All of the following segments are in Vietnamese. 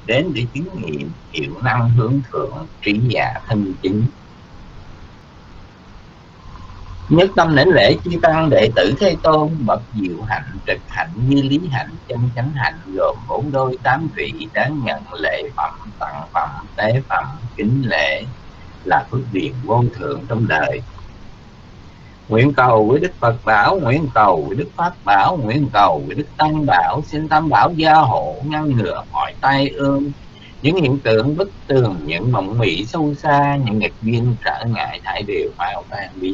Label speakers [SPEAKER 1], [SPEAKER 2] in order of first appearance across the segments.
[SPEAKER 1] đến để chứng nghiệm hiệu năng hướng thượng trí giả thân chính. Nhất tâm đảnh lễ chư tăng đệ tử Thế Tôn, bậc diệu hạnh, trực hạnh, như lý hạnh, chân chánh hạnh, gồm 4 đôi 8 vị, đáng nhận lễ phẩm, tặng phẩm, tế phẩm, kính lễ, là phước điền vô thượng trong đời. Nguyện cầu với Đức Phật bảo, nguyện cầu với Đức Pháp bảo, nguyện cầu với Đức Tăng bảo, xin Tam bảo gia hộ, ngăn ngừa mọi tai ương, những hiện tượng bất tường, những mộng mị sâu xa, những nghịch duyên trở ngại thải đều mau tan biến.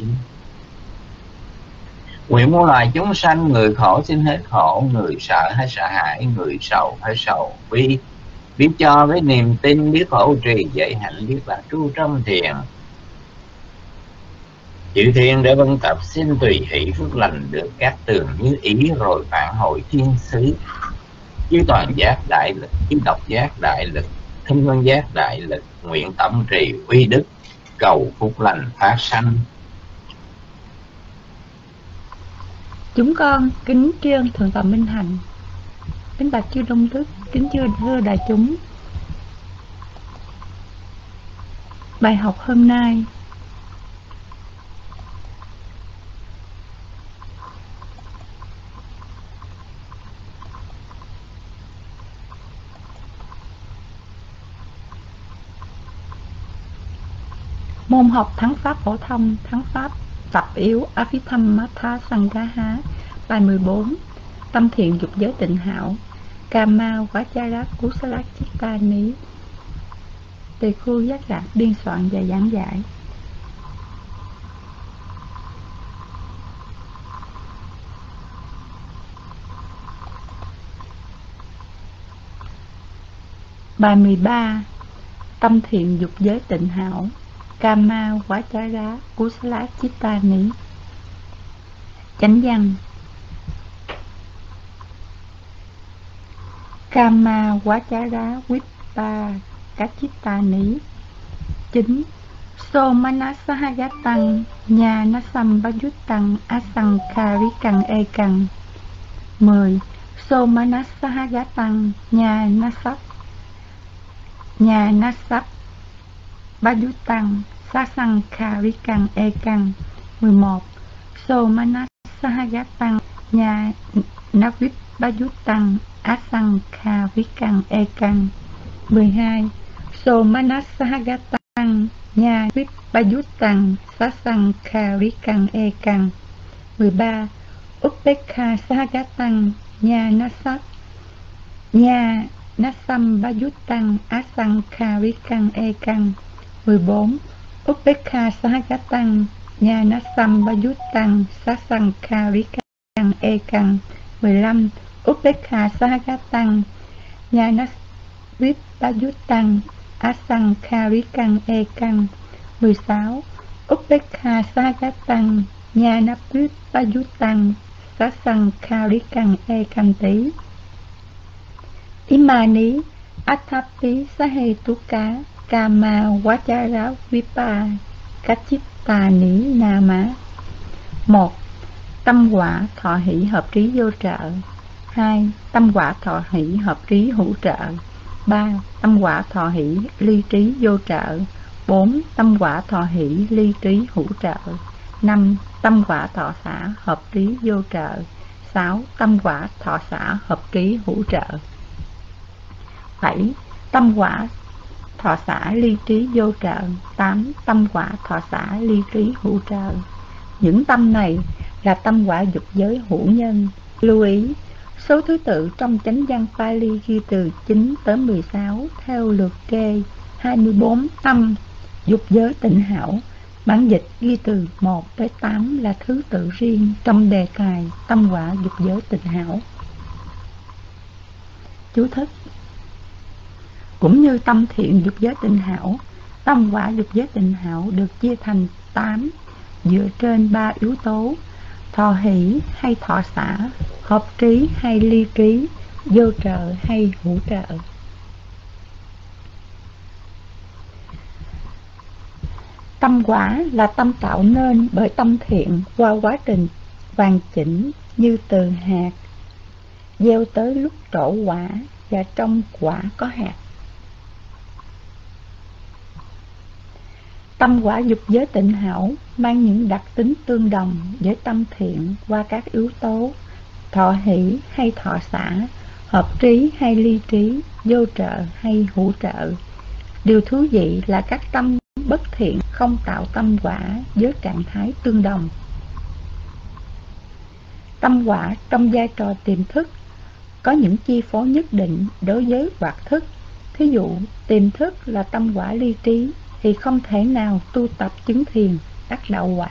[SPEAKER 1] Nguyện muôn loài chúng sanh, người khổ xin hết khổ, người sợ hay sợ hãi, người sầu hay sầu bi, biết cho với niềm tin, biết hỗ trì dạy hạnh, biết là tru trong thiền. Chữ thiên để vân tập xin tùy hỷ phước lành, được các tường như ý, rồi phản hồi thiên xứ. Chư toàn giác đại lực, chư độc giác đại lực, thinh vân giác đại lực, nguyện tâm trì uy đức, cầu phúc lành phát sanh.
[SPEAKER 2] Chúng con kính tri ân Thượng tọa Minh Hạnh, kính bạch chư Đông Đức, kính thưa đại chúng. Bài học hôm nay môn học Thắng Pháp phổ thông, Thắng Pháp tập yếu Abhidhammatha Sangaha. Bài 14. Tâm thiện dục giới tịnh hảo, Kama Vajara Kusala Chittani. Tỳ khu Giác Lạc biên soạn và giảng giải. Bài 13. Tâm thiện dục giới tịnh hảo, Kama Vajara Kusala Chittani. Chánh văn. Kama Vajara Vipa Kachittani. Chính. Somanasahayatang Nyanasambhajutang Asankharikang Ekang. 10. Somanasahayatang Nyanasap Bajutang Sasankharikang Ekang. 11. Somanasahayatang Nyanavip Bajutang Asankharikang Ekang. 12. Somanasahayatang Nyanavip Bajutang Sasankharikang Ekang. 13. Upekha Sahayatang Nyanasambhajutang Asankharikang Ekang. 14. Upekha Sahayatang Nyanasambhajutang Sasankharikang Ekang. 15. Upekha Sahayatang Nyanavip Bajutang Asankharikang Ekang. 16. Upekha Sahayatang Nyanavip Bajutang Sasankharikang Ekang tí. Imani Athapi Sahetuka Kama Vajara Vipa Kachittani Nama. 1. Tâm quả thọ hỷ hợp trí vô trợ. 2. Tâm quả thọ hỷ hợp trí hữu trợ. 3. Tâm quả thọ hỷ ly trí vô trợ. 4. Tâm quả thọ hỷ ly trí hữu trợ. 5. Tâm quả thọ xả hợp trí vô trợ. 6. Tâm quả thọ xả hợp trí hữu trợ. 7. Tâm quả thọ xả ly trí vô trợ. 8. Tâm quả thọ xả ly trí hữu trợ. Những tâm này là tâm quả dục giới hữu nhân. Lưu ý, số thứ tự trong chánh văn Pali ghi từ 9 tới 16 theo lượt kê 24 tâm dục giới tịnh hảo. Bản dịch ghi từ 1 tới 8 là thứ tự riêng trong đề tài tâm quả dục giới tịnh hảo. Chú thích: cũng như tâm thiện dục giới tịnh hảo, tâm quả dục giới tịnh hảo được chia thành 8 dựa trên 3 yếu tố: thọ hỷ hay thọ xả, hợp trí hay ly trí, vô trợ hay hữu trợ. Tâm quả là tâm tạo nên bởi tâm thiện qua quá trình hoàn chỉnh, như từ hạt gieo tới lúc trổ quả và trong quả có hạt. Tâm quả dục giới tịnh hảo mang những đặc tính tương đồng với tâm thiện qua các yếu tố thọ hỷ hay thọ xả, hợp trí hay ly trí, vô trợ hay hữu trợ. Điều thú vị là các tâm bất thiện không tạo tâm quả với trạng thái tương đồng. Tâm quả trong vai trò tiềm thức có những chi phối nhất định đối với hoạt thức. Thí dụ, tiềm thức là tâm quả ly trí thì không thể nào tu tập chứng thiền, đắc đạo quả.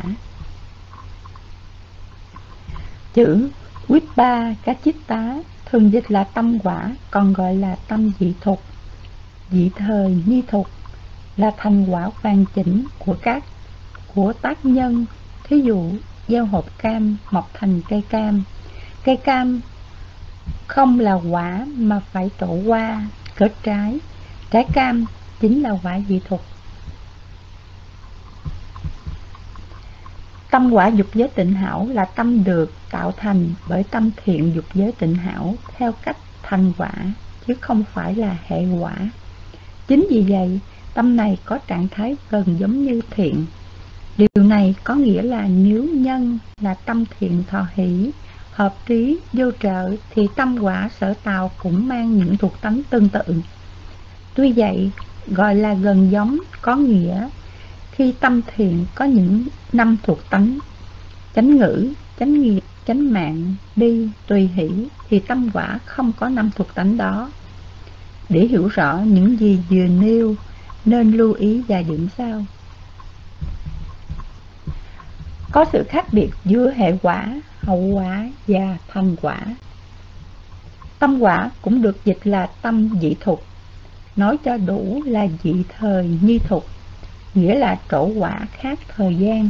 [SPEAKER 2] Chữ Vipakkachita thường dịch là tâm quả, còn gọi là tâm dị thục, dị thời nhi thục, là thành quả hoàn chỉnh của tác nhân. Thí dụ, gieo hột cam mọc thành cây cam. Cây cam không là quả mà phải trổ hoa, kết trái. Trái cam chính là quả dị thục. Tâm quả dục giới tịnh hảo là tâm được tạo thành bởi tâm thiện dục giới tịnh hảo theo cách thành quả, chứ không phải là hệ quả. Chính vì vậy, tâm này có trạng thái gần giống như thiện. Điều này có nghĩa là nếu nhân là tâm thiện thọ hỷ, hợp trí, vô trợ, thì tâm quả sở tạo cũng mang những thuộc tánh tương tự. Tuy vậy, gọi là gần giống có nghĩa khi tâm thiện có những 5 thuộc tánh: chánh ngữ, chánh nghiệp, chánh mạng, bi, tùy hỷ, thì tâm quả không có 5 thuộc tánh đó. Để hiểu rõ những gì vừa nêu, nên lưu ý vài điểm sau. Có sự khác biệt giữa hệ quả, hậu quả và thành quả. Tâm quả cũng được dịch là tâm dị thục, nói cho đủ là dị thời nhi thục, nghĩa là trổ quả khác thời gian.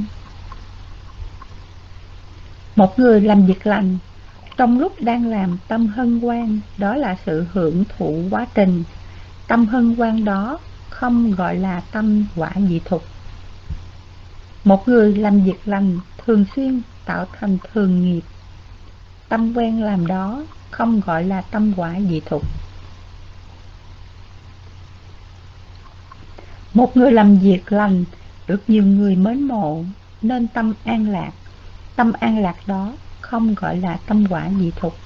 [SPEAKER 2] Một người làm việc lành, trong lúc đang làm tâm hân hoan, đó là sự hưởng thụ quá trình. Tâm hân hoan đó không gọi là tâm quả dị thục. Một người làm việc lành thường xuyên tạo thành thường nghiệp. Tâm quen làm đó không gọi là tâm quả dị thục. Một người làm việc lành được nhiều người mến mộ nên tâm an lạc. Tâm an lạc đó không gọi là tâm quả dị thục.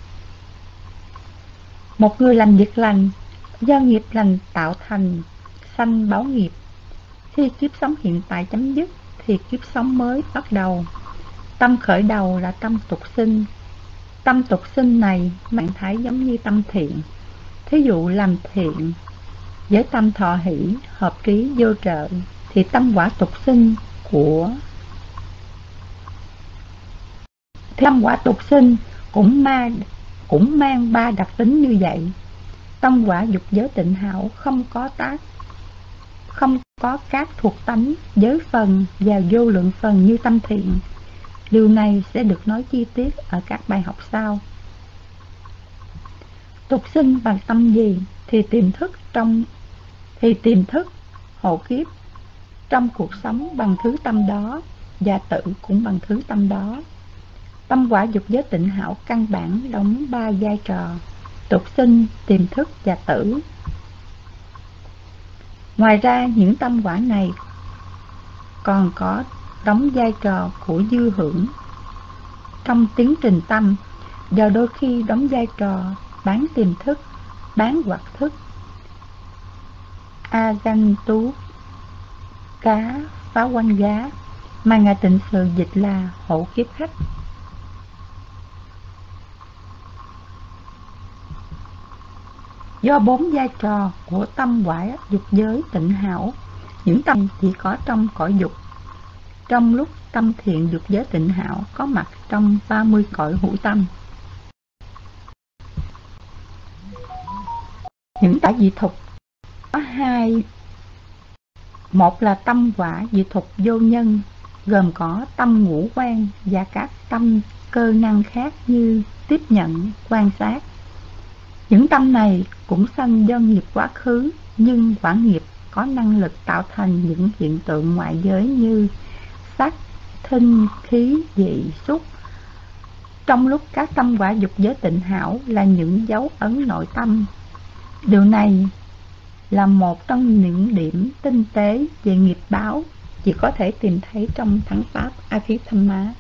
[SPEAKER 2] Một người làm việc lành do nghiệp lành tạo thành sanh báo nghiệp. Khi kiếp sống hiện tại chấm dứt thì kiếp sống mới bắt đầu. Tâm khởi đầu là tâm tục sinh. Tâm tục sinh này trạng thái giống như tâm thiện. Thí dụ làm thiện với tâm thọ hỷ, hợp trí, vô trợ, thì tâm quả tục sinh cũng mang 3 đặc tính như vậy. Tâm quả dục giới tịnh hảo không có các thuộc tánh, giới phần và vô lượng phần như tâm thiện. Điều này sẽ được nói chi tiết ở các bài học sau. Tục sinh bằng tâm gì thì tiềm thức hộ kiếp trong cuộc sống bằng thứ tâm đó, và tử cũng bằng thứ tâm đó. Tâm quả dục giới tịnh hảo căn bản đóng 3 vai trò: tục sinh, tiềm thức và tử. Ngoài ra, những tâm quả này còn có đóng vai trò của dư hưởng trong tiến trình tâm, do đôi khi đóng vai trò bán tiềm thức, bán hoạt thức. Agantú cá phá quanh gá, mà Ngài Tịnh Sự dịch là hộ kiếp khách. Do 4 vai trò của tâm quả dục giới tịnh hảo, những tâm chỉ có trong cõi dục, trong lúc tâm thiện dục giới tịnh hảo có mặt trong 30 cõi hữu tâm. Những quả dị thục có 2. Một là tâm quả dị thục vô nhân, gồm có tâm ngũ quan và các tâm cơ năng khác như tiếp nhận, quan sát. Những tâm này cũng sanh do nghiệp quá khứ, nhưng quả nghiệp có năng lực tạo thành những hiện tượng ngoại giới như sắc, thinh, khí, vị, xúc. Trong lúc các tâm quả dục giới tịnh hảo là những dấu ấn nội tâm. Điều này là một trong những điểm tinh tế về nghiệp báo chỉ có thể tìm thấy trong thắng pháp Abhidhamma.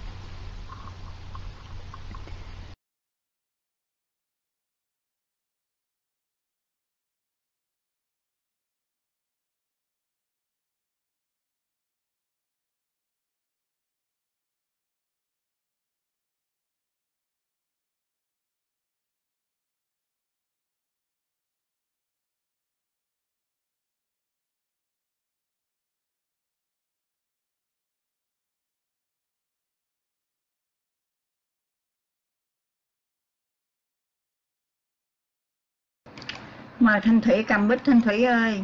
[SPEAKER 3] Mời Thanh Thủy cầm bích. Thanh Thủy ơi.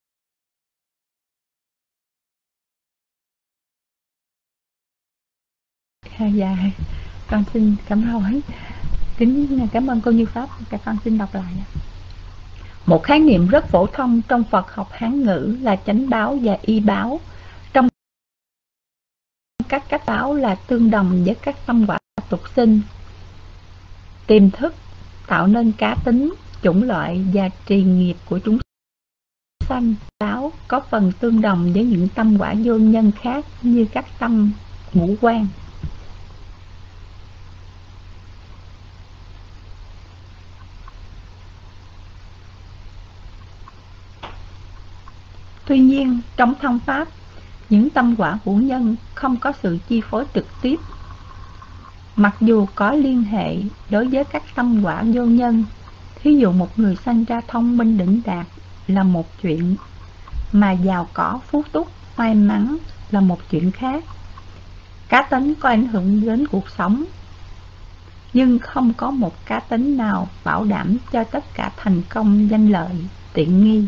[SPEAKER 2] Dạ, con xin cảm lỗi. Kính cảm ơn cô Như Pháp. Con xin đọc lại. Một khái niệm rất phổ thông trong Phật học Hán ngữ là chánh báo và y báo. Trong các cách báo là tương đồng với các tâm quả tục sinh. Tiềm thức tạo nên cá tính, chủng loại và trì nghiệp của chúng sanh. Báo có phần tương đồng với những tâm quả vô nhân khác như các tâm ngũ quan. Tuy nhiên, trong thông pháp, những tâm quả hữu nhân không có sự chi phối trực tiếp, mặc dù có liên hệ đối với các tâm quả vô nhân. Thí dụ một người sanh ra thông minh đỉnh đạt là một chuyện, mà giàu có phú túc may mắn là một chuyện khác. Cá tính có ảnh hưởng đến cuộc sống, nhưng không có một cá tính nào bảo đảm cho tất cả thành công, danh lợi, tiện nghi.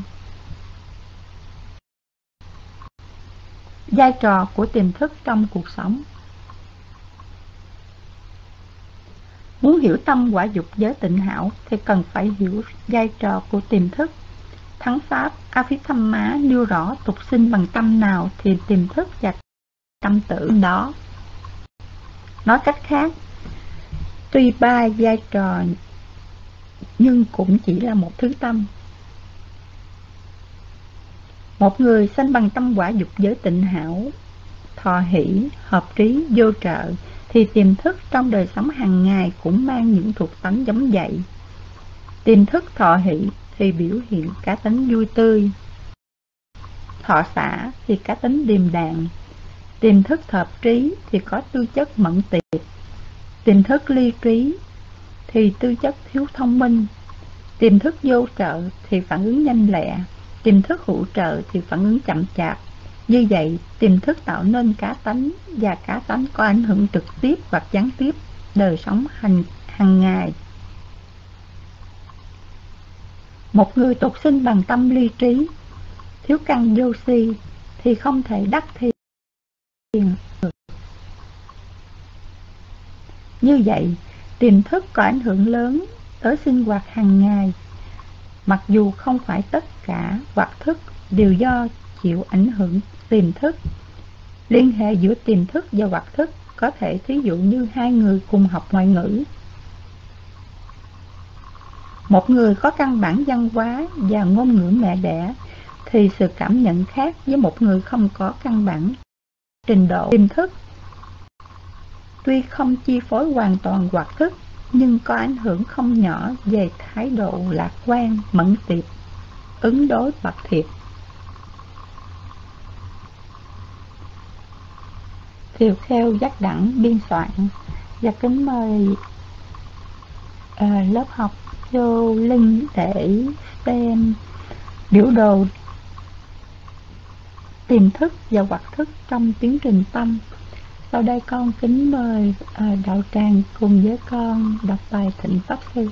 [SPEAKER 2] Vai trò của tiềm thức trong cuộc sống. Muốn hiểu tâm quả dục giới tịnh hảo thì cần phải hiểu vai trò của tiềm thức. Thắng pháp Abhidhamma nêu rõ tục sinh bằng tâm nào thì tiềm thức và tâm tử đó. Nói cách khác, tuy ba vai trò nhưng cũng chỉ là một thứ tâm. Một người sanh bằng tâm quả dục giới tịnh hảo, thọ hỷ, hợp trí, vô trợ, thì tiềm thức trong đời sống hàng ngày cũng mang những thuộc tánh giống vậy. Tiềm thức thọ hỷ thì biểu hiện cá tính vui tươi, thọ xả thì cá tính điềm đạm, tiềm thức hợp trí thì có tư chất mẫn tiệp, tiềm thức ly trí thì tư chất thiếu thông minh, tiềm thức vô trợ thì phản ứng nhanh lẹ, tiềm thức hữu trợ thì phản ứng chậm chạp. Như vậy, tiềm thức tạo nên cá tánh, và cá tánh có ảnh hưởng trực tiếp hoặc gián tiếp đời sống hàng ngày. Một người tục sinh bằng tâm ly trí, thiếu căn vô si thì không thể đắc thiền được. Như vậy, tiềm thức có ảnh hưởng lớn tới sinh hoạt hàng ngày, mặc dù không phải tất cả hoạt thức đều do chịu ảnh hưởng tiềm thức. Liên hệ giữa tiềm thức và hoạt thức có thể thí dụ như hai người cùng học ngoại ngữ. Một người có căn bản văn hóa và ngôn ngữ mẹ đẻ thì sự cảm nhận khác với một người không có căn bản trình độ tiềm thức. Tuy không chi phối hoàn toàn hoạt thức, nhưng có ảnh hưởng không nhỏ về thái độ lạc quan, mẫn tiệp, ứng đối bậc thiệp. Thiều Kheo Giác Đẳng biên soạn. Và kính mời lớp học vô link để xem biểu đồ tiềm thức và hoạt thức trong tiến trình tâm. Sau đây con kính mời Đạo Tràng cùng với con đọc bài Thịnh Pháp Sư.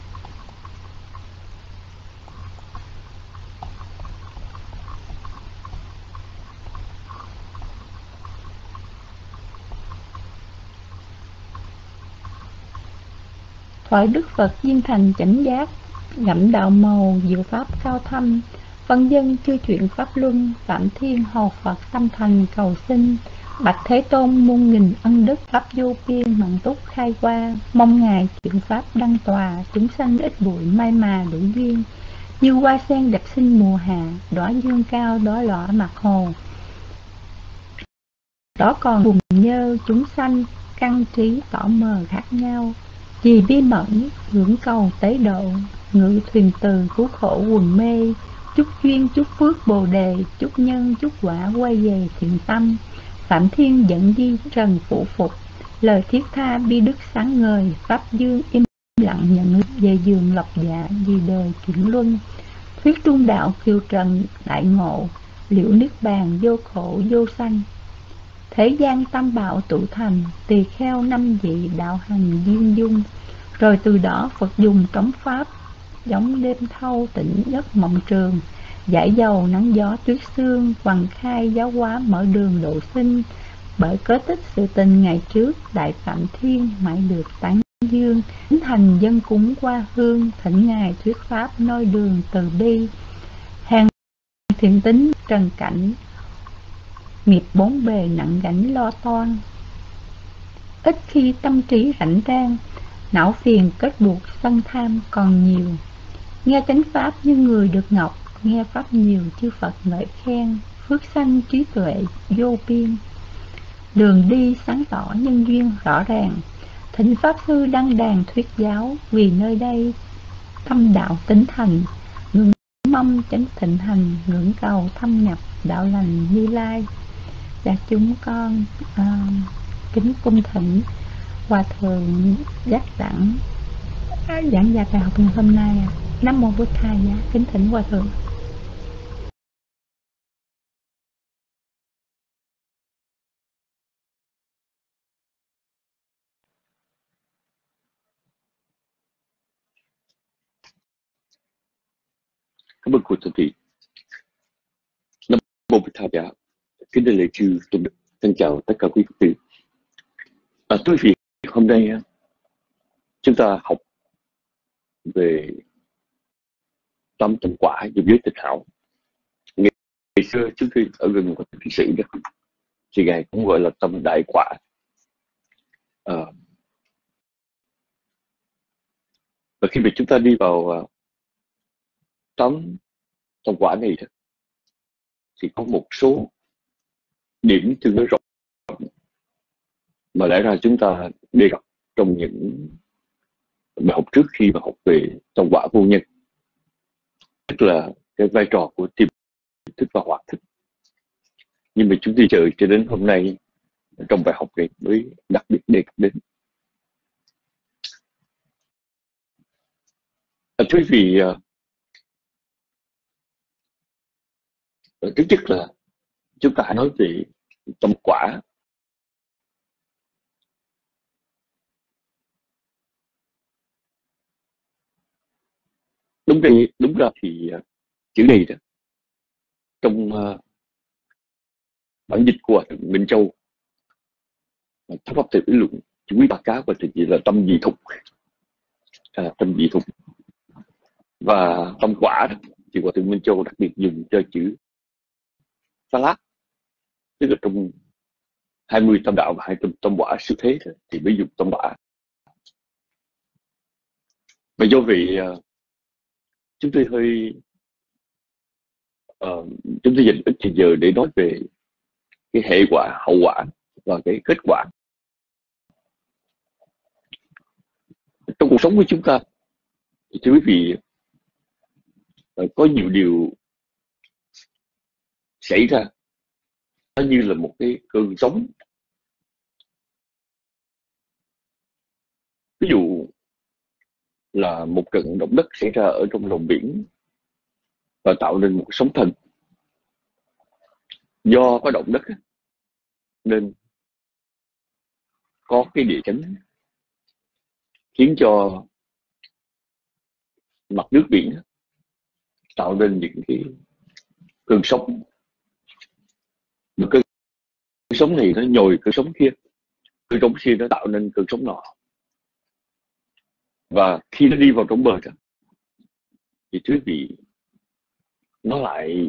[SPEAKER 2] Thoại Đức Phật viên thành chánh giác, ngẫm đạo màu diệu pháp cao thâm, phân dân chư chuyện pháp luân, phạm thiên hầu Phật tâm thành cầu sinh. Bạch Thế Tôn muôn nghìn ân đức, pháp vô biên mận túc khai qua, mong ngài chuyển pháp đăng tòa, chúng sanh ít bụi may mà đủ duyên. Như hoa sen đẹp xinh mùa hạ, đóa dương cao đóa lọa mặt hồ. đó còn cùng nhơ chúng sanh căn trí tỏ mờ khác nhau. Vì bi mẫn hưởng cầu tế độ, ngự thuyền từ cứu khổ quần mê, chúc duyên chúc phước bồ đề, chúc nhân chúc quả quay về thiện tâm. Phạm thiên dẫn di trần phụ phục, lời thiết tha bi đức sáng ngời, pháp dương im lặng nhận về giường lọc dạ vì đời chuyển luân. Thuyết trung đạo kiều trần đại ngộ, liễu niết bàn vô khổ vô sanh. Thế gian tam bảo tụ thành, tỳ kheo năm vị đạo hành duyên dung. Rồi từ đó Phật dùng trống pháp, giống đêm thâu tịnh nhất mộng trường, giải dầu nắng gió tuyết sương, hoàng khai giáo hóa mở đường độ sinh. Bởi cớ tích sự tình ngày trước, Đại Phạm Thiên mãi được tán dương, thành dân cúng qua hương, thỉnh ngài thuyết pháp noi đường từ bi. Hàng thiện tính trần cảnh, nghiệp bốn bề nặng gánh lo toan. Ít khi tâm trí rảnh rang, não phiền kết buộc sân tham còn nhiều. Nghe chánh pháp như người được ngọc, nghe pháp nhiều chư Phật ngợi khen, phước sanh trí tuệ vô biên. Đường đi sáng tỏ nhân duyên rõ ràng, thỉnh pháp sư đăng đàn thuyết giáo, vì nơi đây tâm đạo tính thành, ngưỡng mong chánh thịnh hành, ngưỡng cầu thâm nhập đạo lành Như Lai. Và chúng con kính cung thỉnh Hòa thượng Giác Đẳng giảng dạy bài học ngày hôm nay. Nam mô Bổn Thầy. Kính thỉnh Hòa thượng.
[SPEAKER 4] Cảm ơn cô Thượng Thị. Nam mô Bổn Thầy. Kính thưa lễ chư tôn đức, thân chào tất cả quý Phật tử. Thưa quý vị, hôm nay chúng ta học về tâm tịnh quả và giới tịnh hảo. Ngày xưa chúng tôi ở gần một thiền sĩ đó, thì ngài cũng gọi là tâm đại quả. Và khi mà chúng ta đi vào tâm quả này đó, thì có một số điểm tương đối rộng mà lẽ ra chúng ta đề cập trong những bài học trước khi mà học về tâm quả vô nhân, tức là cái vai trò của tiềm thức và hoạt thức. Nhưng mà chúng tôi chờ cho đến hôm nay trong bài học này mới đặc biệt đề cập đến. Thưa quý vị, thứ nhất là chúng ta nói về tâm quả. Đúng ra thì chữ này đó, trong bản dịch của Thượng Minh Châu Tháp Pháp Tự Luận chữ quý ba cá và tự chỉ là tâm dị thục, tâm dị thục. Và tâm quả đó, thì Hòa Thượng Minh Châu đặc biệt dùng cho chữ phá lát, tức là trong 20 tâm đạo và 2 tâm quả sự thế thì mới dùng tâm quả. Và do vậy chúng tôi chúng tôi dành ít thời giờ để nói về cái hệ quả, hậu quả và cái kết quả. Trong cuộc sống của chúng ta thì thưa quý vị, có nhiều điều xảy ra nó như là một cái cơn sóng. Ví dụ là một trận động đất xảy ra ở trong lòng biển và tạo nên một sóng thần. Do có động đất nên có cái địa chấn khiến cho mặt nước biển tạo nên những cái cơn sóng. Một cơn sóng này nó nhồi cơn sóng kia, cơn sóng kia nó tạo nên cơn sóng nọ. Và khi nó đi vào trong bờ thì thưa quý vị, nó lại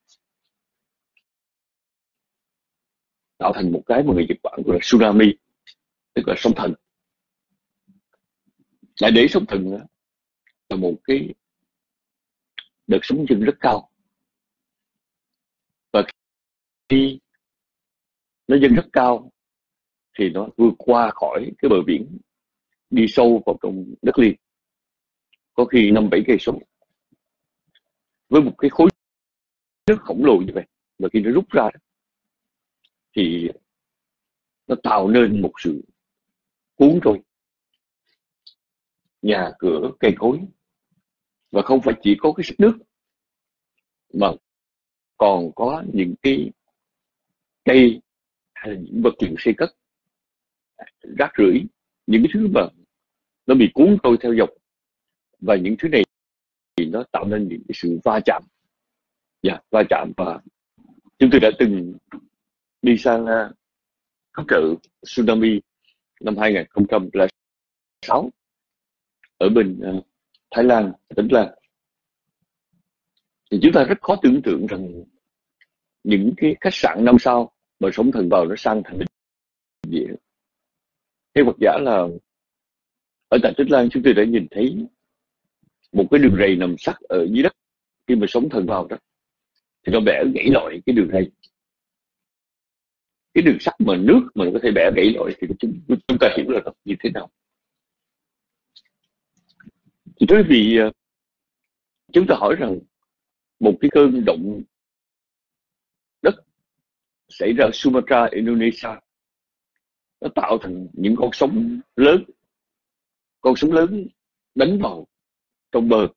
[SPEAKER 4] tạo thành một cái mà người Nhật Bản gọi là tsunami, tức là sóng thần. Lại để sóng thần là một cái đợt sóng dâng rất cao, và khi nó dâng rất cao thì nó vượt qua khỏi cái bờ biển, đi sâu vào trong đất liền, có khi 5-7 cây số, với một cái khối nước khổng lồ như vậy. Và khi nó rút ra thì nó tạo nên một sự cuốn trôi nhà cửa, cây cối, và không phải chỉ có cái sức nước mà còn có những cái cây hay là những vật liệu xây cất, rác rưởi, những cái thứ mà nó bị cuốn trôi theo dòng, và những thứ này thì nó tạo nên những cái sự va chạm. Va chạm. Và chúng tôi đã từng đi sang cứu trợ tsunami năm 2006 ở bên Thái Lan, tỉnh Lan. Thì chúng ta rất khó tưởng tượng rằng những cái khách sạn 5 sao mà sóng thần vào nó sang thành địa. Thế hoặc giả là ở tại Tích Lan chúng tôi đã nhìn thấy một cái đường ray nằm sắt ở dưới đất. Khi mà sóng thần vào đó thì nó bẻ gãy lội cái đường ray. Cái đường sắt mà nước mà nó có thể bẻ gãy lội thì chúng ta hiểu là nó như thế nào. Thì đối vì chúng ta hỏi rằng một cái cơn động đất xảy ra Sumatra, Indonesia, nó tạo thành những con sóng lớn. Con sóng lớn đánh vào trong bờ,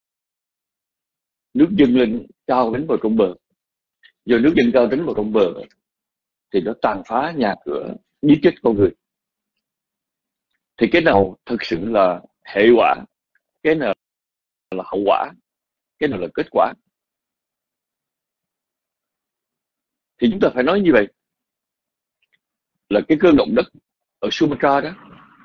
[SPEAKER 4] nước dâng lên cao đánh vào trong bờ. Do nước dâng cao đánh vào trong bờ thì nó tàn phá nhà cửa, giết chết con người. Thì cái nào thực sự là hệ quả, cái nào là hậu quả, cái nào là kết quả? Thì chúng ta phải nói như vậy, là cái cơn động đất ở Sumatra đó,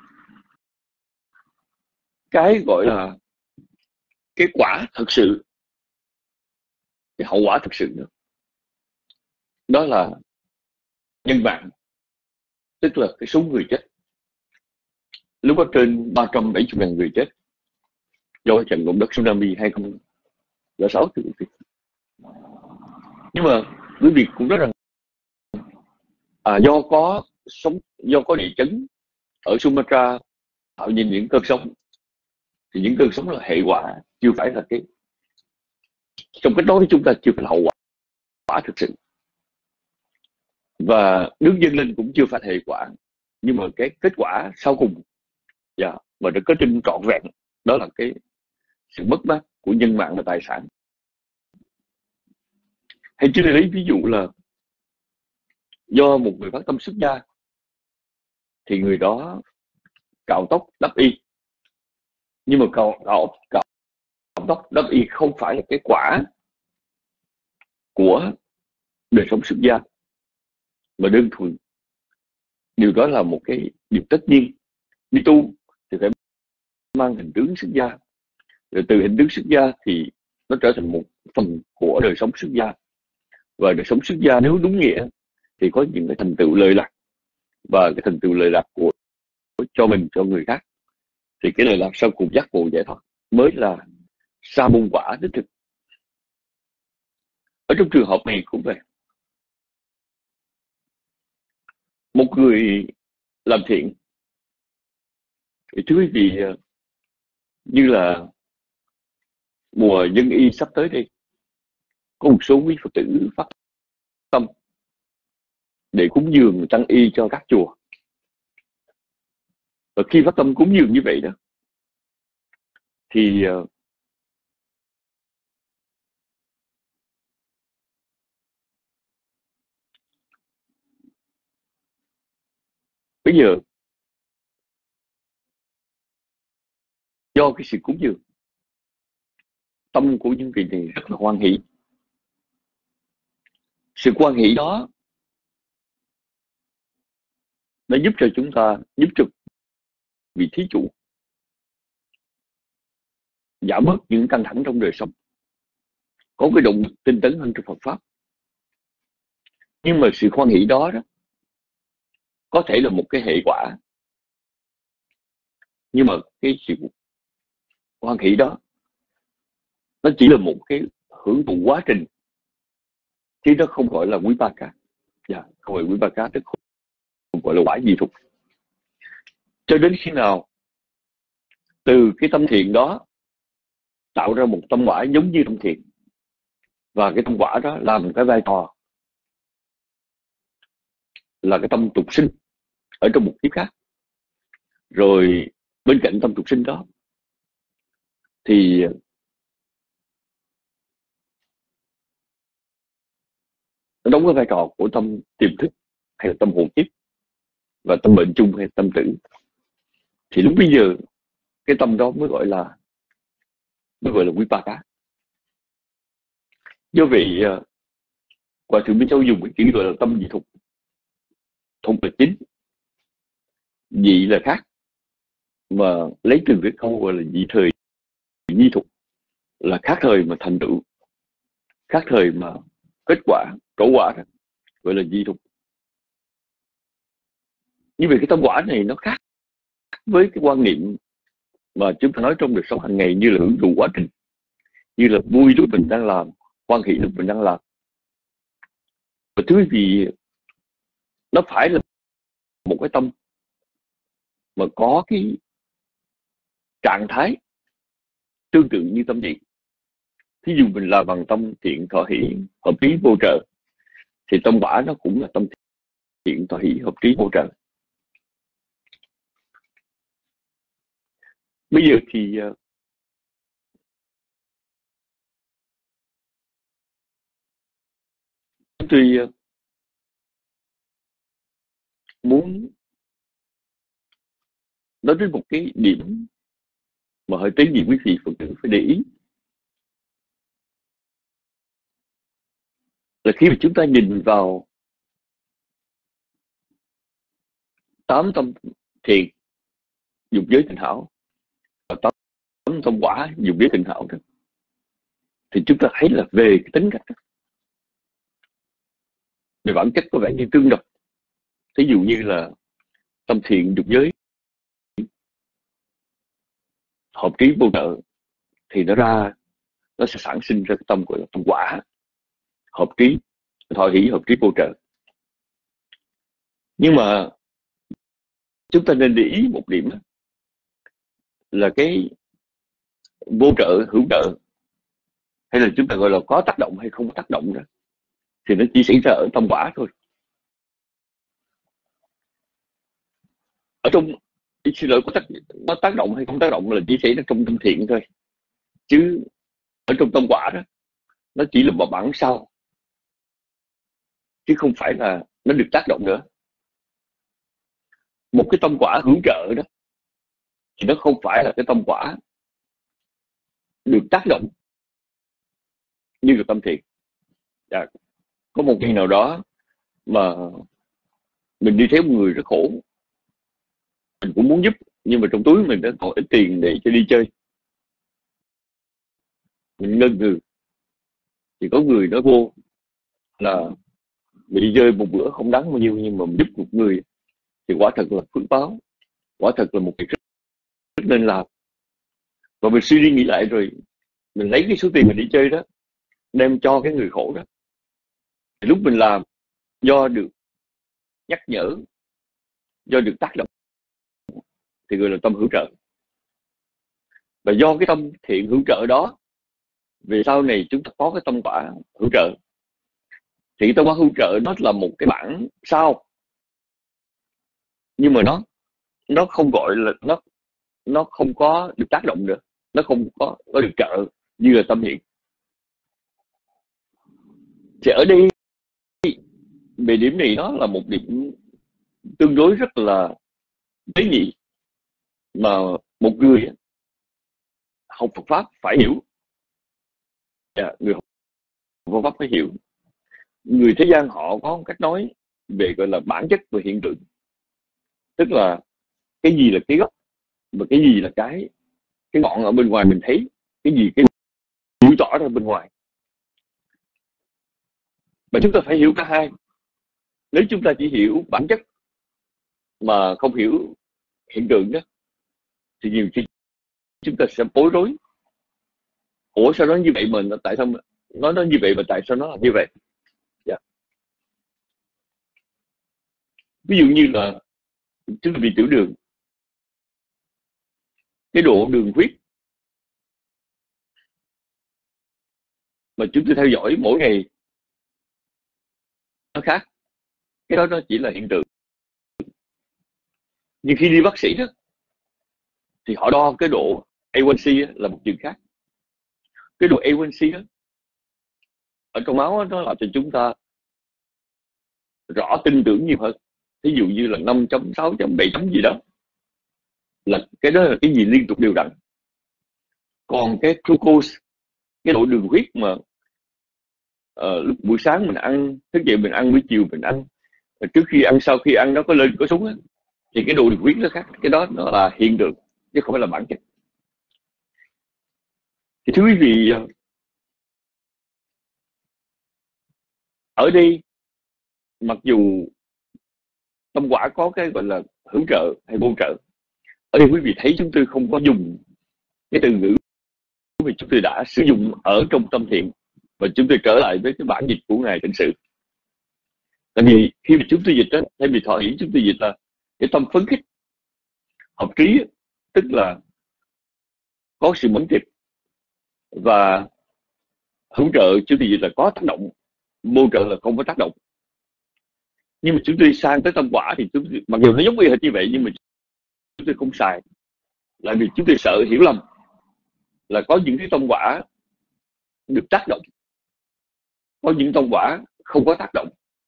[SPEAKER 4] cái gọi là cái quả thực sự, cái hậu quả thực sự nữa, đó là nhân mạng, tức là cái số người chết. Lúc đó trên 370.000 người chết do trận động đất tsunami 2006. Nhưng mà quý vị cũng nói rằng do có địa chấn ở Sumatra tạo nên những cơn sóng, thì những cơn sóng là hệ quả, chưa phải là cái, trong cái đó chúng ta chưa phải là hậu quả thực sự. Và nước dâng lên cũng chưa phải hệ quả, nhưng mà cái kết quả sau cùng mà nó có trên trọn vẹn, đó là cái sự mất mát của nhân mạng và tài sản. Hay chứ lấy ví dụ là do một người phát tâm xuất gia, thì người đó cạo tóc đắp y, nhưng mà cạo tóc đắp y không phải là cái quả của đời sống xuất gia, mà đơn thuần điều đó là một cái điều tất nhiên. Đi tu thì phải mang hình tướng xuất gia, rồi từ hình tướng xuất gia thì nó trở thành một phần của đời sống xuất gia. Và đời sống xuất gia nếu đúng nghĩa thì có những cái thành tựu lợi lạc, và cái thành tựu lợi lạc của cho mình, cho người khác, thì cái lợi lạc sau cùng giác ngộ giải thoát mới là sa môn quả đích thực. Ở trong trường hợp này cũng vậy, một người làm thiện thì thưa quý vị, như là mùa Dân Y sắp tới đây, có một số quý Phật tử phát tâm để cúng dường tăng y cho các chùa. Và khi phát tâm cúng dường như vậy đó, thì bây giờ do cái sự cúng dường, tâm của những vị này rất là hoan hỷ. Sự hoan hỷ đó đã giúp cho chúng ta, giúp cho vị thí chủ giảm bớt những căng thẳng trong đời sống, có cái động lực tinh tấn hơn trong Phật pháp. Nhưng mà sự hoan hỷ đó có thể là một cái hệ quả, nhưng mà cái sự hoan hỷ đó nó chỉ là một cái hưởng thụ quá trình, chứ nó không gọi là quý ba cả. không phải Vipaka, tức không gọi là quả di thục. Cho đến khi nào từ cái tâm thiện đó tạo ra một tâm quả giống như tâm thiện, và cái tâm quả đó làm cái vai trò là cái tâm tục sinh ở trong một kiếp khác, rồi bên cạnh tâm tục sinh đó thì nó đóng cái vai trò của tâm tiềm thức hay là tâm hồn kiếp, và tâm bệnh chung hay tâm tử. Thì lúc bây giờ cái tâm đó mới gọi là Vipaka. Do vậy Hòa thượng Minh Châu dùng cái chữ gọi là tâm dị thục. Thục là chính, dị là khác, mà lấy từ cái câu gọi là dị thời di thục là khác thời mà thành tựu, khác thời mà kết quả, trổ quả đó, gọi là di thục. Như vậy cái tâm quả này nó khác với cái quan niệm mà chúng ta nói trong đời sống hàng ngày, như là hưởng thụ quá trình, như là vui lúc mình đang làm, hoan hỷ lúc mình đang làm. Và thứ gì nó phải là một cái tâm mà có cái trạng thái tương tự như tâm thiện. Thí dụ mình làm bằng tâm thiện thọ hỷ hợp trí vô trợ, thì tâm quả nó cũng là tâm thiện thọ hỷ hợp trí vô trợ. Bây giờ thì tôi muốn nói đến một cái điểm mà hơi tế nhị quý vị Phật tử phải để ý, là khi mà chúng ta nhìn vào 8 tâm thiện dục giới tịnh hảo và 8 tâm quả dục giới tịnh hảo đó, thì chúng ta thấy là về cái tính cách đó, về bản chất có vẻ như tương đồng. Ví dụ như là tâm thiện dục giới hợp trí vô trợ, thì nó sẽ sản sinh ra cái tâm gọi là tâm quả hợp trí thọ hỷ hợp trí vô trợ. Nhưng mà chúng ta nên để ý một điểm đó, là cái vô trợ hữu trợ, hay là chúng ta gọi là có tác động hay không có tác động đó, thì nó chỉ xảy ra ở tâm quả thôi. Ở trong, xin lỗi, có tác động hay không tác động là chỉ xảy ra trong tâm thiện thôi, chứ ở trong tâm quả đó nó chỉ là một bản sau, chứ không phải là nó được tác động nữa. Một cái tâm quả hữu trợ đó thì nó không phải là cái tâm quả được tác động như là tâm thiện. Có một ngày nào đó mà mình đi theo một người rất khổ, mình cũng muốn giúp, nhưng mà trong túi mình đã còn ít tiền để cho đi chơi, mình ngân ngừ, thì có người nói vô là mình đi chơi một bữa không đáng bao nhiêu, nhưng mà mình giúp một người thì quả thật là phước báo, quả thật là một việc rất nên làm. Và mình suy đi nghĩ lại rồi mình lấy cái số tiền mình đi chơi đó đem cho cái người khổ đó, thì lúc mình làm, do được nhắc nhở, do được tác động, thì gọi là tâm hữu trợ. Và do cái tâm thiện hữu trợ đó, về sau này chúng ta có cái tâm quả hữu trợ, thì cái tâm quả hữu trợ nó là một cái bản sau, nhưng mà nó không gọi là nó không có được tác động được, nó không có được trợ như là tâm thiện. Thì ở đây về điểm này nó là một điểm tương đối rất là tế nhị, mà một người học Phật pháp phải hiểu. Người học Phật pháp phải hiểu. Người thế gian họ có một cách nói về gọi là bản chất và hiện tượng, tức là cái gì là cái gốc và cái gì là cái ngọn ở bên ngoài mình thấy, cái gì cái mũi tỏ ra bên ngoài. Và chúng ta phải hiểu cả hai. Nếu chúng ta chỉ hiểu bản chất mà không hiểu hiện tượng đó, thì nhiều khi chúng ta sẽ bối rối. Ủa sao nó như vậy, mà tại sao nó như vậy, mà tại sao nó là như vậy? Ví dụ như là chúng ta bị tiểu đường, cái độ đường huyết mà chúng tôi theo dõi mỗi ngày nó khác, cái đó nó chỉ là hiện tượng. Nhưng khi đi bác sĩ đó thì họ đo cái độ A1C là một chuyện khác. Cái độ A1C đó ở trong máu đó, nó làm cho chúng ta rõ tin tưởng nhiều hơn. Ví dụ như là 5.6, 7 gì đó, là cái đó là cái gì liên tục đều đặn. Còn cái glucose, cái độ đường huyết mà lúc buổi sáng mình ăn, thức dậy mình ăn, buổi chiều mình ăn, trước khi ăn, sau khi ăn nó có lên có xuống á, thì cái độ đường huyết nó khác. Cái đó nó là hiện tượng chứ không phải là bản chất. Thì thưa quý vị, ở đây mặc dù tâm quả có cái gọi là hữu trợ hay vô trợ, ở đây quý vị thấy chúng tôi không có dùng cái từ ngữ mà chúng tôi đã sử dụng ở trong tâm thiện, và chúng tôi trở lại với cái bản dịch của Ngài Tịnh Sự. Tại vì khi mà chúng tôi dịch đó, thay vì thọ hỷ, chúng tôi dịch là cái tâm phấn khích, hợp trí, tức là có sự mẫn tiệp, và hữu trợ chúng tôi dịch là có tác động, vô trợ là không có tác động. Nhưng mà chúng tôi sang tới tâm quả thì chúng tôi, mặc dù nó giống y hệt như vậy, nhưng mà chúng tôi không xài, là vì chúng tôi sợ hiểu lầm là có những cái tâm quả được tác động, có những tâm quả không có tác động.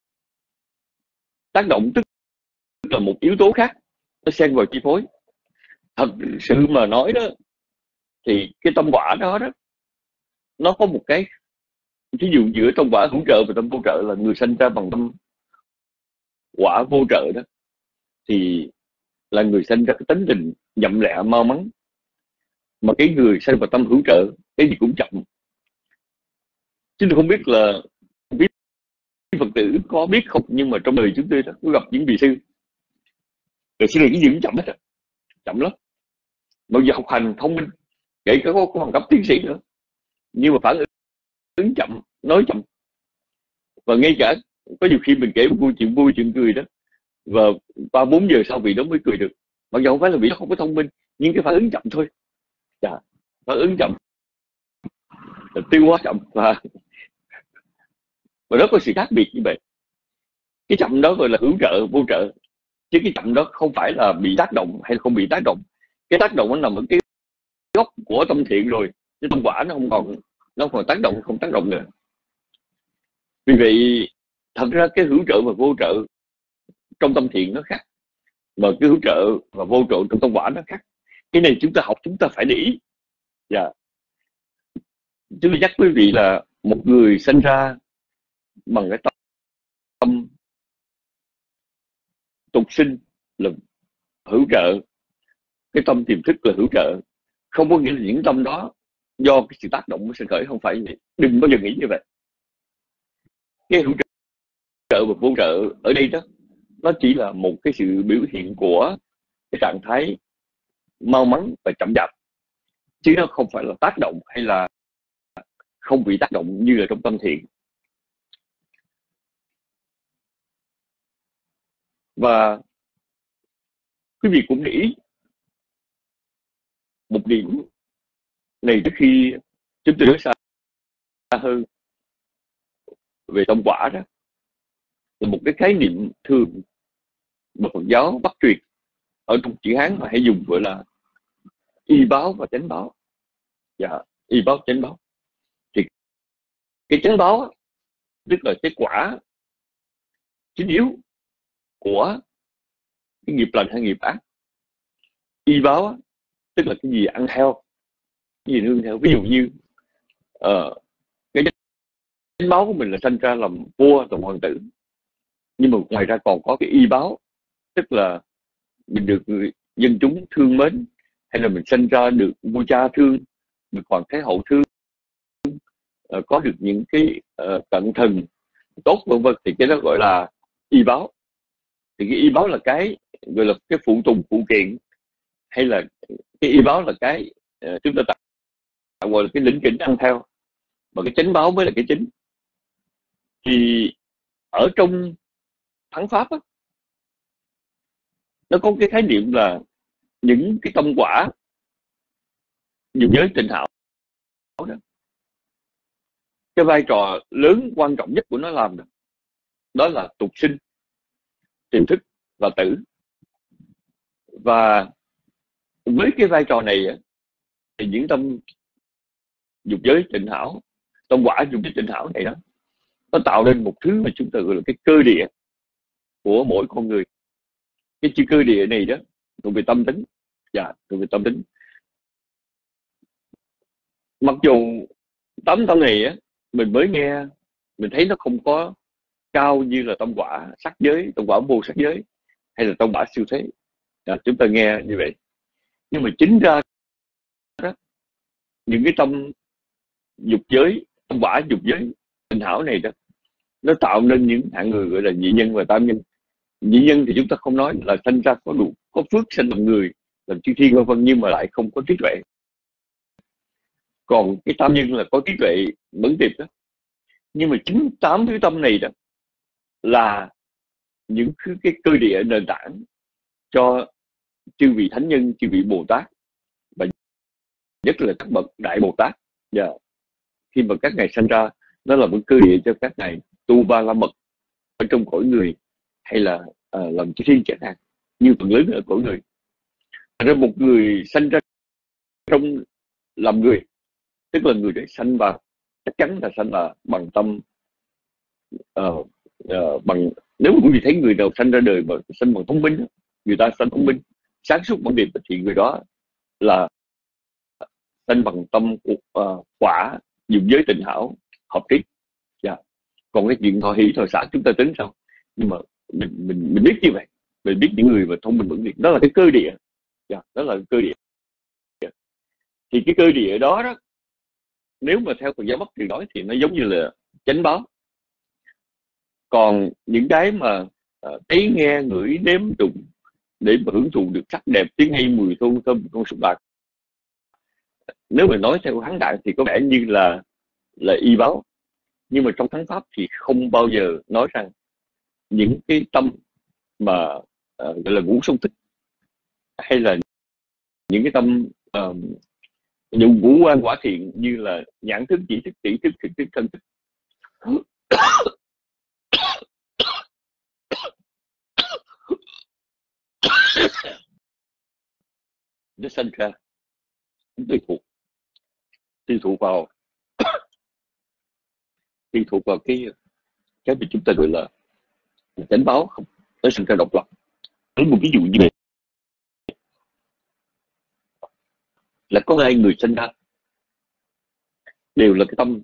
[SPEAKER 4] Tác động tức là một yếu tố khác nó xen vào chi phối. Thật sự mà nói đó, thì cái tâm quả đó nó có một cái, ví dụ giữa tâm quả hữu trợ và tâm vô trợ, là người sanh ra bằng tâm quả vô trợ đó thì là người sanh ra cái tính tình nhậm lẹ mau mắn, mà cái người sanh vào tâm hữu trợ cái gì cũng chậm. Chứ tôi không biết là biết Phật tử có biết không, nhưng mà trong đời chúng tôi có gặp những vị sư, rồi sư này cái gì cũng chậm hết á, chậm lắm. Mặc dù học hành thông minh, kể cả có bằng cấp tiến sĩ nữa, nhưng mà phản ứng chậm, nói chậm. Và ngay cả có nhiều khi mình kể một câu chuyện vui, chuyện cười đó, và 3-4 giờ sau vị đó mới cười được, mặc dù không phải là vị đó không có thông minh, nhưng cái phản ứng chậm thôi. Phản ứng chậm, tiêu hóa chậm, và nó có sự khác biệt như vậy. Cái chậm đó gọi là hữu trợ, vô trợ, chứ cái chậm đó không phải là bị tác động hay không bị tác động. Cái tác động nó nằm ở cái gốc của tâm thiện rồi, cái tâm quả nó còn tác động, không tác động nữa. Vì vậy thật ra cái hữu trợ và vô trợ trong tâm thiện nó khác, mà cái hữu trợ và vô trợ trong tâm quả nó khác. Cái này chúng ta học, chúng ta phải để ý. Chúng tôi nhắc quý vị là một người sinh ra bằng cái tâm tục sinh là hữu trợ, cái tâm tiềm thức là hữu trợ, không có nghĩa là những tâm đó do cái sự tác động của sinh khởi, không phải vậy. Đừng bao giờ nghĩ như vậy. Cái hữu trợ và vô trợ ở đây đó, nó chỉ là một cái sự biểu hiện của cái trạng thái mau mắn và chậm chạp, chứ nó không phải là tác động hay là không bị tác động như là trong tâm thiện. Và quý vị cũng để ý một điểm này trước khi chúng tôi nói xa hơn về tâm quả đó, là một cái khái niệm thường mà Phật giáo bắt truyền ở trong chữ Hán mà hay dùng, gọi là y báo và chánh báo. Y báo chánh báo. Thì cái chánh báo tức là cái quả chính yếu của cái nghiệp lành hay nghiệp ác. Y báo tức là cái gì ăn theo, cái gì nương theo. Ví dụ như cái chánh báo của mình là sanh ra làm vua, làm hoàng tử, nhưng mà ngoài ra còn có cái y báo, tức là mình được dân chúng thương mến, hay là mình sinh ra được vua cha thương, được hoàng thái hậu thương, có được những cái cận thần tốt vân vân, thì cái đó gọi là y báo. Thì cái y báo là cái gọi là cái phụ tùng, phụ kiện, hay là cái y báo là cái chúng ta tạo gọi là cái lĩnh kỉnh ăn theo, mà cái chánh báo mới là cái chính. Thì ở trong thắng pháp á, nó có cái khái niệm là những cái tâm quả dục giới tịnh hảo đó, cái vai trò lớn quan trọng nhất của nó làm đó là tục sinh, tiềm thức và tử. Và với cái vai trò này thì những tâm dục giới tịnh hảo, tâm quả dục giới tịnh hảo này đó, nó tạo nên một thứ mà chúng ta gọi là cái cơ địa của mỗi con người. Cái chữ cơ địa này đó thuộc về tâm tính, thuộc về tâm tính. Mặc dù 8 tâm này mình mới nghe, mình thấy nó không có cao như là tâm quả sắc giới, tâm quả vô sắc giới, hay là tâm quả siêu thế. Chúng ta nghe như vậy, nhưng mà chính ra đó, những cái tâm dục giới, tâm quả dục giới tịnh hảo này đó, nó tạo nên những hạng người gọi là nhị nhân và tam nhân. Nhị nhân thì chúng ta không nói, là sinh ra có phước sinh làm người, làm chư thiên vân vân, nhưng mà lại không có trí tuệ. Còn cái tam nhân là có trí tuệ mẫn tiệp đó. Nhưng mà chính 8 thứ tâm này đó là những cái cơ địa nền tảng cho chư vị thánh nhân, chư vị Bồ Tát, và nhất là các bậc đại Bồ Tát. Khi mà các ngài sinh ra, nó là một cơ địa cho các ngài tu ba la mật ở trong cõi người, hay là làm chư thiên chẳng hạn, như phần lớn ở cõi người. Thành ra một người sinh ra trong làm người, tức là người đấy sanh vào, chắc chắn là sanh là bằng tâm, bằng, nếu mà quý vị thấy người nào sanh ra đời mà sanh bằng thông minh, người ta sanh thông minh, sáng suốt bằng điểm, thì người đó là sanh bằng tâm quả dục giới tịnh hảo hợp trí. Còn cái chuyện thọ hỷ thọ xả chúng ta tính sao? Nhưng mà mình biết như vậy, mình biết những người mà thông minh vững liệt, đó là cái cơ địa. Đó là cơ địa. Thì cái cơ địa đó nếu mà theo Phật giáo Bắc truyền nói thì nó giống như là chánh báo. Còn những cái mà thấy nghe ngửi nếm đụng để mà hưởng thụ được sắc đẹp, tiếng hay, mùi hương thơm con súc bạc, nếu mà nói theo Hán Đại thì có vẻ như là y báo. Nhưng mà trong Thắng Pháp thì không bao giờ nói rằng những cái tâm mà gọi là ngũ song thích, hay là những cái tâm những ngũ quan quả thiện như là nhãn thức, chỉ thức, tỷ thức, thực thức, thân thức, nó sinh ra tùy thuộc vào cái mà chúng ta gọi là chánh báo, không, nó sinh ra độc lập. Lấy một ví dụ như vậy là có hai người sinh ra đều là cái tâm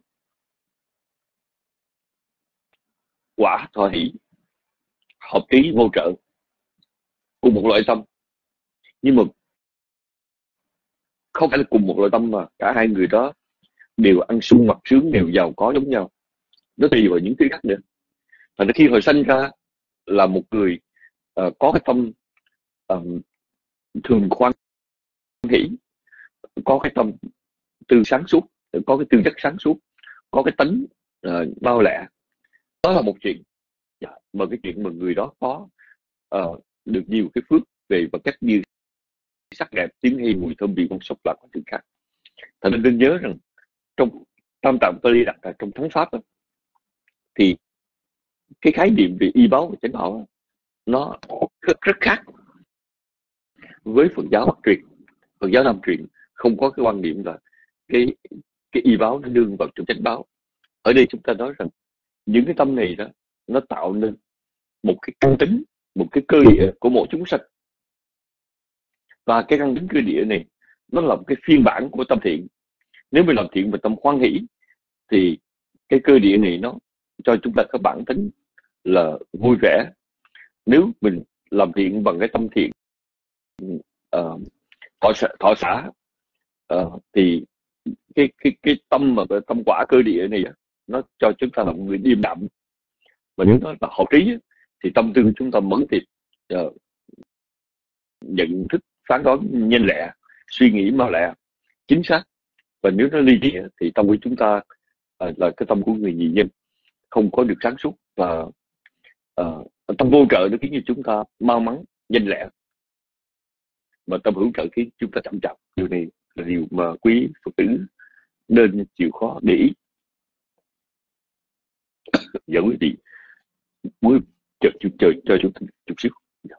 [SPEAKER 4] quả thọ hỷ hợp trí vô trợ, cùng một loại tâm, nhưng mà không phải là cùng một loại tâm mà cả hai người đó đều ăn sung mặc sướng, đều giàu có giống nhau. Nó tùy vào những thứ khác nữa. Thành ra khi hồi sinh ra là một người có cái tâm thường khoan hỷ, có cái tâm tư sáng suốt, có cái tư chất sáng suốt, có cái tính bao lẹ, đó là một chuyện. Mà cái chuyện mà người đó có được nhiều cái phước về vật chất như sắc đẹp, tiếng hay, mùi thơm, vị ngon, sộc là có chuyện khác. Thành nên nhớ rằng trong Tam Tạng Pali đặt ra trong Thắng Pháp đó, thì cái khái niệm về y báo và chánh báo nó rất khác với Phật giáo Bắc truyền. Phật giáo Nam truyền không có cái quan niệm là cái y báo nó nương vào trong chánh báo. Ở đây chúng ta nói rằng những cái tâm này đó nó tạo nên một cái căn tính, một cái cơ địa của mỗi chúng sanh, và cái căn tính cơ địa này nó là một cái phiên bản của tâm thiện. Nếu mình làm thiện và tâm hoan hỷ thì cái cơ địa này nó cho chúng ta có bản tính là vui vẻ. Nếu mình làm thiện bằng cái tâm thiện thọ xả thì cái tâm mà cái tâm quả cơ địa này nó cho chúng ta là một người điềm đạm. Và nếu nó là hợp trí thì tâm tư chúng ta mẫn tiệp, nhận thức phán đoán nhanh lẹ, suy nghĩ mau lẹ, chính xác. Và nếu nó ly trí thì tâm của chúng ta là cái tâm của người nhị nhân, không có được sáng suốt, và tâm vô trợ nó khiến cho chúng ta mau mắn, nhanh lẹ, mà tâm hữu trợ khiến chúng ta chậm chạp. Điều này là điều mà quý Phật tử nên chịu khó để ý. Dẫn quý vị muốn cho chúng ta chút xíu.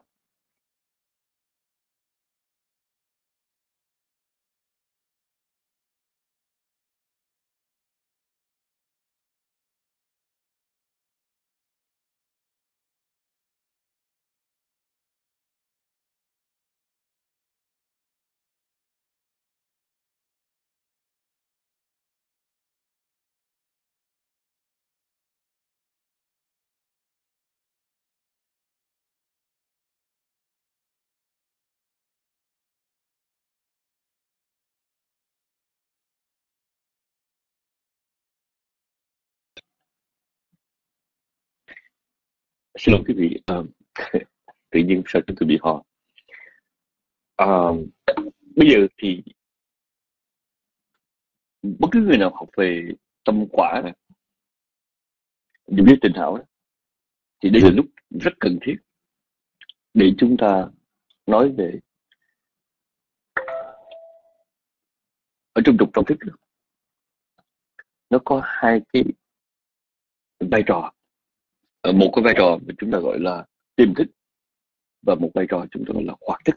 [SPEAKER 4] Xin lỗi quý vị, tự nhiên sao chúng tôi bị ho. Bây giờ thì bất cứ người nào học về tâm quả này, dùng với tình hảo, thì đây là lúc rất cần thiết để chúng ta nói về ở trong trục tâm thức. Nó có hai cái vai trò. Một cái vai trò mà chúng ta gọi là tiềm thức, và một vai trò chúng ta gọi là khoát thức.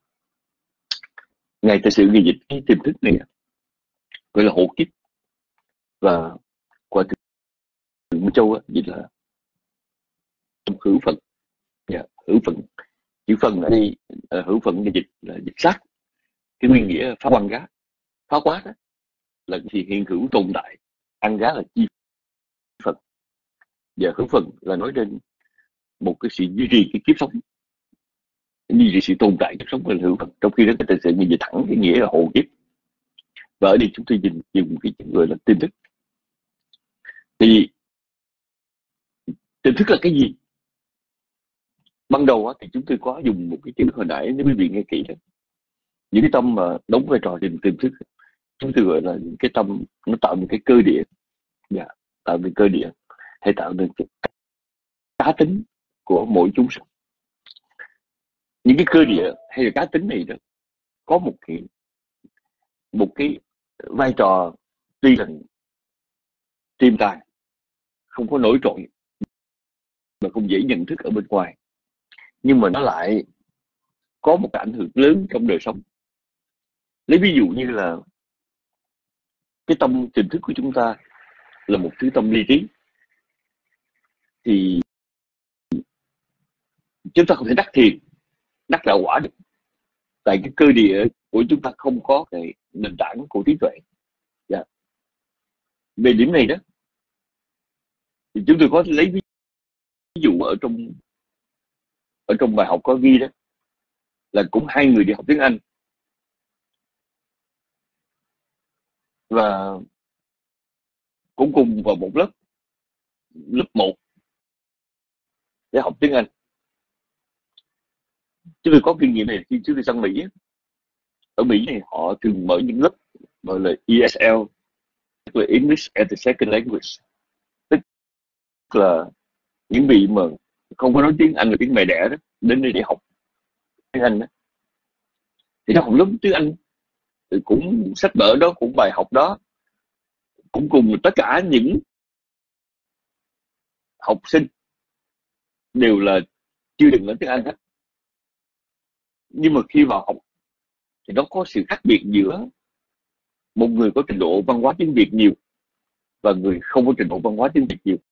[SPEAKER 4] Ngài Tài sự ghi dịch cái tiềm thức này gọi là hộ kiếp, và qua từ Minh Châu dịch là hữu phận. Hữu phận, chữ phận ở đây, hữu phận là dịch sát. Cái nguyên nghĩa phá quan gá, phá quá đó là thì hiện hữu tồn tại, ăn gá là chi phận, và hữu phận là nói đến một cái sự duy trì cái kiếp sống, duy trì sự tồn tại kiếp sống là hữu phận. Trong khi đó cái Tài sự nhìn về thẳng cái nghĩa là hộ kiếp, và ở đây chúng tôi dùng cái chữ gọi là tiềm thức. Thì tiềm thức là cái gì? Ban đầu thì chúng tôi có dùng một cái chữ hồi nãy, nếu quý vị nghe kỹ đó, những cái tâm mà đóng vai trò tiềm thức, chúng tôi gọi là những cái tâm nó tạo nên cái cơ địa, tạo nên cơ địa, hay tạo nên cái cá tính của mỗi chúng sinh. Những cái cơ địa hay là cá tính này đó có một cái vai trò tuy là tiềm tàng, không có nổi trội, mà không dễ nhận thức ở bên ngoài, nhưng mà nó lại có một cái ảnh hưởng lớn trong đời sống. Lấy ví dụ như là cái tâm tiềm thức của chúng ta là một thứ tâm lý trí, thì chúng ta không thể đắc thiền, đắc đạo quả được, tại cái cơ địa của chúng ta không có cái nền tảng của trí tuệ. Về điểm này đó thì chúng tôi có lấy ví dụ ở trong bài học có ghi đó, là cũng hai người đi học tiếng Anh, và cũng cùng vào một lớp 1 để học tiếng Anh. Chúng tôi có kinh nghiệm này khi chúng tôi sang Mỹ. Ở Mỹ này họ thường mở những lớp gọi là ESL, tức là English as a Second Language, tức là những vị mà không có nói tiếng Anh là tiếng mẹ đẻ đó, đến đây để học tiếng Anh đó. Thì nó học lớp tiếng Anh thì cũng sách vở đó, cũng bài học đó, cũng cùng tất cả những học sinh đều là chưa từng nói tiếng Anh hết. Nhưng mà khi vào học thì nó có sự khác biệt giữa một người có trình độ văn hóa tiếng Việt nhiều và người không có trình độ văn hóa tiếng Việt nhiều.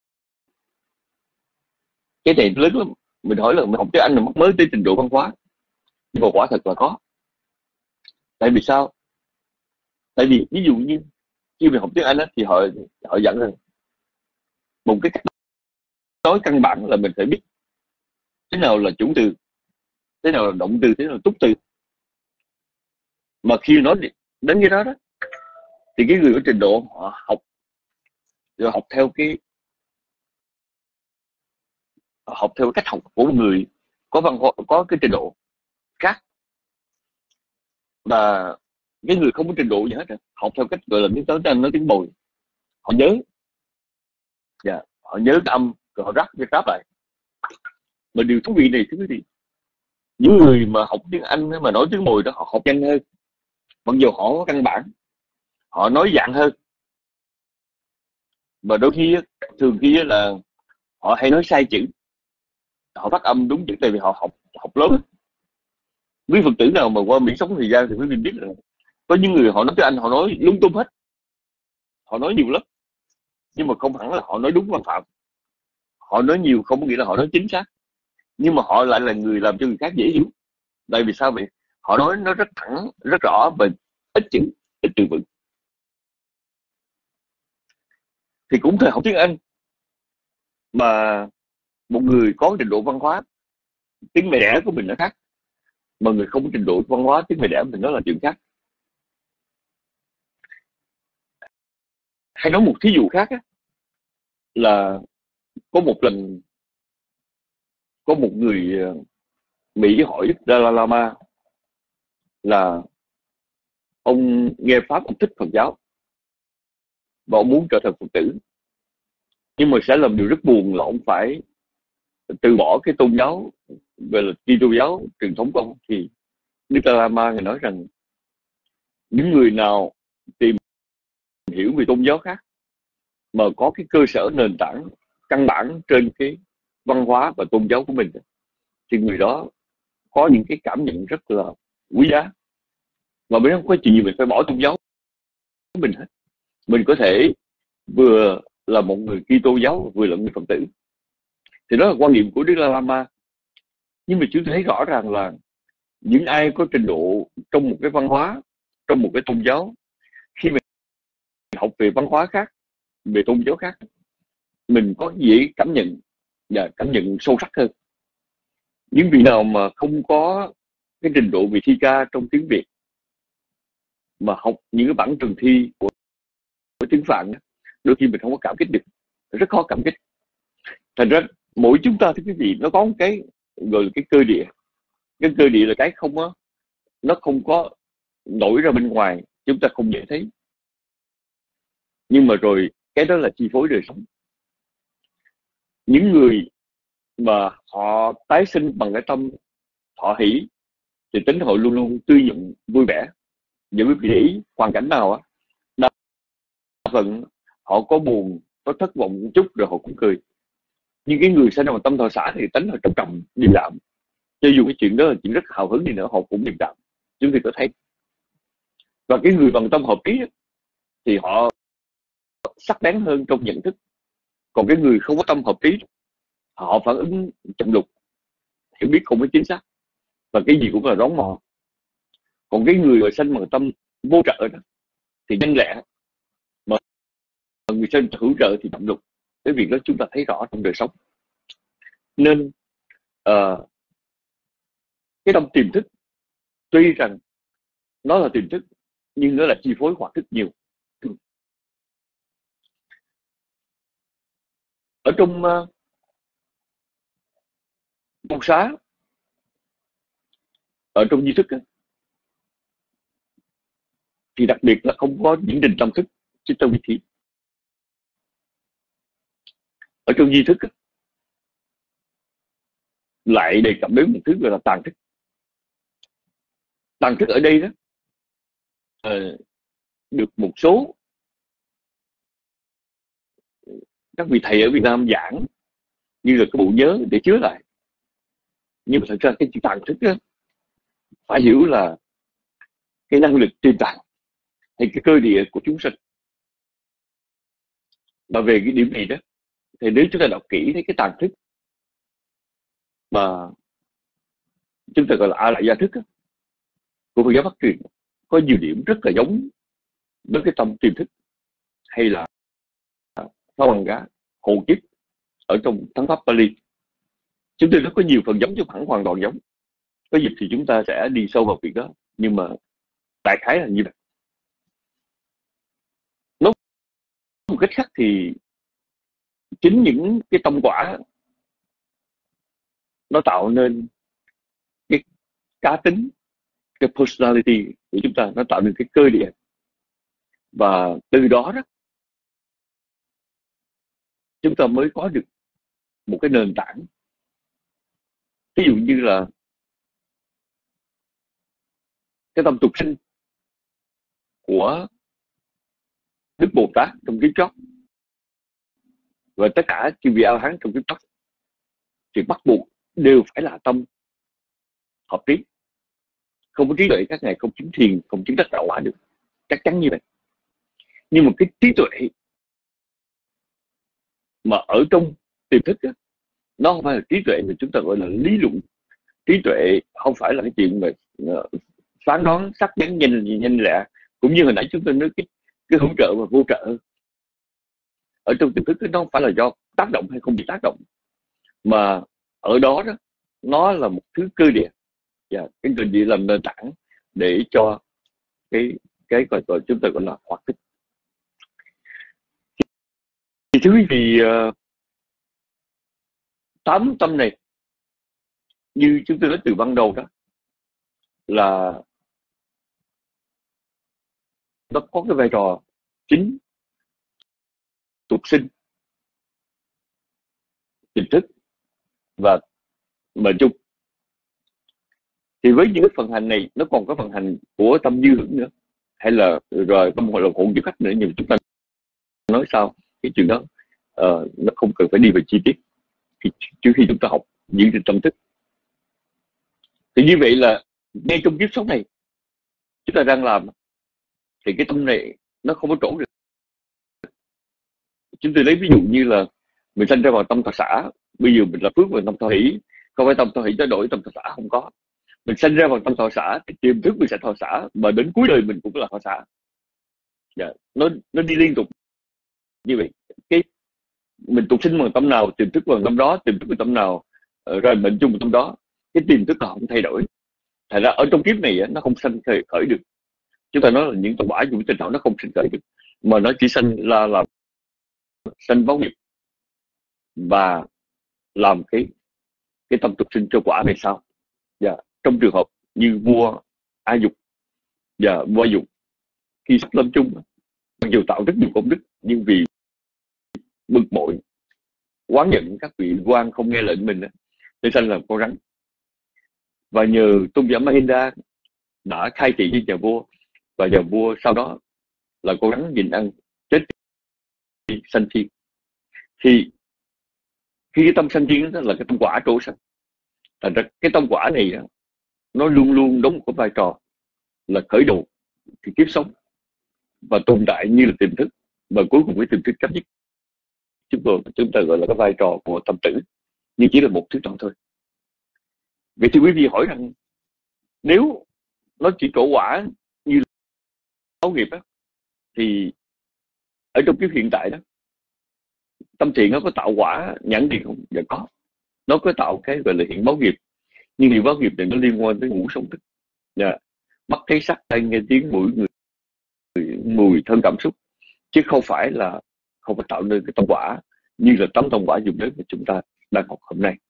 [SPEAKER 4] Cái này lớn lắm. Mình hỏi là mình học tiếng Anh là mới tới trình độ văn hóa, nhưng mà quả thật là có. Tại vì sao? Tại vì ví dụ như khi mình học tiếng Anh thì họ dặn rằng một cái cách nói căn bản là mình phải biết thế nào là chủ từ, thế nào là động từ, thế nào là túc từ. Mà khi nói đến cái đó thì cái người có trình độ họ học theo cách học của một người có văn hóa, có cái trình độ khác, và cái người không có trình độ gì hết học theo cách gọi là tiếng Anh nói tiếng bồi. Họ nhớ, họ nhớ cái âm rồi họ ráp lại. Mà điều thú vị này thưa quý vị, Những người mà học tiếng Anh mà nói tiếng mồi đó, họ học nhanh hơn, mặc dù họ có căn bản, họ nói dạng hơn, và đôi khi thường khi là họ hay nói sai chữ, họ phát âm đúng chữ, tại vì họ học lớn. Quý Phật tử nào mà qua Mỹ sống thời gian thì quý vị biết là có những người họ nói tiếng Anh họ nói lung tung hết, họ nói nhiều lắm, nhưng mà không hẳn là họ nói đúng văn phạm. Họ nói nhiều không có nghĩa là họ nói chính xác, nhưng mà họ lại là người làm cho người khác dễ hiểu. Tại vì sao vậy? Họ nói nó rất thẳng, rất rõ và ít chữ, ít từ vựng. Thì cũng thời học tiếng Anh mà một người có trình độ văn hóa tiếng mẹ đẻ của mình nó khác, mà người không có trình độ văn hóa tiếng mẹ đẻ mình nó là chuyện khác. Hay nói một thí dụ khác á, là có một lần có một người Mỹ hỏi Đức Dalai Lama là ông nghe pháp, ông thích Phật giáo và ông muốn trở thành Phật tử, nhưng mà sẽ làm điều rất buồn là ông phải từ bỏ cái tôn giáo về là Kitô giáo truyền thống của ông. Thì Đức Dalai Lama người nói rằng những người nào tìm hiểu về tôn giáo khác mà có cái cơ sở nền tảng căn bản trên cái văn hóa và tôn giáo của mình thì người đó có những cái cảm nhận rất là quý giá, mà mình không có chuyện gì mình phải bỏ tôn giáo của mình hết. Mình có thể vừa là một người Kitô giáo vừa là người Phật tử. Thì đó là quan điểm của Đức Dalai Lama. Nhưng mà chúng ta thấy rõ ràng là những ai có trình độ trong một cái văn hóa, trong một cái tôn giáo, khi mình học về văn hóa khác, về tôn giáo khác, mình có dễ cảm nhận và cảm nhận sâu sắc hơn. Những vị nào mà không có cái trình độ về thi ca trong tiếng Việt mà học những cái bản trường thi của tiếng Phạn, đôi khi mình không có cảm kích được, rất khó cảm kích. Thành ra mỗi chúng ta, thưa quý vị, nó có một cái gọi là cái cơ địa. Cái cơ địa là cái không á, nó không có nổi ra bên ngoài, chúng ta không dễ thấy, nhưng mà rồi cái đó là chi phối đời sống. Những người mà họ tái sinh bằng cái tâm thọ hỷ thì tính họ luôn luôn tươi nhuận, vui vẻ. Và quý vị để ý hoàn cảnh nào á, đa phần họ có buồn, có thất vọng một chút rồi họ cũng cười. Nhưng cái người sinh ra bằng tâm thọ xã thì tính họ trầm trầm, điềm đạm. Cho dù cái chuyện đó là chuyện rất hào hứng đi nữa, họ cũng điềm đạm. Chúng ta có thấy. Và cái người bằng tâm hợp trí thì họ sắc bén hơn trong nhận thức. Còn cái người không có tâm hợp trí, họ phản ứng chậm lục, hiểu biết không có chính xác, và cái gì cũng là đón mò. Còn cái người mà sinh bằng tâm vô trợ đó thì nhanh lẹ, mà người sinh hữu trợ thì chậm lục. Cái việc đó chúng ta thấy rõ trong đời sống. Nên cái tâm tiềm thức tuy rằng nó là tiềm thức nhưng nó là chi phối hoạt thức nhiều. Ở trong công xá, ở trong di thức á, thì đặc biệt là không có những định tâm thức chứ trong vi thí. Ở trong di thức á, lại đề cập đến một thứ gọi là tàn thức. Tàn thức ở đây đó được một số các vị thầy ở Việt Nam giảng như là cái bộ nhớ để chứa lại. Nhưng mà thật ra cái chữ tàn thức đó, phải hiểu là cái năng lực trên tàn hay cái cơ địa của chúng sinh. Và về cái điểm này đó, thì nếu chúng ta đọc kỹ thấy cái tàn thức mà chúng ta gọi là A Lại Gia thức đó, của Phật giáo Bắc truyền, có nhiều điểm rất là giống với cái tâm tiềm thức hay là Phá Bằng Gá, Hồn Kiếp ở trong Thắng Pháp Pali. Chúng tôi nó có nhiều phần giống chứ không hẳn hoàn toàn giống. Có dịp thì chúng ta sẽ đi sâu vào việc đó, nhưng mà đại khái là như vậy. Nói một cách khác thì chính những cái tâm quả nó tạo nên cái cá tính, cái personality của chúng ta, nó tạo nên cái cơ địa, và từ đó đó chúng ta mới có được một cái nền tảng. Ví dụ như là cái tâm tục sinh của Đức Bồ Tát trong kiếp trước và tất cả chư vị A Hán trong kiếp trước thì bắt buộc đều phải là tâm hợp trí. Không có trí tuệ các ngài không chứng thiền, không chứng đắc đạo quả được, chắc chắn như vậy. Nhưng mà cái trí tuệ mà ở trong tiềm thức đó, nó không phải là trí tuệ mà chúng ta gọi là lý luận. Trí tuệ không phải là cái chuyện mà phán đoán sắc bén nhanh lẹ, cũng như hồi nãy chúng tôi nói cái hỗ trợ và vô trợ. Ở trong tiềm thức nó không phải là do tác động hay không bị tác động, mà ở đó đó nó là một thứ cơ địa, và cái cơ địa làm nền tảng để cho cái gọi chúng ta gọi là hoạt tích. Thì thưa quý vị, 8 tâm này như chúng tôi nói từ ban đầu đó là nó có cái vai trò chính tục sinh, tiềm thức và mệnh chung. Thì với những cái phần hành này nó còn có phần hành của tâm dư hưởng nữa, hay là rồi tâm hội là hồn du khách nữa, nhưng chúng ta nói sao cái chuyện đó nó không cần phải đi vào chi tiết trước khi chúng ta học diễn trình tâm thức. Thì như vậy là ngay trong kiếp sống này chúng ta đang làm thì cái tâm này nó không có trổ được. Chúng tôi lấy ví dụ như là mình sinh ra vào tâm thọ xã, bây giờ mình là phước vào tâm thọ hỷ, không phải tâm thọ hỷ tới đổi tâm thọ xã, không có. Mình sinh ra vào tâm thọ xã thì tiềm thức mình sẽ thọ xã, mà đến cuối đời mình cũng là thọ xã. Nó đi liên tục như vậy. Cái mình tục sinh bằng tâm nào, tiềm thức bằng tâm đó, tiềm thức bằng tâm nào, rồi mệnh chung bằng tâm đó. Cái tiềm thức là không thay đổi. Thành ra ở trong kiếp này nó không sanh khởi được. Chúng ta nói là những tội quả dụng tình hảo nó không sanh khởi được, mà nó chỉ sanh là sanh báo nghiệp và làm cái tâm tục sinh cho quả về sau. Trong trường hợp như vua A Dục và vua A Dục khi sắp lâm chung, mặc dù tạo rất nhiều công đức nhưng vì bực bội oán giận các vị quan không nghe lệnh mình nên sanh làm con rắn. Và nhờ tôn giả Mahinda đã khai thị với nhà vua, và nhà vua sau đó là con rắn nhìn ăn chết sanh thiên. Thì khi cái tâm sanh thiên đó là cái tâm quả trổ sanh. Thành ra cái tâm quả này nó luôn luôn đóng một cái vai trò là khởi đầu thì kiếp sống và tồn tại như là tiềm thức, và cuối cùng cái tiềm thức chấm dứt. Chúng ta gọi là cái vai trò của tâm tử, nhưng chỉ là một thứ trò thôi. Vậy thì quý vị hỏi rằng nếu nó chỉ trổ quả như là báo nghiệp đó, thì ở trong kiếp hiện tại đó tâm thiện nó có tạo quả nhãn tiền không? Dạ có. Nó có tạo cái gọi là hiện báo nghiệp, nhưng hiện báo nghiệp này nó liên quan tới ngũ sống thức. Mắt thấy sắc, tai nghe tiếng, mũi mùi thân cảm xúc, chứ không phải tạo nên cái tâm quả như là tấm tâm quả dùng đến mà chúng ta đang học hôm nay.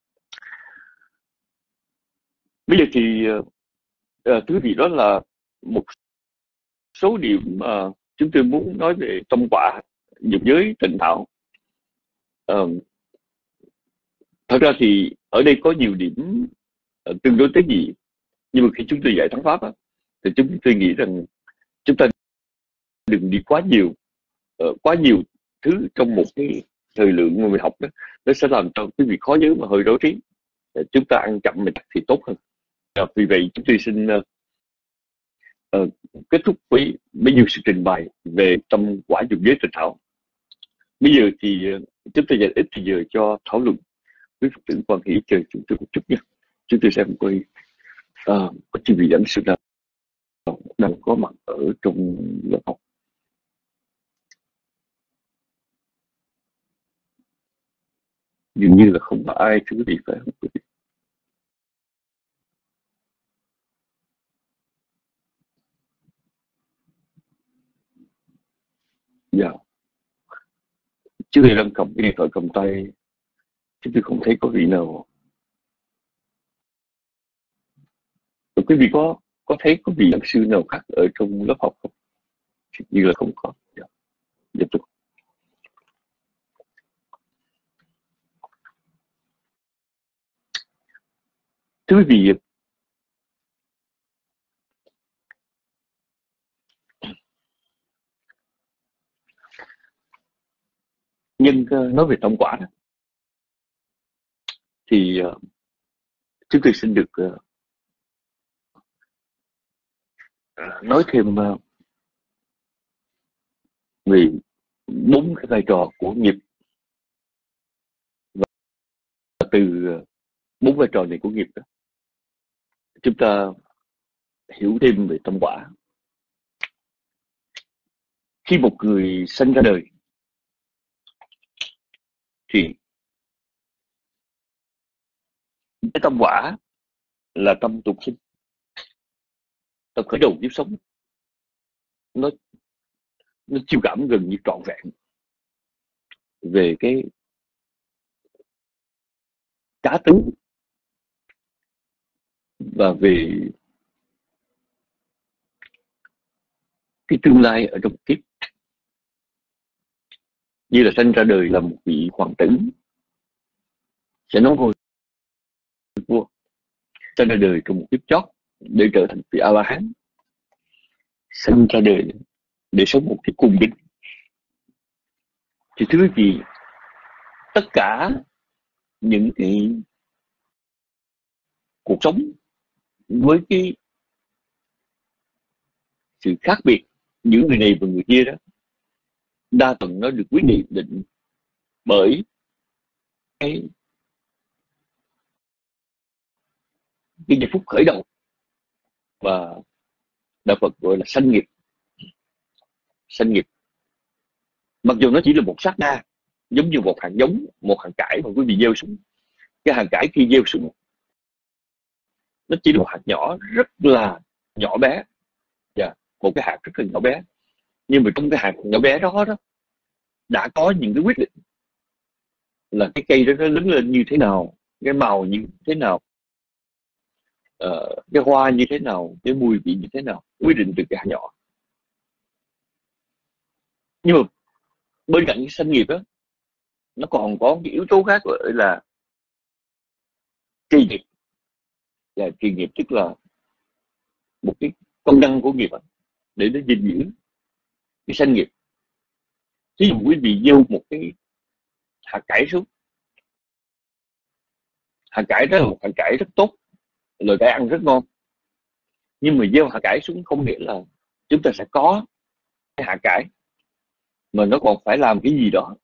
[SPEAKER 4] Bây giờ thì thưa quý vị, đó là một số điểm mà chúng tôi muốn nói về tâm quả dục giới tịnh thảo. Thật ra thì ở đây có nhiều điểm tương đối tế nhị, nhưng mà khi chúng tôi dạy thắng pháp thì chúng tôi nghĩ rằng chúng ta đừng đi quá nhiều thứ trong một cái thời lượng mà mình học đó, nó sẽ làm cho quý vị khó nhớ mà hơi rối trí. Chúng ta ăn chậm mình thì tốt hơn. Vì vậy chúng tôi xin kết thúc với bấy nhiêu sự trình bày về tâm quả dục giới tịnh thảo. Bây giờ thì chúng tôi dành ít thời giờ cho thảo luận với Phật tử quan hỷ chờ chúng tôi một chút nha. Chúng tôi xem coi có chư vị giảng sư nào đang có mặt ở trong lớp học. Dường như là không có ai, thưa quý vị, phải không quý vị? Dạ. Chứ tôi đang cầm cái điện thoại cầm tay, chứ tôi không thấy có vị nào. Rồi quý vị có thấy có vị giảng sư nào khác ở trong lớp học không? Như là không có. Dạ. Tiếp tục. Thưa quý vị, nhân nói về tâm quả đó, thì chúng tôi xin được nói thêm về 4 cái vai trò của nghiệp. Và từ 4 vai trò này của nghiệp đó, chúng ta hiểu thêm về tâm quả. Khi một người sinh ra đời thì cái tâm quả là tâm tục sinh, tâm khởi đầu kiếp sống. nó nó chiêu cảm gần như trọn vẹn về cái cá tính và về cái tương lai ở trong kiếp. Như là sinh ra đời là một vị hoàng tử sẽ nối ngôi vua, sinh ra đời trong một kiếp chót để trở thành vị A La Hán, sinh ra đời để sống một cái cung đình. Thì thưa quý vị, tất cả những cái cuộc sống với cái sự khác biệt giữa người này và người kia đó, đa phần nó được quyết định bởi cái giây phút khởi đầu, và đạo Phật gọi là sanh nghiệp. Sanh nghiệp mặc dù nó chỉ là một sát na, giống như một hạt giống, một hạt cải mà quý vị gieo xuống. Cái hạt cải khi gieo xuống, nó chỉ là một hạt nhỏ rất là nhỏ bé, một cái hạt rất là nhỏ bé. Nhưng mà trong cái hạt nhỏ bé đó đã có những cái quyết định là cái cây đó nó lớn lên như thế nào, cái màu như thế nào, cái hoa như thế nào, cái mùi vị như thế nào, quyết định từ cái hạt nhỏ. Nhưng mà bên cạnh cái sanh nghiệp đó, nó còn có cái yếu tố khác gọi là trì nghiệp. Và trì nghiệp tức là một cái công năng của nghiệp để nó gìn giữ cái sanh nghiệp. Ví dụ quý vị gieo một cái hạt cải xuống, hạt cải đó là một hạt cải rất tốt, loại cải ăn rất ngon. Nhưng mà gieo hạt cải xuống không nghĩa là chúng ta sẽ có cái hạt cải, mà nó còn phải làm cái gì đó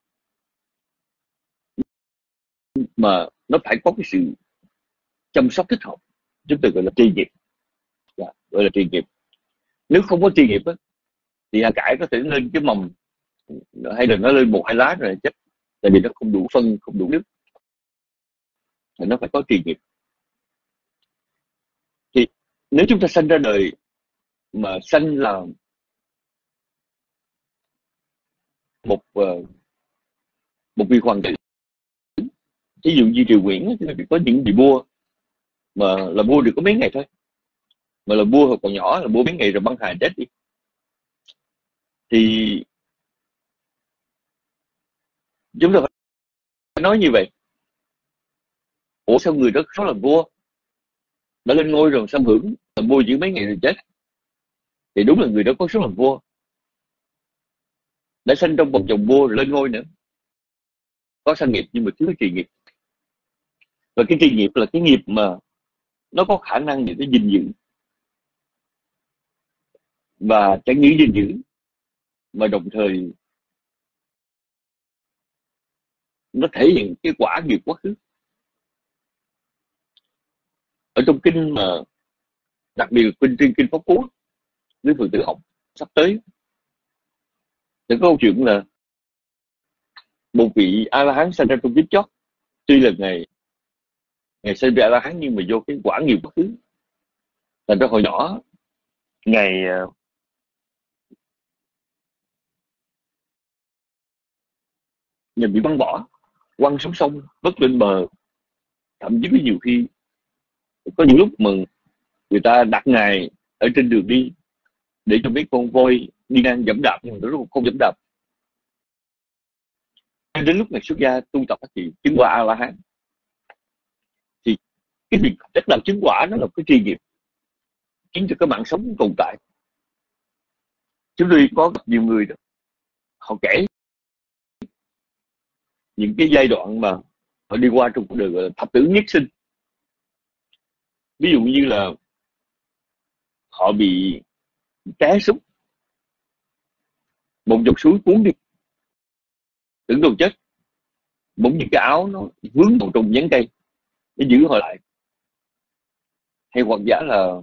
[SPEAKER 4] mà nó phải có cái sự chăm sóc thích hợp. Chúng ta gọi là trì nghiệp. Gọi là trì nghiệp. Nếu không có trì nghiệp á, thì hạt cải có thể lên cái mầm, hay là nó lên 1-2 lá rồi chết, tại vì nó không đủ phân, không đủ nước. Thì nó phải có trì nghiệp. Thì nếu chúng ta sanh ra đời mà sanh là một vị hoàng tử, ví dụ như Triều Nguyễn thì có những vị vua mà là vua được có mấy ngày thôi, mà là vua còn nhỏ, là vua mấy ngày rồi băng hà chết đi, thì chúng ta phải nói như vậy. Ủa sao người đó số làm vua, đã lên ngôi rồi sao hưởng làm vua chỉ mấy ngày rồi chết? Thì đúng là người đó có số làm vua, đã sinh trong một dòng vua rồi lên ngôi nữa, có sanh nghiệp nhưng mà thiếu cái trì nghiệp. Và cái trì nghiệp là cái nghiệp mà nó có khả năng để nó gìn giữ, và chẳng những gìn giữ mà đồng thời nó thể hiện cái quả nghiệp quá khứ. Ở trong kinh mà đặc biệt là kinh Pháp Cú, với Phật tử học sắp tới, thì có câu chuyện là một vị A La Hán sinh ra trong kiếp chót, tuy là ngày sinh ra A La Hán nhưng mà vô cái quả nghiệp quá khứ. Thành ra hồi nhỏ ngày bị băng bỏ, quăng xuống sông, vớt lên bờ. Thậm chí có nhiều khi, có những lúc mà người ta đặt ngài ở trên đường đi để cho mấy con voi đi ngang dẫm đạp, nhưng mà nó không dẫm đạp. Đến lúc ngày xuất gia tu tập thì chứng quả A La Hán. Thì cái việc rất làm chứng quả nó là cái trì nghiệp, khiến cho cái mạng sống tồn tại. Chúng tôi có gặp nhiều người đó, họ kể những cái giai đoạn mà họ đi qua trong cuộc đời gọi là thập tử nhất sinh. Ví dụ như là họ bị té súng, một dòng suối cuốn đi, tưởng đâu chết, bỗng những cái áo nó vướng vào trong nhánh cây để giữ họ lại. Hay hoặc giả là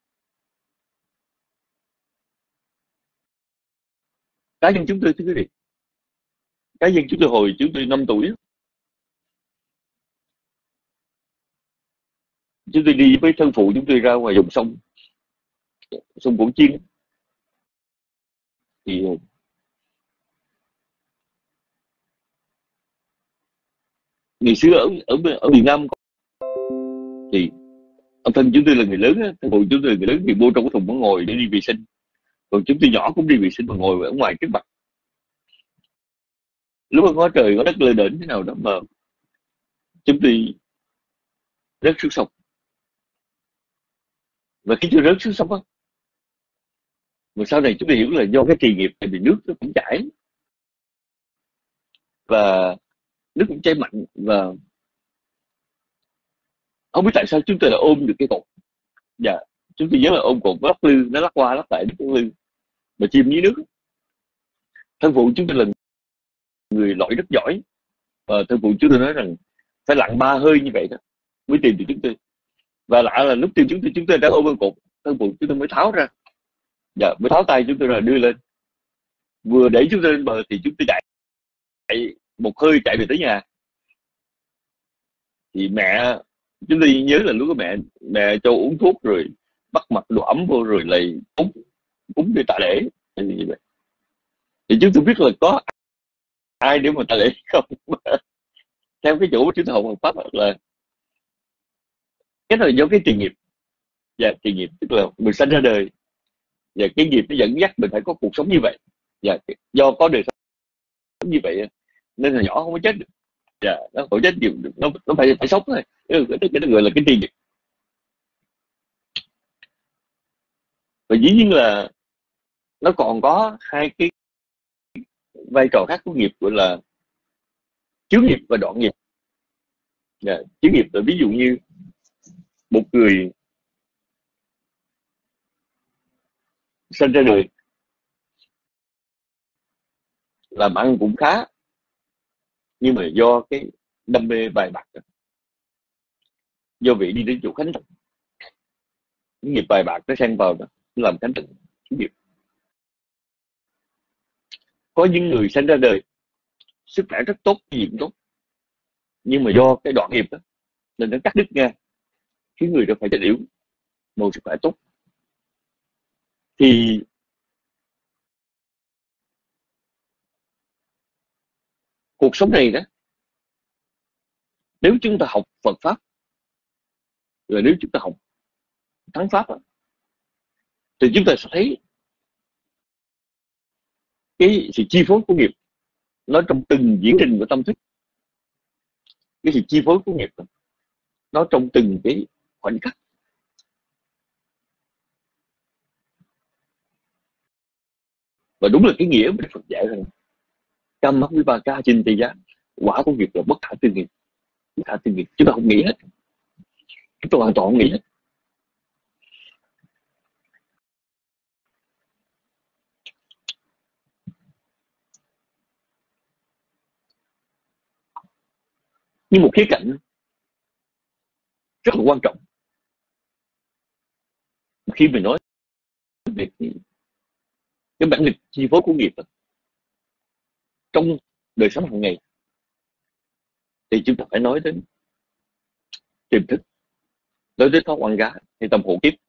[SPEAKER 4] cá nhân chúng tôi, thưa quý vị, cá nhân chúng tôi hồi chúng tôi 5 tuổi, chúng tôi đi với thân phụ chúng tôi ra ngoài dòng sông Cổ Chiên. Thì ngày xưa ở miền Nam thì ông thân chúng tôi là người lớn, thân phụ chúng tôi là người lớn thì vô trong cái thùng vẫn ngồi để đi vệ sinh, còn chúng tôi nhỏ cũng đi vệ sinh mà ngồi ở ngoài trước mặt. Lúc đó có trời có đất lơ đễnh thế nào đó mà chúng tôi rớt xuống sông. Và khi tôi rớt xuống sông á, mà sau này chúng tôi hiểu là do cái trì nghiệp, tại vì nước nó cũng chảy và nước cũng chảy mạnh, và không biết tại sao chúng tôi đã ôm được cái cột. Dạ, chúng tôi nhớ là ôm cột, nó lắc lư, nó lắc qua lắc lại, nó lắc lư mà chìm dưới nước. Thân phụ chúng tôi là người lội rất giỏi, và thân phụ chúng tôi nói rằng phải lặn 3 hơi như vậy đó mới tìm được chúng tôi. Và lạ là lúc tìm chúng tôi đã ôm cái cột, thân phụ chúng tôi mới tháo ra, dạ, mới tháo tay chúng tôi ra đưa lên. Vừa đẩy chúng tôi lên bờ thì chúng tôi chạy một hơi chạy về tới nhà. Thì mẹ chúng tôi nhớ là lúc đó mẹ cho uống thuốc rồi bắt mặc đồ ấm vô rồi lại cúng để tạ lễ. Thì chúng tôi biết là có ai để mà tạ lễ không. Theo cái chỗ chúng tôi học Phật pháp là cái này do cái tiền nghiệp. Và tiền nghiệp tức là mình sinh ra đời và cái nghiệp nó dẫn dắt mình phải có cuộc sống như vậy, và do có đời sống như vậy nên là nhỏ không có chết được. Dạ, nó không chết nhiều, nó phải sống thôi. Cái nó gọi là cái tiền nghiệp. Và dĩ nhiên là nó còn có hai cái vai trò khác của nghiệp, gọi là chướng nghiệp và đoạn nghiệp. Chướng nghiệp là ví dụ như một người sinh ra đời làm ăn cũng khá, nhưng mà do cái đam mê bài bạc, do vị đi đến chỗ khánh tịnh, cái nghiệp bài bạc nó xen vào đó, nó làm khánh tịnh cái nghiệp. Có những người sinh ra đời sức khỏe rất tốt, gì cũng tốt, nhưng mà do cái đoạn nghiệp đó nên nó cắt đứt ngang, khiến người đó phải chết yếu, một sức khỏe tốt. Thì cuộc sống này đó, nếu chúng ta học Phật pháp, rồi nếu chúng ta học thắng pháp đó, thì chúng ta sẽ thấy cái sự chi phối của nghiệp nó trong từng diễn trình của tâm thức. Cái sự chi phối của nghiệp đó, nó trong từng cái khoảnh khắc. Và đúng là cái nghĩa mà Phật dạy rằng Kamma Vipaka Chintaya, quả của nghiệp là bất khả tư nghiệp. Bất khả tư nghiệp, chúng ta không nghĩ hết, chúng ta hoàn toàn không nghĩ hết. Nhưng một khía cạnh rất là quan trọng khi mình nói về cái bản lực chi phối của nghiệp trong đời sống hàng ngày, thì chúng ta phải nói đến tiềm thức, nói đến thói quan gá hay tâm hộ kiếp,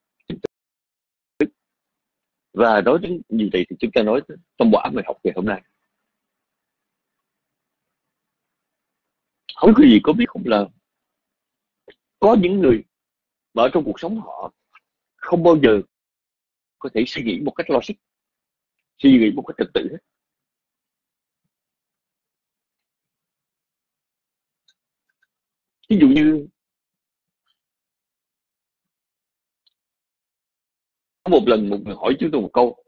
[SPEAKER 4] và nói đến gì thì chúng ta nói đến tâm quả mình học ngày hôm nay. Không có gì có biết không, là có những người mà ở trong cuộc sống họ không bao giờ có thể suy nghĩ một cách logic, suy nghĩ một cách trật tự hết. Ví dụ như có một lần một người hỏi chúng tôi một câu: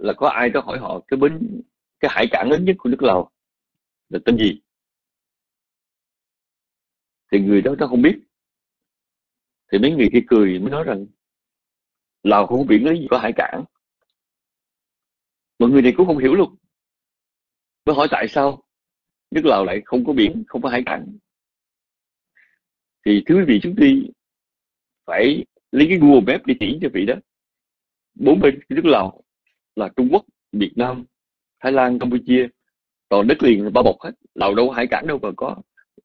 [SPEAKER 4] là có ai đó hỏi họ cái hải cảng lớn nhất của nước Lào là tên gì, thì người đó nó không biết. Thì mấy người kia cười mới nói rằng Lào không có biển lấy gì có hải cảng. Mọi người này cũng không hiểu luôn, mới hỏi tại sao nước Lào lại không có biển, không có hải cảng. Thì thưa quý vị, chúng tôi phải lấy cái Google Maps để chỉ cho vị đó. 4 bên nước Lào là Trung Quốc, Việt Nam, Thái Lan, Campuchia, toàn đất liền bao bọc hết. Lào đâu có hải cảng đâu mà có,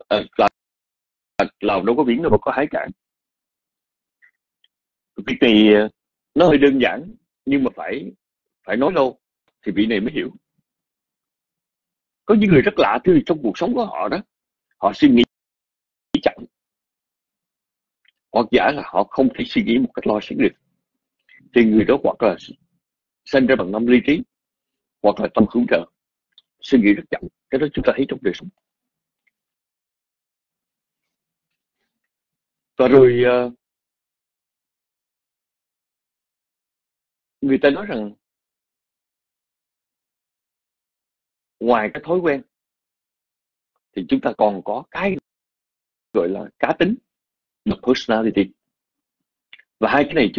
[SPEAKER 4] Lào đâu có biển đâu mà có hải cảng. Việc này nó hơi đơn giản, nhưng mà phải nói lâu thì vị này mới hiểu. Có những người rất lạ thứ trong cuộc sống của họ đó, họ suy nghĩ chậm, hoặc giả là họ không thể suy nghĩ một cách logic được, thì người đó hoặc là sinh ra bằng năm lý trí, hoặc là tâm hữu trợ, suy nghĩ rất chậm. Cái đó chúng ta thấy trong đời sống. Và rồi người ta nói rằng ngoài cái thói quen thì chúng ta còn có cái gọi là cá tính, là personality. Và hai cái này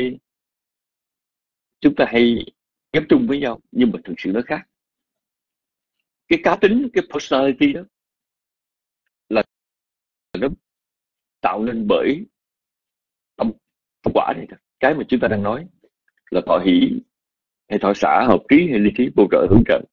[SPEAKER 4] chúng ta hay ghép chung với nhau, nhưng mà thực sự nó khác. Cái cá tính, cái personality đó là nó tạo nên bởi tâm quả này. Cái mà chúng ta đang nói là thọ hỷ hay thọ xả, hợp trí hay ly trí, vô trợ, hưởng trợ.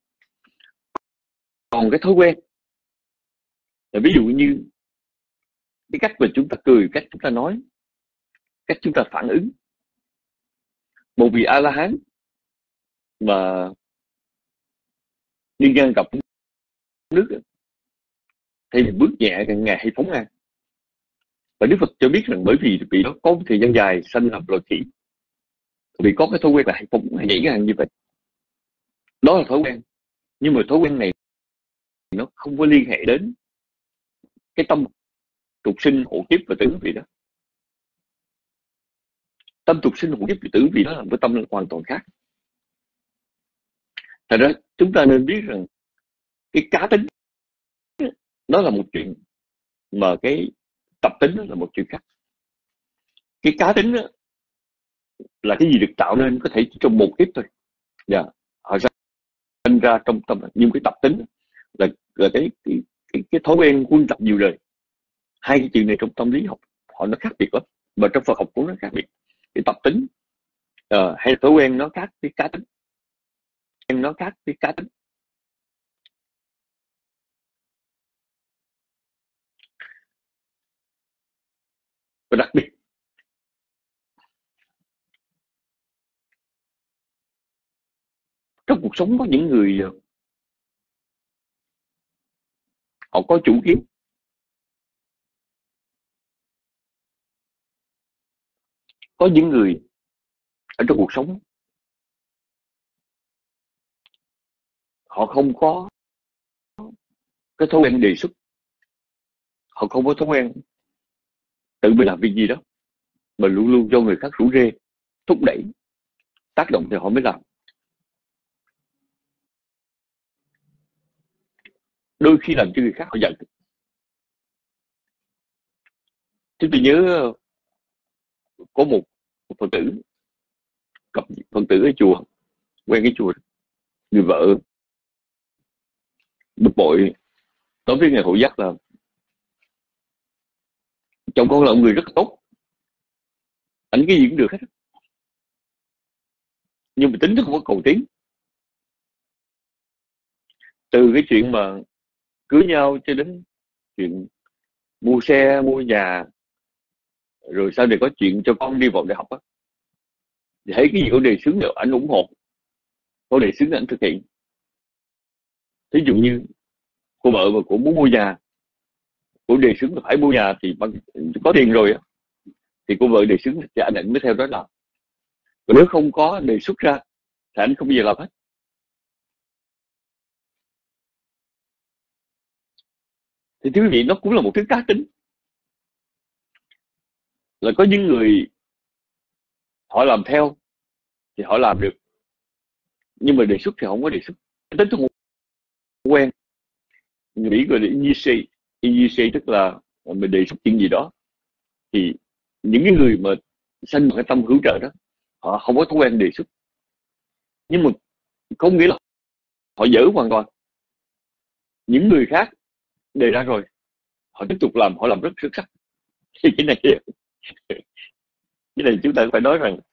[SPEAKER 4] Còn cái thói quen là ví dụ như cái cách mà chúng ta cười, cách chúng ta nói, cách chúng ta phản ứng. Một vị A La Hán mà đi ngang gặp nước thì bước nhẹ, càng ngày hay phóng ngang. Và Đức Phật cho biết rằng bởi vì vị đó có một thời gian dài sanh làm loài khỉ, vì có cái thói quen là hay phóng, hay nhảy ngang như vậy. Đó là thói quen. Nhưng mà thói quen này nó không có liên hệ đến cái tâm tục sinh hộ kiếp và tử vị đó. Tâm tục sinh hộ kiếp và tử vị đó là một tâm hoàn toàn khác. Thật ra chúng ta nên biết rằng cái cá tính nó là một chuyện, mà cái tập tính là một chuyện khác. Cái cá tính là cái gì được tạo nên có thể trong một kiếp thôi. Họ sinh ra trong tâm, nhưng cái tập tính là cái thói quen quân tập nhiều đời. Hai cái chuyện này trong tâm lý học họ nó khác biệt lắm, mà trong Phật học cũng nó khác biệt. Cái tập tính hay thói quen nó khác với cá tính, nó khác với cá tính. Và đặc biệt trong cuộc sống có những người họ có chủ kiến, có những người ở trong cuộc sống họ không có cái thói quen đề xuất, họ không có thói quen tự mình làm việc gì đó, mà luôn luôn cho người khác rủ rê, thúc đẩy, tác động thì họ mới làm. Đôi khi làm cho người khác họ giận. Chúng tôi nhớ có một Phật tử, cặp Phật tử ở chùa, quen cái chùa, người vợ bực bội nói với người hộ giác là chồng con là một người rất tốt, ảnh cái gì cũng được hết, nhưng mà tính nó không có cầu tiến. Từ cái chuyện mà cưới nhau cho đến chuyện mua xe, mua nhà, rồi sau này có chuyện cho con đi vào đại học á, thì thấy cái gì có đề xướng được ảnh ủng hộ, có đề xướng ảnh thực hiện. Ví dụ như cô vợ mà cô muốn mua nhà, cô đề xướng là phải mua nhà thì có tiền rồi á, thì cô vợ đề xướng thì anh mới theo đó làm. Còn nếu không có đề xuất ra thì anh không bao giờ làm hết. Thì thưa quý vị, nó cũng là một thứ cá tính. Là có những người họ làm theo thì họ làm được, nhưng mà đề xuất thì không có đề xuất, tính không quen. Người Mỹ gọi là initiate tức là mình đề xuất chuyện gì đó, thì những cái người mà sanh bằng cái tâm hữu trợ đó, họ không có thói quen đề xuất, nhưng mà không nghĩa là họ dở hoàn toàn. Những người khác đề ra rồi, họ tiếp tục làm, họ làm rất xuất sắc. Thì cái này chúng ta phải nói rằng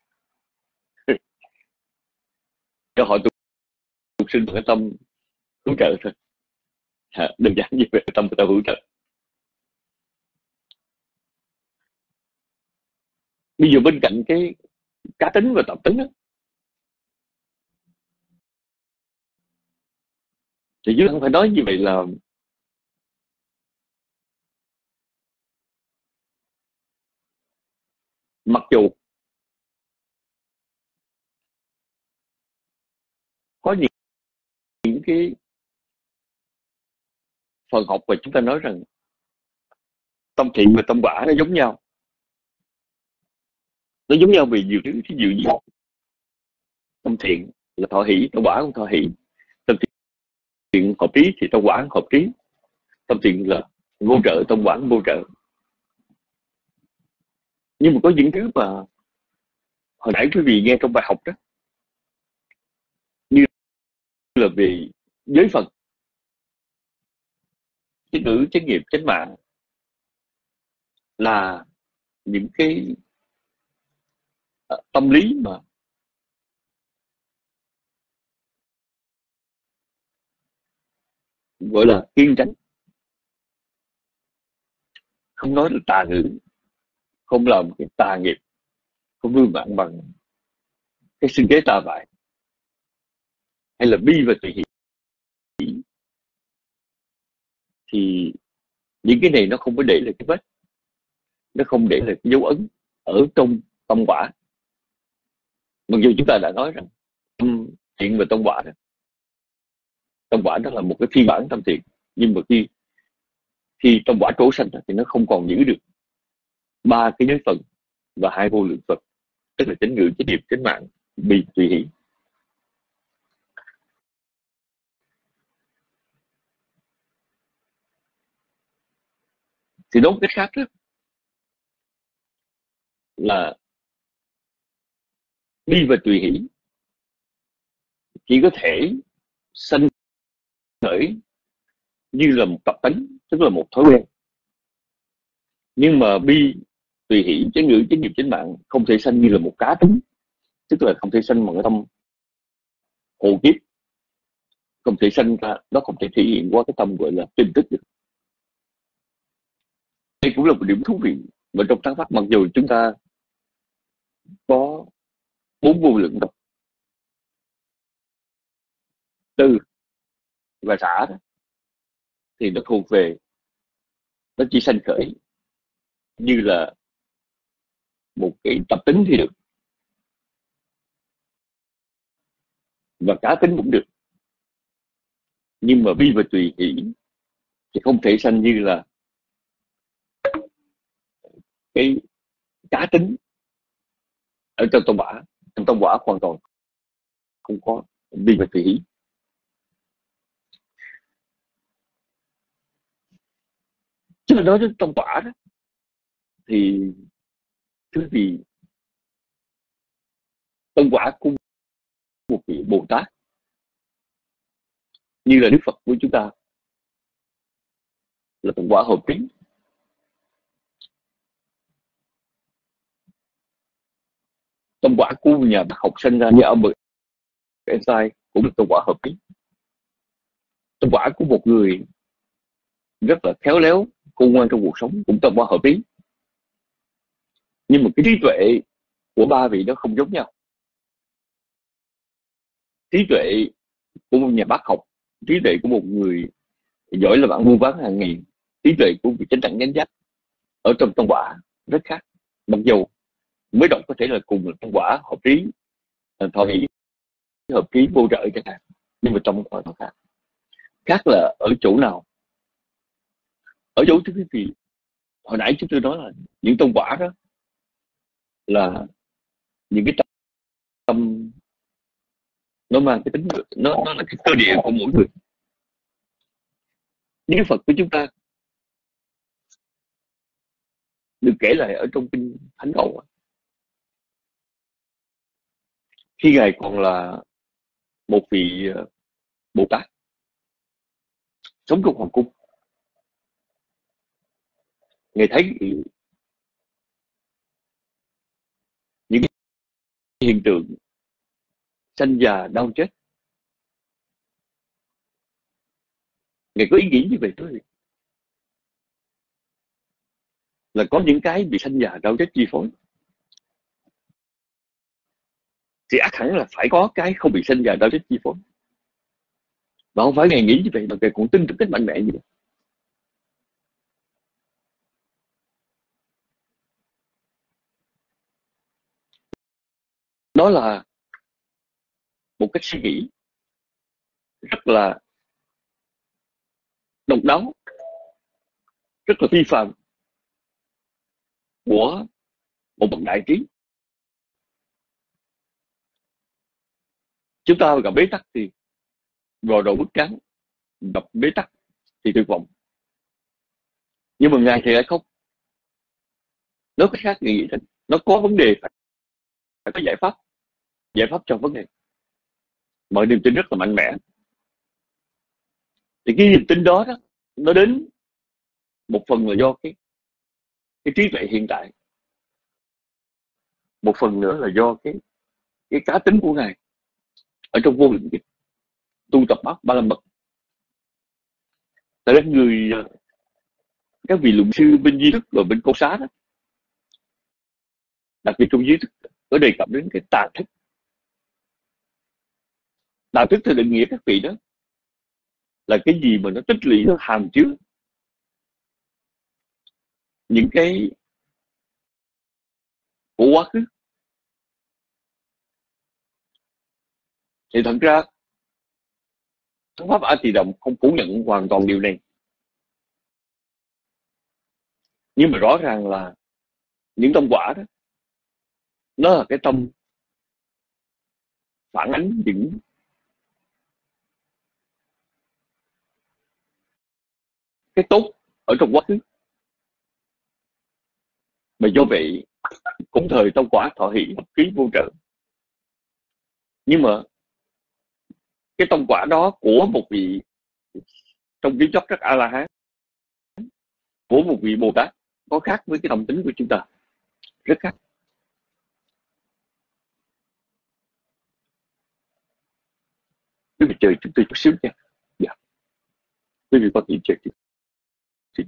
[SPEAKER 4] cho họ tục sinh bằng cái tâm hữu trợ thôi, đơn giản như vậy, tâm người ta hữu trợ. Bây giờ bên cạnh cái cá tính và tập tính đó, thì chúng ta không phải nói như vậy là mặc dù có những cái phần học và chúng ta nói rằng tâm thiện và tâm quả nó giống nhau, nó giống nhau về nhiều thứ. Ví dụ như tâm thiện là thọ hỷ, tâm quả cũng thọ hỷ. Tâm thiện hợp trí thì tâm quả hợp trí. Tâm thiện là vô trợ, tâm quả vô trợ. Nhưng mà có những thứ mà hồi nãy quý vị nghe trong bài học đó, như là về giới phần, chánh ngữ, chánh nghiệp, chánh mạng, là những cái tâm lý mà gọi là kiên tránh, không nói là tà ngữ, không làm cái tà nghiệp, không nuôi mạng bằng cái sinh kế tà bại, hay là bi và tùy hỷ, thì những cái này nó không có để lại cái vết, nó không để lại cái dấu ấn ở trong tâm quả. Mặc dù chúng ta đã nói rằng tâm thiện và tâm quả đó, tâm quả đó là một cái phiên bản tâm thiện, nhưng mà khi tâm quả trổ sanh thì nó không còn giữ được ba cái giới phần và hai vô lượng Phật, tức là chánh ngữ, chánh nghiệp, chánh mạng, bi, tùy hỷ. Thì nói cách khác đó là bi và tùy hỷ chỉ có thể sanh khởi như là một tập tánh, tức là một thói quen. Nhưng mà bi, tùy hỷ, chánh ngữ, chánh nghiệp, chánh mạng không thể sanh như là một cá tính, tức là không thể sanh bằng cái tâm hồ kiếp, không thể sanh ra, nó không thể thể hiện qua cái tâm gọi là tinh thức được. Đây cũng là một điểm thú vị mà trong Tăng Pháp, mặc dù chúng ta có 4 vô lượng tập, tư và xã đó, thì nó thuộc về, nó chỉ sanh khởi như là một cái tập tính thì được, và cá tính cũng được. Nhưng mà bi và tùy hỷ thì không thể sanh như là cái cá tính ở trong tâm quả. Trong tâm quả hoàn toàn không có bi và tùy hỷ. Chứ là nói đến tâm quả đó, thì thứ gì tâm quả của một vị Bồ Tát như là Đức Phật của chúng ta là tâm quả hợp trí. Tâm quả của nhà bác học sinh ra như Albert Einstein cũng là tâm quả hợp trí. Tâm quả của một người rất là khéo léo, khôn ngoan trong cuộc sống cũng tâm quả hợp trí. Nhưng mà cái trí tuệ của ba vị đó không giống nhau. Trí tuệ của một nhà bác học, trí tuệ của một người giỏi là bạn buôn bán hàng nghìn, trí tuệ của vị chánh đẳng chánh giác ở trong tâm quả rất khác. Mặc dù mới động có thể là cùng là tâm quả hợp trí, thọ hỷ hợp trí, vô trợ chẳng hạn, nhưng mà trong quả nó khác. Khác là ở chỗ nào? Ở chỗ thứ gì? Hồi nãy chúng tôi nói là những tâm quả đó là những cái tâm nó mang cái tính, nó là cái cơ địa của mỗi người. Những cái Phật của chúng ta được kể lại ở trong kinh Thánh Cầu, khi ngài còn là một vị Bồ Tát sống trong hoàng cung, ngài thấy những hiện tượng sanh già đau chết, ngài có ý nghĩ như vậy thôi, là có những cái bị sanh già đau chết chi phối, thì ắt hẳn là phải có cái không bị sanh già đau chết chi phối. Mà không phải ngài nghĩ như vậy, mà ngài cũng tin rất mạnh mẽ như vậy. Đó là một cách suy nghĩ rất là độc đáo, rất là phi phàm của một bậc đại trí. Chúng ta gặp bế tắc thì gò đầu bứt trắng, gặp bế tắc thì tuyệt vọng. Nhưng mà ngài thì lại không. Nói cách khác, nghĩ nó có vấn đề phải có giải pháp cho vấn đề. Mọi niềm tin rất là mạnh mẽ. Thì cái niềm tin đó, nó đến một phần là do cái trí tuệ hiện tại, một phần nữa là do cái cá tính của ngài ở trong vô lượng kiếp tu tập ba la mật. Tại các người, các vị luận sư bên Di Thức và bên Câu Xá đó, đặc biệt trong Di Thức có đề cập đến cái tà thức. Tà thức theo định nghĩa các vị đó là cái gì mà nó tích lũy, nó hàm chứa những cái của quá khứ. Thì thật ra Thắng Pháp A Tỳ Đồng không phủ nhận hoàn toàn điều này, nhưng mà rõ ràng là những tâm quả đó, nó là cái tâm phản ánh những cái tốt ở trong quá khứ. Mà do vậy cũng thời tâm quả thọ hỷ hợp ký vô trợ. Nhưng mà cái tâm quả đó của một vị trong kiến chất rất A La Hán, của một vị Bồ Tát, có khác với cái tâm tính của chúng ta, rất khác. Quý vị chờ chúng tôi chút xíu nha. Dạ, quý vị có thể chờ chút xíu.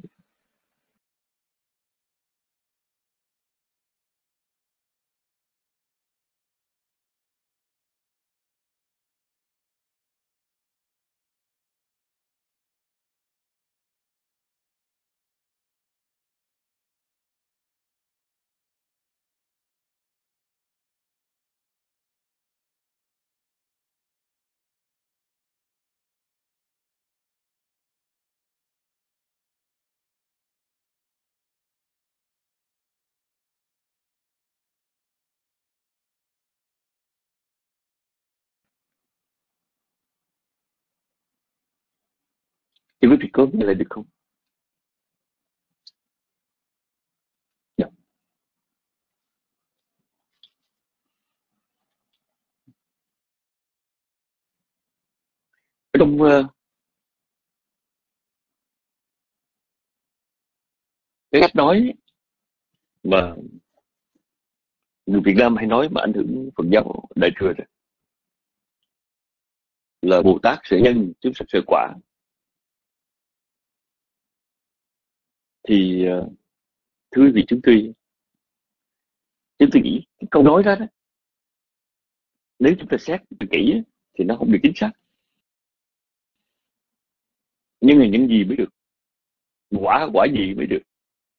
[SPEAKER 4] Thì quý vị có nghe lại được không? Dạ. Ở trong cái cách nói mà người Việt Nam hay nói mà ảnh hưởng Phật giáo Đại thừa đó, là Bồ Tát sẽ nhân chúng sanh sẽ quả. Thì thưa quý vị, chúng tôi nghĩ cái câu nói đó, nếu chúng ta xét kỹ thì nó không được chính xác. Nhưng là những gì mới được, quả gì mới được.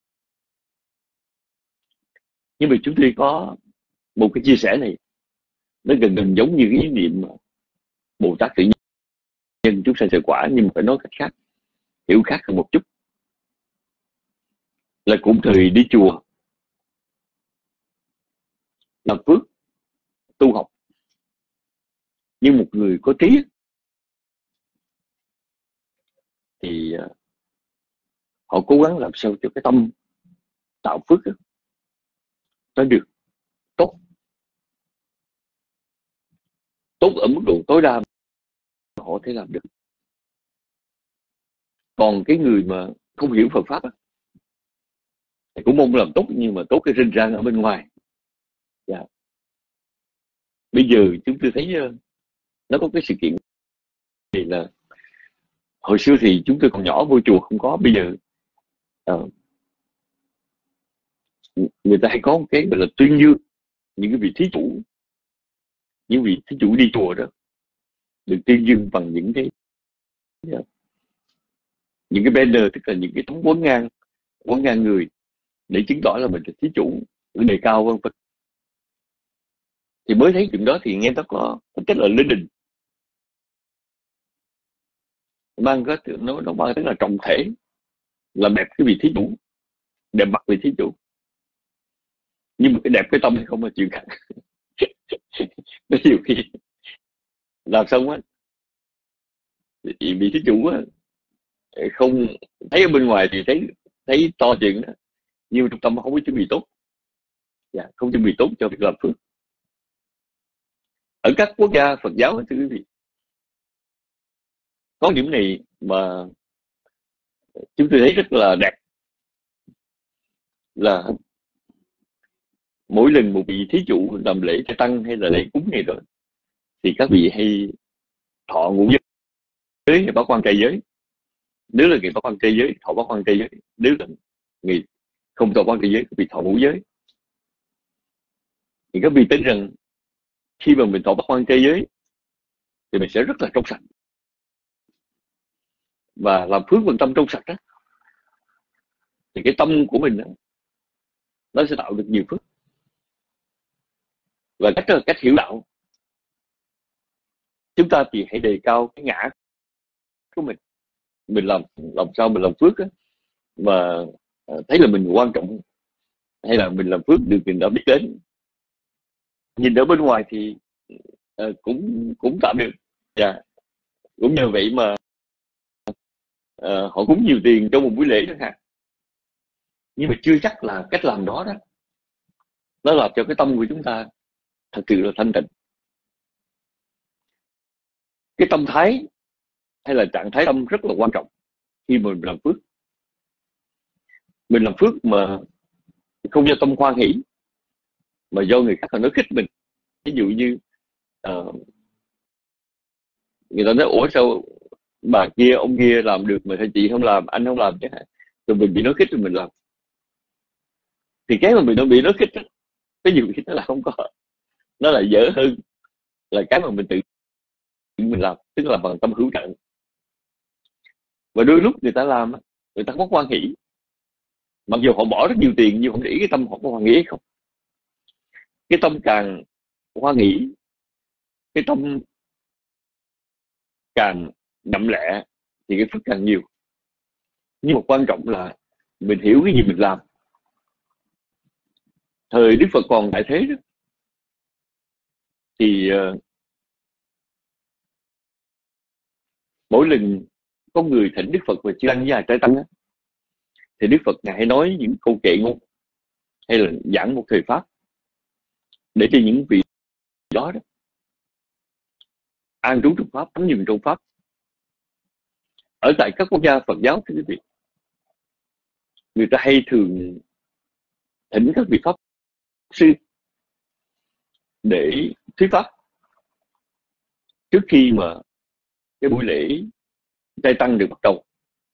[SPEAKER 4] Nhưng mà chúng tôi có một cái chia sẻ này, nó gần giống như cái ý niệm mà Bồ Tát tự nhân chúng sanh sẽ quả, nhưng mà phải nói cách khác, hiểu khác hơn một chút. Là cũng thời đi chùa làm phước tu học, Nhưng một người có trí thì họ cố gắng làm sao cho cái tâm tạo phước nó được tốt, tốt ở mức độ tối đa mà họ thể làm được. Còn cái người mà không hiểu Phật pháp thì cũng mong làm tốt, nhưng mà tốt cái rình rang ở bên ngoài. Bây giờ chúng tôi thấy nó có cái sự kiện thì là hồi xưa thì chúng tôi còn nhỏ vô chùa không có, bây giờ người ta hay có một cái gọi là tuyên dương những cái vị thí chủ, những vị thí chủ đi chùa đó được tuyên dương bằng những cái banner, tức là những cái tấm quán ngang người để chứng tỏ là mình là thí chủ, đề cao vân vân. Thì mới thấy chuyện đó thì nghe nó có cách là lên đình, mang cái nó mang rất là trọng thể, làm đẹp cái vị thí chủ, đẹp mặt vị thí chủ, nhưng mà cái đẹp cái tâm thì không là chuyện khác. Nó nhiều khi làm xong á thì vị thí chủ á không thấy ở bên ngoài thì thấy to chuyện đó, nhưng trong tâm không có chuẩn bị tốt, không chuẩn bị tốt cho việc làm phước. Ở các quốc gia Phật giáo thưa quý vị, có điểm này mà chúng tôi thấy rất là đẹp, là mỗi lần một vị thí chủ làm lễ cho tăng hay là lễ cúng này rồi thì các vị hay thọ ngũ giới hay bác quan trai giới. Nếu là người bác quan trai giới, thọ bác quan trai giới; nếu là người không thọ quan trai giới, các vị thọ ngũ giới. Thì các vị tin rằng khi mà mình thọ bác quan trai giới thì mình sẽ rất là trong sạch, và làm phước bằng tâm trong sạch đó, thì cái tâm của mình đó, nó sẽ tạo được nhiều phước. Và cách hiểu đạo, chúng ta thì hãy đề cao cái ngã của mình làm sao mình làm phước đó, mà thấy là mình quan trọng, hay là mình làm phước được mình đã biết đến. Nhìn ở bên ngoài thì cũng tạm được, cũng nhờ vậy mà họ cúng nhiều tiền trong một buổi lễ chẳng hạn, nhưng mà chưa chắc là cách làm đó nó làm cho cái tâm của chúng ta thật sự là thanh tịnh. Cái tâm thái hay là trạng thái tâm rất là quan trọng khi mà mình làm phước. Mình làm phước mà không do tâm hoan hỷ, mà do người khác họ nói khích mình. Ví dụ như người ta nói ủa sao bà kia ông kia làm được mà sao chị không làm, anh không làm chẳng hạn, rồi mình bị nói khích rồi mình làm. Thì cái mà mình bị nói khích đó, cái nhiều khi nó là không có, nó là dở hơn là cái mà mình tự mình làm, tức là bằng tâm hữu trận. Và đôi lúc người ta làm, người ta có hoan hỷ, mặc dù họ bỏ rất nhiều tiền, nhưng không để ý cái tâm họ có hoan hỷ hay không. Cái tâm càng hoan hỷ, cái tâm càng đậm lẹ thì cái phước càng nhiều. Nhưng mà quan trọng là mình hiểu cái gì mình làm. Thời Đức Phật còn tại thế đó, thì mỗi lần có người thỉnh Đức Phật và chư tăng với Trái Tăng đó, thì Đức Phật ngài hay nói những câu kệ ngôn hay là giảng một thời pháp để cho những vị đó an trú trong pháp, thấm nhuần trong pháp. Ở tại các quốc gia Phật giáo thưa quý vị, người ta hay thường thỉnh các vị pháp sư để thuyết pháp trước khi mà cái buổi lễ Trai Tăng được bắt đầu.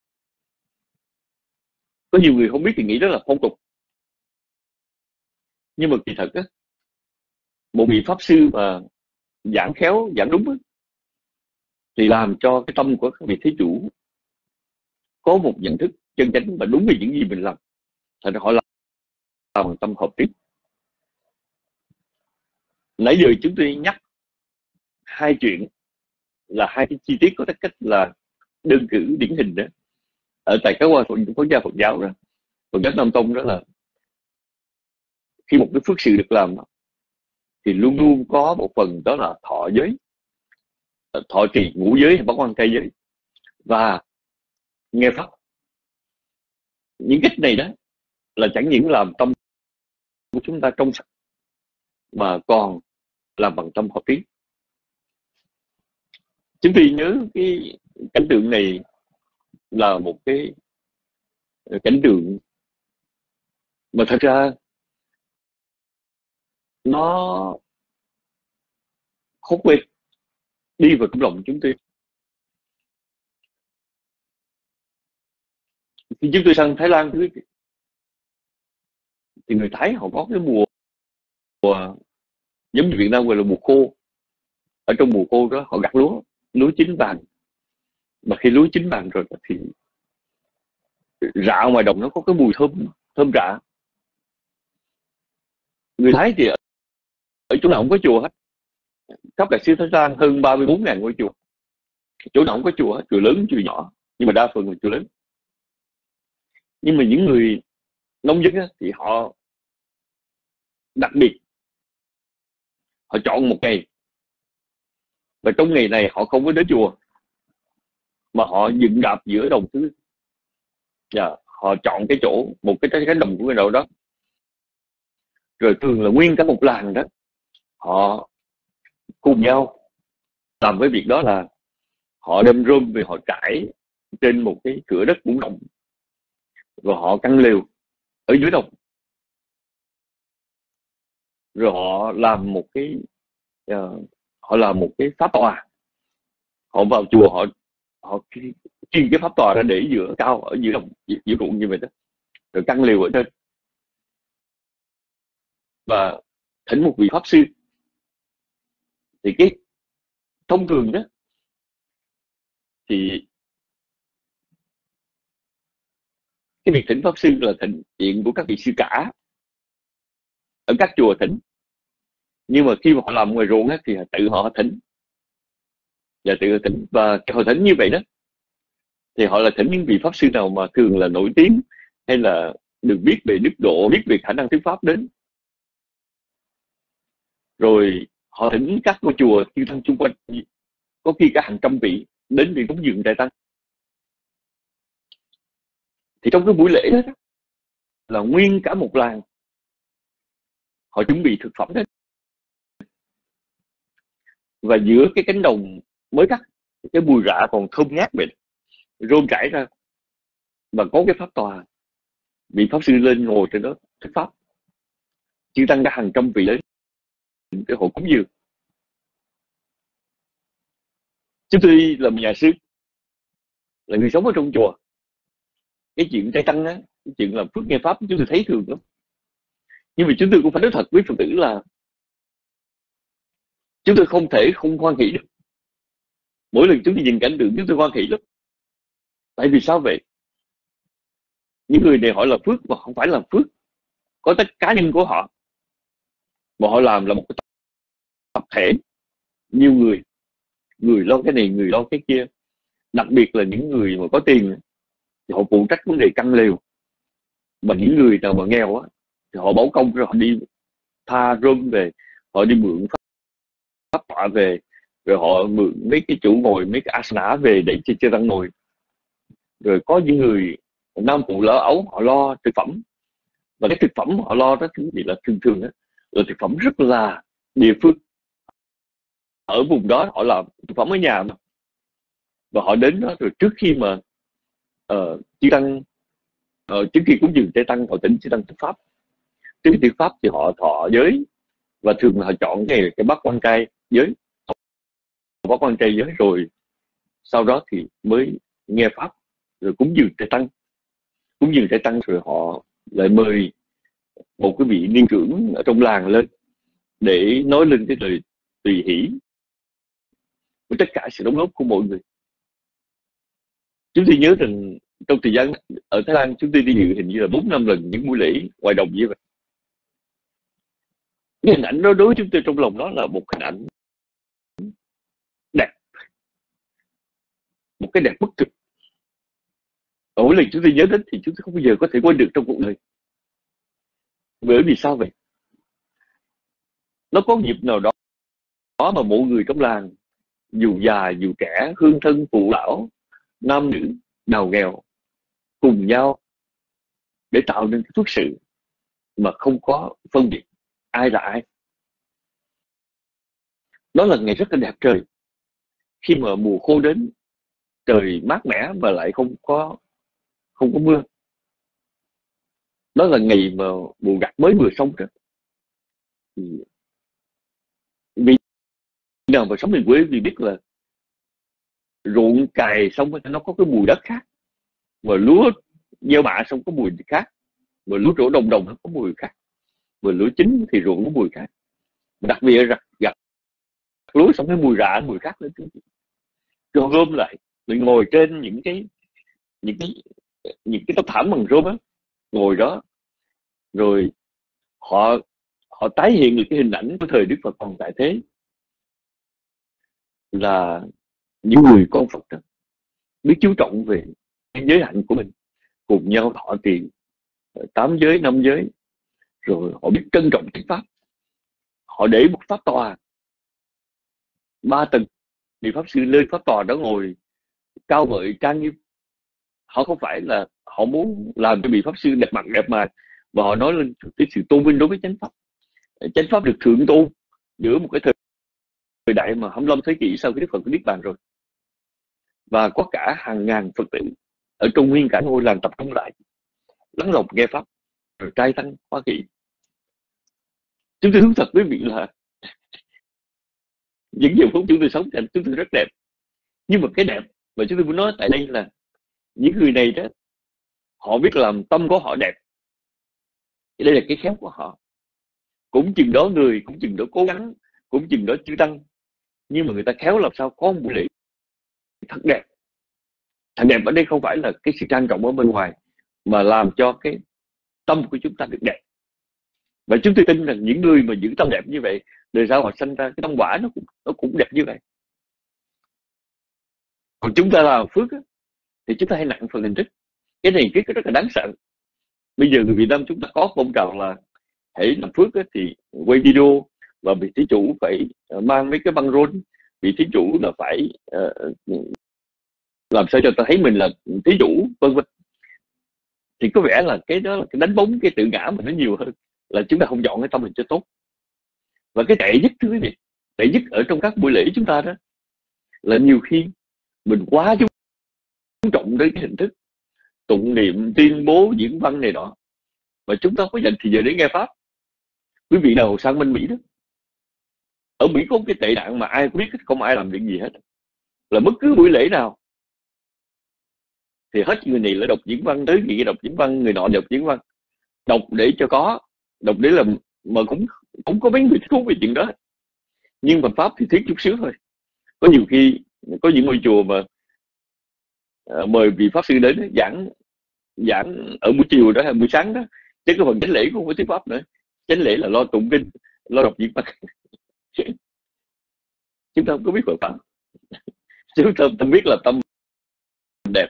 [SPEAKER 4] Có nhiều người không biết thì nghĩ đó là phong tục, nhưng mà kỳ thật á, một vị pháp sư mà giảng khéo, giảng đúng á, thì làm cho cái tâm của các vị thí chủ có một nhận thức chân chánh và đúng về những gì mình làm. Thành ra họ làm bằng tâm hợp trí. Nãy giờ chúng tôi nhắc hai chuyện, là hai cái chi tiết có tất cách là đơn cử điển hình đó ở tại các quốc gia Phật giáo đó, Phật giáo Nam Tông, đó là khi một cái phước sự được làm thì luôn luôn có một phần đó là thọ giới, thọ trì ngũ giới hay bát quan trai giới và nghe pháp. Những cách này đó là chẳng những làm tâm của chúng ta trong sạch mà còn làm bằng tâm hợp trí. Chúng tôi nhớ cái cảnh tượng này là một cái cảnh tượng mà thật ra nó khó quên đi vào trong lòng chúng tôi. Khi chúng tôi sang Thái Lan thì người Thái họ có cái mùa giống như Việt Nam gọi là mùa khô. Ở trong mùa khô đó họ gặt lúa chín vàng, mà khi lúa chín vàng rồi thì rạ ngoài đồng nó có cái mùi thơm rạ. Người Thái thì ở chỗ nào không có chùa hết, khắp đại xứ Thái Lan hơn 34.000 ngôi chùa, chỗ nào không có chùa hết, chùa lớn chùa nhỏ, nhưng mà đa phần là chùa lớn. Nhưng mà những người nông dân thì họ đặc biệt, họ chọn một ngày, và trong ngày này họ không có đến chùa mà họ dựng đạp giữa đồng thứ, và họ chọn cái chỗ, một cái cánh đồng của người nào đó, rồi thường là nguyên cả một làng đó họ cùng nhau làm cái việc đó, là họ đem rơm về họ trải trên một cái cửa đất cũng rộng, rồi họ căn lều ở dưới đồng, rồi họ làm một cái pháp tòa. Họ vào chùa, họ chuyên cái pháp tòa ra để giữa cao ở giữa đồng, giữa ruộng như vậy đó, rồi căn lều ở trên và thỉnh một vị pháp sư. Thì cái thông thường đó thì cái việc thỉnh pháp sư là thỉnh chuyện của các vị sư cả ở các chùa thỉnh, nhưng mà khi mà họ làm ngoài ruộng thì tự họ thỉnh, và họ thỉnh như vậy đó thì họ là thỉnh những vị pháp sư nào mà thường là nổi tiếng hay là được biết về đức độ, biết về khả năng thuyết pháp đến. Rồi họ thỉnh các ngôi chùa chư tăng xung quanh, có khi cả hàng trăm vị đến để cúng dường trai tăng. Thì trong cái buổi lễ đó là nguyên cả một làng họ chuẩn bị thực phẩm đó, và giữa cái cánh đồng mới cắt, cái mùi rạ còn thơm ngát vậy, rôm rải ra, và có cái pháp tòa, vị pháp sư lên ngồi trên đó thuyết pháp, chư tăng cả hàng trăm vị đến để họ cúng dường. Chúng tôi là một nhà sư, là người sống ở trong chùa, cái chuyện trai tăng á, cái chuyện làm phước nghe pháp chúng tôi thấy thường lắm. Nhưng mà chúng tôi cũng phải nói thật với Phật tử là chúng tôi không thể không hoan hỷ được. Mỗi lần chúng tôi nhìn cảnh tượng chúng tôi hoan hỷ lắm. Tại vì sao vậy? Những người này họ làm phước mà không phải làm phước có tất cá nhân của họ, mà họ làm là một cái tập thể, nhiều người lo cái này, người lo cái kia. Đặc biệt là những người mà có tiền thì họ phụ trách vấn đề căn lều, mà những người nào mà nghèo á thì họ báo công, rồi họ đi tha rơm về, họ đi mượn pháp tọa về, rồi họ mượn mấy cái chỗ ngồi, mấy cái asana về để cho tăng ngồi. Rồi có những người nam phụ lỡ ấu họ lo thực phẩm, và cái thực phẩm họ lo đó thì là thường đó, là thực phẩm rất là địa phương. Ở vùng đó họ làm thực phẩm ở nhà mà, và họ đến đó rồi trước khi mà chư tăng trước khi cúng dường trai tăng, họ thỉnh chư tăng thuyết pháp. Trước khi thuyết pháp thì họ thọ giới, và thường là họ chọn cái bát quan trai giới, bát quan trai giới, rồi sau đó thì mới nghe pháp, rồi cúng dường trai tăng. Cúng dường trai tăng rồi họ lại mời một cái vị niên trưởng ở trong làng lên để nói lên cái lời tùy hỷ với tất cả sự đóng góp của mọi người. Chúng tôi nhớ rằng trong thời gian ở Thái Lan, chúng tôi đi dự hình như là 4-5 lần những buổi lễ ngoài đồng như vậy. Cái hình ảnh đó đối với chúng tôi trong lòng đó là một hình ảnh đẹp, một cái đẹp bất cực. Và mỗi lần chúng tôi nhớ đến thì chúng tôi không bao giờ có thể quên được trong cuộc đời. Bởi vì sao vậy? Nó có dịp nào đó mà mọi người trong làng dù già dù trẻ, hương thân phụ lão, nam nữ, giàu nghèo cùng nhau để tạo nên cái phước sự mà không có phân biệt ai là ai. Đó là ngày rất là đẹp trời, khi mà mùa khô đến, trời mát mẻ và lại không có mưa. Đó là ngày mà mùa gặt mới vừa xong đó. Vì nào mà sống miền quê thì biết là ruộng cày xong nó có cái mùi đất khác, mà lúa gieo bạ xong có mùi khác, mà lúa trổ đồng đồng nó có mùi khác, mà lúa chín thì ruộng có mùi khác. Đặc biệt là gặt lúa xong cái mùi rạ, mùi khác nữa. Rồi gom lại, mình ngồi trên những cái những cái tấm thảm bằng rơm á, ngồi đó rồi họ họ tái hiện được cái hình ảnh của thời Đức Phật còn tại thế, là những người con Phật đó biết chú trọng về cái giới hạnh của mình, cùng nhau thọ trì 8 giới 5 giới, rồi họ biết trân trọng thuyết pháp. Họ để một pháp tòa 3 tầng, thì pháp sư lên pháp tòa đó ngồi cao ngợi trang nghiêm. Họ không phải là họ muốn làm cho vị pháp sư đẹp mặt đẹp mày, và họ nói lên cái sự tôn vinh đối với chánh pháp. Chánh pháp được thượng tôn giữa một cái thời đại mà 25 thế kỷ sau khi Đức Phật niết bàn rồi, và có cả hàng ngàn Phật tử ở trong nguyên cả ngôi làng tập trung lại lắng lòng nghe pháp, rồi trai tăng hoa kỵ. Chúng tôi thú thật với vị là những giờ phút chúng tôi sống thì chúng tôi rất đẹp, nhưng mà cái đẹp mà chúng tôi muốn nói tại đây là những người này đó, họ biết làm tâm của họ đẹp. Đây là cái khéo của họ. Cũng chừng đó người, cũng chừng đó cố gắng, cũng chừng đó chư tăng, nhưng mà người ta khéo làm sao có một buổi lễ thật đẹp. Thật đẹp ở đây không phải là cái sự trang trọng ở bên ngoài, mà làm cho cái tâm của chúng ta được đẹp. Và chúng tôi tin rằng những người mà giữ tâm đẹp như vậy, đời sau họ sanh ra cái tâm quả nó cũng đẹp như vậy. Còn chúng ta làm phước á, thì chúng ta hay nặng phần hình thức. Cái này cái rất là đáng sợ. Bây giờ người Việt Nam chúng ta có phong trào là hãy làm phước á, thì quay video, và vị thí chủ phải mang mấy cái băng rôn, vị thí chủ là phải làm sao cho ta thấy mình là thí chủ, vân vân. Thì có vẻ là cái đó là cái đánh bóng cái tự ngã mà nó nhiều hơn là chúng ta không dọn cái tâm mình cho tốt. Và cái tệ nhất, thưa quý vị, tệ nhất ở trong các buổi lễ chúng ta đó là nhiều khi mình quá chú trọng đến cái hình thức tụng niệm, tuyên bố, diễn văn này nọ, mà chúng ta có dành thì giờ để nghe pháp. Quý vị nào sang bên Mỹ đó, ở Mỹ có cái tệ nạn mà ai cũng biết không ai làm việc gì hết, là bất cứ buổi lễ nào thì hết người này là đọc diễn văn, tới người kia đọc diễn văn, người nọ đọc diễn văn, đọc để cho có, đọc để làm, mà cũng có mấy người thích thú về chuyện đó. Nhưng mà pháp thì thiết chút xíu thôi. Có nhiều khi có những ngôi chùa mà mời vị pháp sư đến giảng ở buổi chiều đó hay buổi sáng đó, chứ cái phần chánh lễ cũng không có thuyết pháp nữa. Chánh lễ là lo tụng kinh, lo đọc diễn văn. Chúng ta không có biết Phật pháp, chúng ta không biết là tâm đẹp.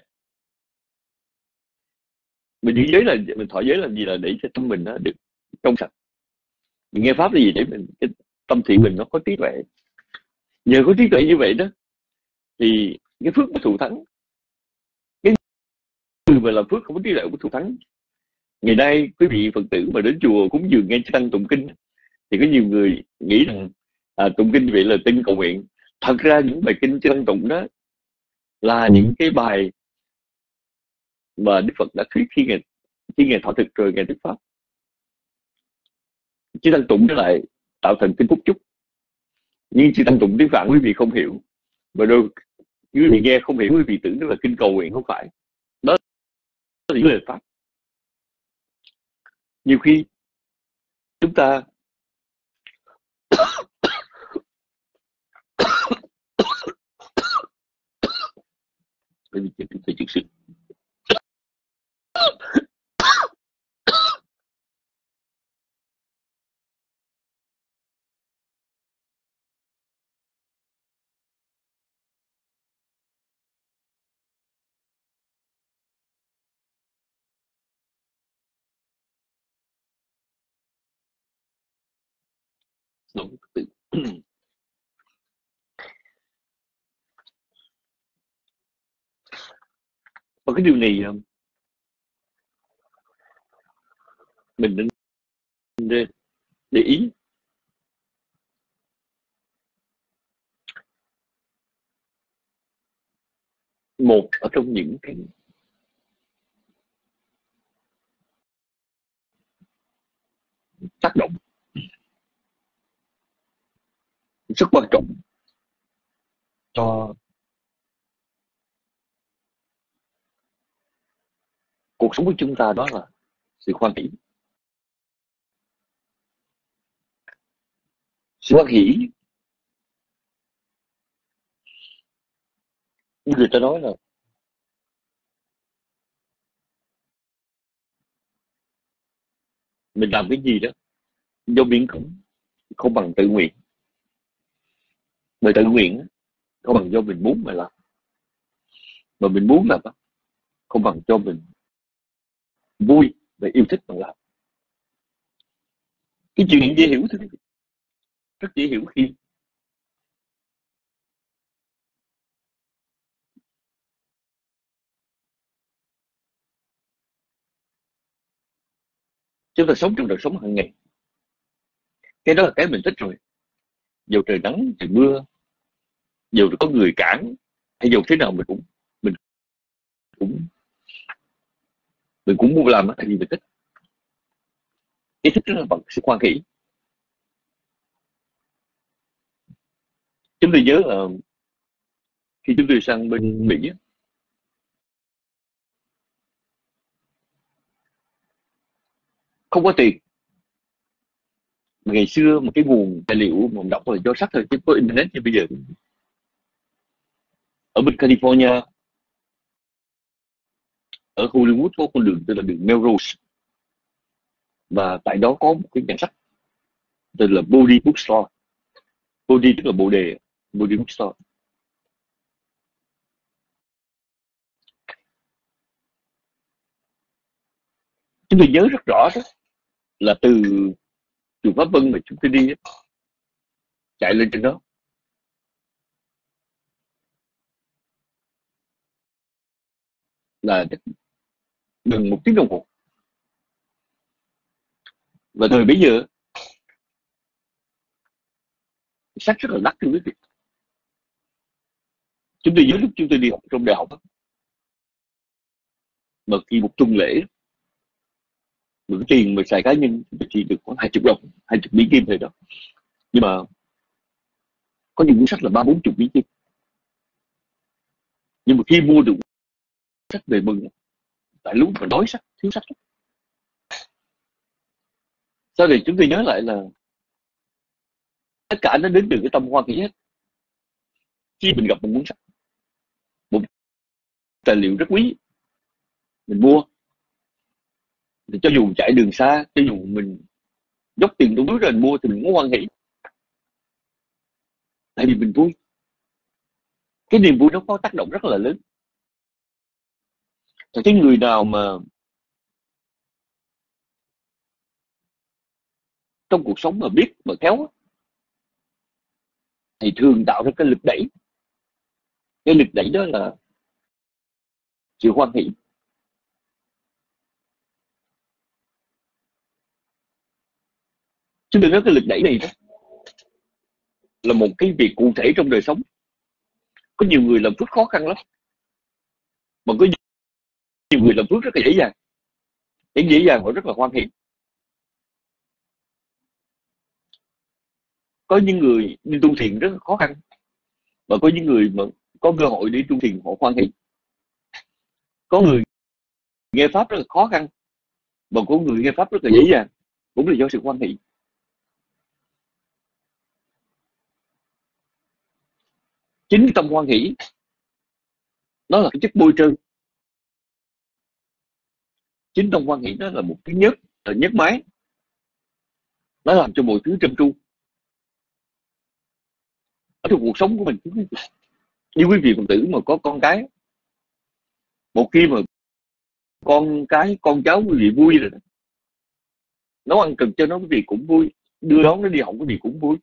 [SPEAKER 4] Mình giữ giới là mình thọ giới làm gì, là để cho tâm mình nó được trong sạch. Mình nghe pháp là gì, để mình cái tâm thiện mình nó có trí tuệ. Nhờ có trí tuệ như vậy đó thì cái phước nó thù thắng. Cái người mà làm phước không có trí tuệ của thù thắng. Ngày nay quý vị Phật tử mà đến chùa cúng dường nghe tăng tụng kinh, thì có nhiều người nghĩ rằng tụng kinh vậy là tin cầu nguyện. Thật ra những bài kinh tăng tụng đó là những cái bài mà Đức Phật đã thuyết khi ngài thọ thực rồi ngài thuyết pháp. Chứ tăng tụng nó lại tạo thành kinh phúc chúc. Nhưng chư tăng tụng tiếng Phạn quý vị không hiểu, và đôi quý vị nghe không hiểu, quý vị tưởng đó là kinh cầu nguyện, không phải. Đó là những lời pháp. Nhiều khi chúng ta phải chịu sự tự Và cái điều này mình nên để ý. Một ở trong những cái tác động rất quan trọng cho cuộc sống của chúng ta, đó là sự hoan hỷ. Sự hoan hỷ, như người ta nói là mình làm cái gì đó do miễn cưỡng, không bằng tự nguyện. Mà tự nguyện không bằng do mình muốn mà làm, mà mình muốn làm không bằng cho mình vui và yêu thích mà làm. Cái chuyện dễ hiểu thôi, rất dễ hiểu. Khi chúng ta sống trong đời sống hàng ngày, cái đó là cái mình thích rồi. Dù trời nắng trời mưa, dù có người cản, hay dù thế nào mình cũng mình cũng muốn làm, tại vì mình thích. Cái thích đó là bằng sự hoan hỷ. Chúng tôi nhớ là khi chúng tôi sang bên Mỹ, không có tiền. Ngày xưa một cái nguồn tài liệu mà đọc là do sách thôi, chứ có internet như bây giờ. Ở bên California, ở Hollywood có con đường tên là đường Melrose, và tại đó có một cái nhà sách tên là Bodhi Bookstore. Bodhi tức là bồ đề, Bodhi Bookstore. Chúng tôi nhớ rất rõ đó là từ chùa Pháp Vân mà chúng tôi đi, chạy lên trên đó, là gần 1 tiếng đồng hồ. Và thời bấy giờ sách rất là đắt, thưa quý vị. Chúng tôi nhớ lúc chúng tôi đi học trong đại học, mà khi một tuần lễ mượn tiền mà xài cá nhân chỉ được khoảng 20 đồng, 20 Mỹ Kim thôi đó. Nhưng mà có những cuốn sách là 30-40 Mỹ Kim. Nhưng mà khi mua được sách về mừng, tại lúc mà đói sách, thiếu sách. Sau này chúng tôi nhớ lại là tất cả nó đến từ cái tâm hoan hỷ hết. Khi mình gặp một cuốn sách, một tài liệu rất quý, mình mua, thì cho dù chạy đường xa, cho dù mình dốc tiền trong túi rồi mình mua, thì mình cũng hoan hỷ, tại vì mình vui. Cái niềm vui nó có tác động rất là lớn. Và cái người nào mà trong cuộc sống mà biết mà khéo, thì thường tạo ra cái lực đẩy. Cái lực đẩy đó là sự hoan hỷ. Chúng tôi nói cái lực đẩy này đó là một cái việc cụ thể trong đời sống. Có nhiều người làm phước khó khăn lắm, mà có nhiều người làm phước rất là dễ dàng. Cái dễ dàng họ rất là hoan hỷ. Có những người đi tu thiền rất là khó khăn, và có những người mà có cơ hội đi tu thiền họ hoan hỷ. Có người nghe pháp rất là khó khăn, và có người nghe pháp rất là dễ dàng, cũng là do sự hoan hỷ. Chính tâm hoan hỷ nó là cái chất bôi trơn. Chính tâm hoan hỷ nó là một cái nhớt máy, nó làm cho mọi thứ trơn tru ở trong cuộc sống của mình. Như quý vị Phật tử mà có con cái, một khi mà con cháu quý vị vui rồi, nấu ăn cần cho nó quý vị cũng vui, đưa đón nó đi học quý vị cũng vui.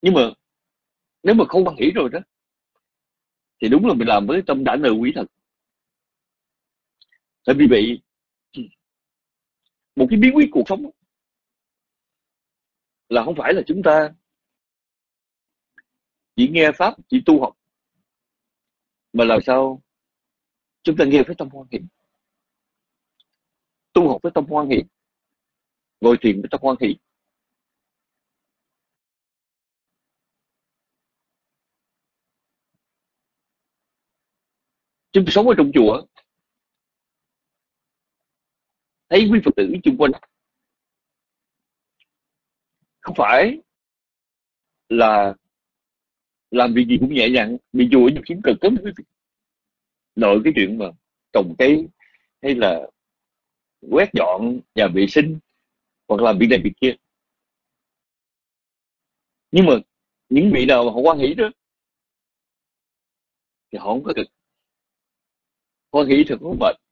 [SPEAKER 4] Nhưng mà nếu mà không hoan hỷ rồi đó thì đúng là mình làm với tâm đã nợ quý thật. Tại vì vậy một cái bí quyết cuộc sống là không phải là chúng ta chỉ nghe pháp, chỉ tu học, mà làm sao chúng ta nghe với tâm hoan hỷ, tu học với tâm hoan hỷ, ngồi thiền với tâm hoan hỷ. Chúng ta sống ở trong chùa, thấy quý Phật tử chung quanh không phải là làm việc gì cũng nhẹ nhàng, vì chùa nhiều khi cần cấm quý vị nội cái chuyện mà trồng cây hay là quét dọn nhà vệ sinh hoặc làm việc này việc kia. Nhưng mà những vị nào mà họ hoan hỷ đó thì họ không có cực, hoan hỷ thì không mệt.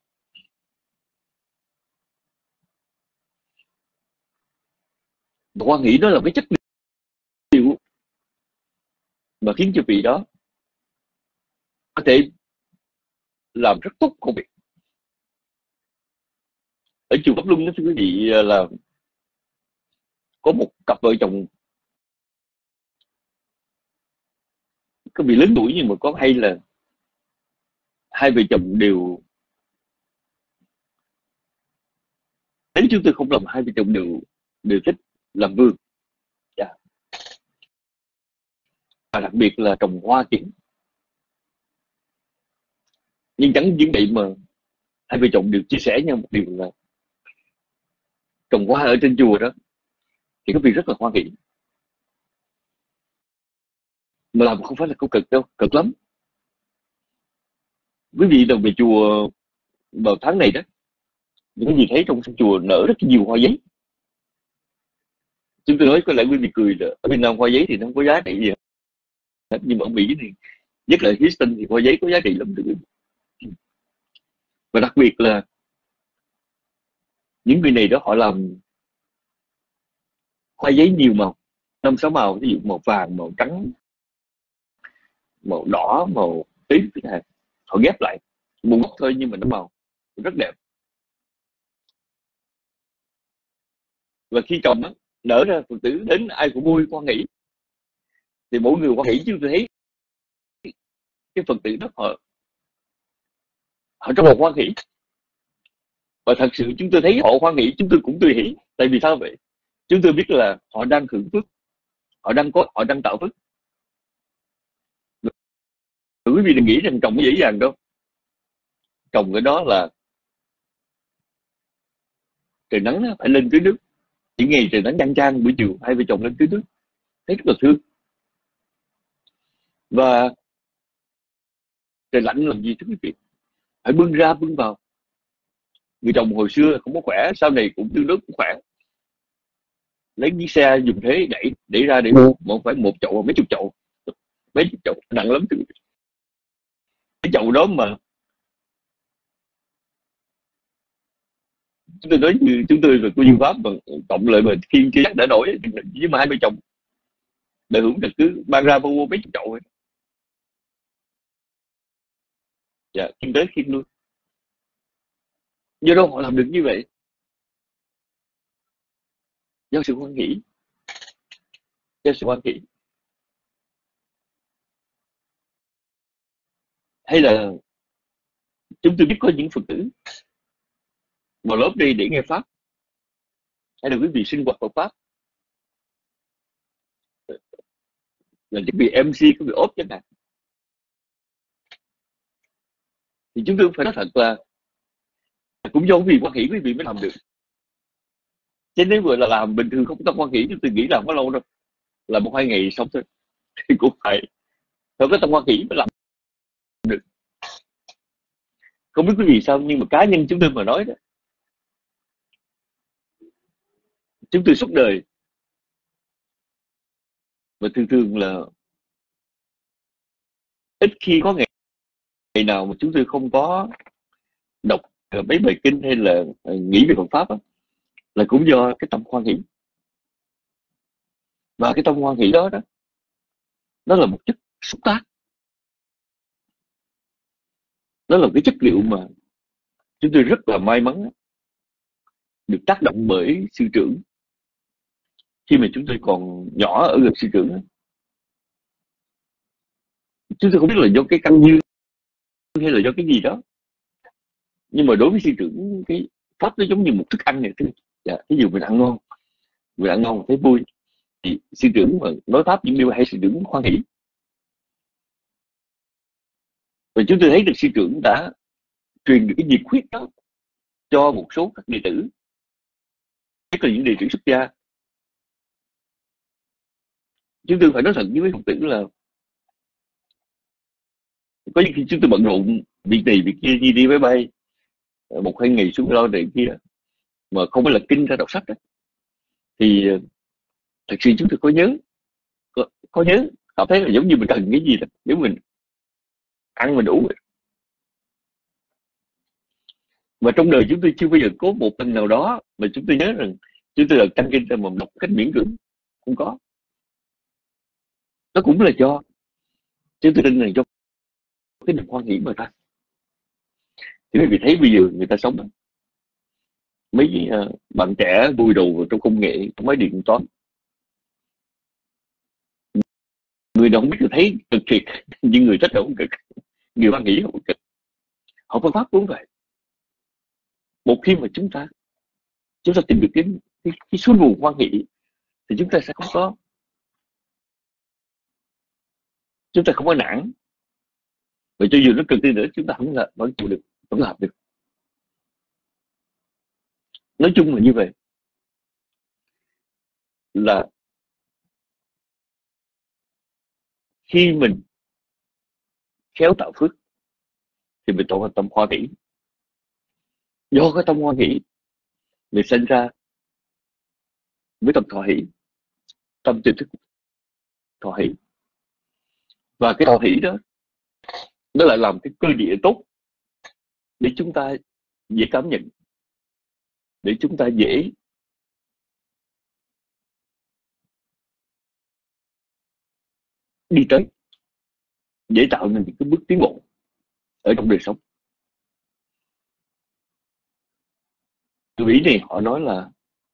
[SPEAKER 4] Hoan hỷ đó là cái chất liệu mà khiến cho vị đó có thể làm rất tốt công việc. Ở chùa Pháp Luân đó thưa quý vị, là có một cặp vợ chồng có bị lớn tuổi, nhưng mà có hay là hai vợ chồng đều, nếu chúng tôi không làm, hai vợ chồng đều thích làm vườn. Dạ. Và đặc biệt là trồng hoa kiển. Nhưng chẳng những vậy mà hai vợ chồng đều chia sẻ nhau một điều là trồng hoa ở trên chùa đó thì có việc rất là hoan hỷ, mà làm không phải là câu cực đâu, cực lắm. Quý vị đồng về chùa vào tháng này đó, những gì thấy trong sân chùa nở rất nhiều hoa giấy. Chúng tôi nói có lẽ quý vị cười là ở Việt Nam hoa giấy thì nó không có giá trị gì hết, nhưng mà ở Mỹ thì nhất là Houston thì hoa giấy có giá trị lắm. Và đặc biệt là những người này đó họ làm hoa giấy nhiều màu, 5-6 màu, ví dụ màu vàng, màu trắng, màu đỏ, màu tím, họ ghép lại một gốc thôi nhưng mà nó màu rất đẹp. Và khi trồng á, nở ra Phật tử đến ai cũng vui hoan hỷ, thì mỗi người hoan hỷ. Chứ tôi thấy cái Phật tử đó họ rất là hoan hỷ, và thật sự chúng tôi thấy họ hoan hỷ, chúng tôi cũng tươi hỷ. Tại vì sao vậy? Chúng tôi biết là họ đang hưởng phước, họ đang tạo phước. Quý vị đừng nghĩ rằng trồng dễ dàng đâu. Trồng cái đó là trời nắng phải lên tưới nước, chỉ ngày trời nắng chang chang, buổi chiều hai vợ chồng lên tưới nước, thấy rất là thương. Và trời lạnh làm gì thưa quý vị, phải bưng ra bưng vào. Người chồng hồi xưa không có khỏe, sau này cũng tương đối cũng khỏe, lấy chiếc xe dùng thế đẩy ra để mua, mà không phải một chậu mà mấy chục chậu, nặng lắm thưa quý vị. Cái chậu đó mà chúng tôi nói như chúng tôi là cô duyên pháp, mà cộng lại mà khi chưa chắc đã nổi với mà hai vợ chồng đời hưởng được cứ mang ra mua mấy chục chậu ấy. Dạ, kinh tế khiêm luôn. Do đâu họ làm được như vậy? Do sự hoan hỷ, do sự hoan hỷ. Hay là chúng tôi biết có những Phật tử vào lớp đi để nghe pháp, hay là quý vị sinh hoạt Phật pháp là những vị MC có bị ốp chẳng hạn, thì chúng tôi phải nói thật là cũng do vì hoan hỷ quý vị mới làm được. Chứ nếu vừa là làm bình thường không có tâm hoan hỷ, chúng tôi nghĩ làm có lâu đâu, là 1-2 ngày xong thôi. Thì cũng phải có tâm hoan hỷ mới làm được. Không biết quý vị sao, nhưng mà cá nhân chúng tôi mà nói đó, chúng tôi suốt đời và thường là ít khi có ngày nào mà chúng tôi không có đọc mấy bài kinh hay là nghĩ về Phật pháp đó, là cũng do cái tâm hoan hỷ. Và cái tâm hoan hỷ đó nó là một chất xúc tác, nó là cái chất liệu mà chúng tôi rất là may mắn được tác động bởi sư trưởng. Khi mà chúng tôi còn nhỏ ở gần sư trưởng, chúng tôi không biết là do cái căn duyên hay là do cái gì đó, nhưng mà đối với sư trưởng, cái pháp nó giống như một thức ăn này. Ví dụ mình ăn ngon, thấy vui, thì sư trưởng mà nói pháp những điều hay, sư trưởng hoan hỷ. Và chúng tôi thấy được sư trưởng đã truyền được cái nhiệt huyết đó cho một số các đệ tử, nhất là những đệ tử xuất gia. Chúng tôi phải nói thật với mấy Phật tử là có những khi chúng tôi bận rộn việc này việc kia, như đi máy bay 1-2 ngày xuống lo này kia, mà không phải là kinh ra đọc sách đó, thì thật sự chúng tôi có nhớ. Họ thấy là giống như mình cần cái gì đó, nếu mình ăn mình đủ. Và trong đời chúng tôi chưa bao giờ có một lần nào đó mà chúng tôi nhớ rằng chúng tôi là căn kinh ra mà đọc cách miễn cưỡng, không có. Nó cũng là do chúng tôi tin rằng do cái niềm hoan hỷ mà ta. Thì quý vị thấy bây giờ người ta sống, mấy bạn trẻ vui đầu trong công nghệ, trong máy điện toán, người nào không biết, thấy cực thiệt, nhưng người rất là không cực, người hoan hỷ không cực. Họ phương pháp cũng vậy. Một khi mà chúng ta tìm được cái suối nguồn hoan hỷ, thì chúng ta sẽ không có nản. Và cho dù nó cực đi nữa, chúng ta vẫn chịu được, vẫn làm được. Nói chung là như vậy, là khi mình khéo tạo phước thì mình tạo tâm hoan hỷ. Do cái tâm hoan hỷ mình sinh ra với tâm thọ hỷ, tâm tiềm thức thọ hỷ. Và cái thọ hỷ đó nó lại làm cái cơ địa tốt để chúng ta dễ cảm nhận, để chúng ta dễ đi tới, dễ tạo nên những cái bước tiến bộ ở trong đời sống. Từ ý này họ nói là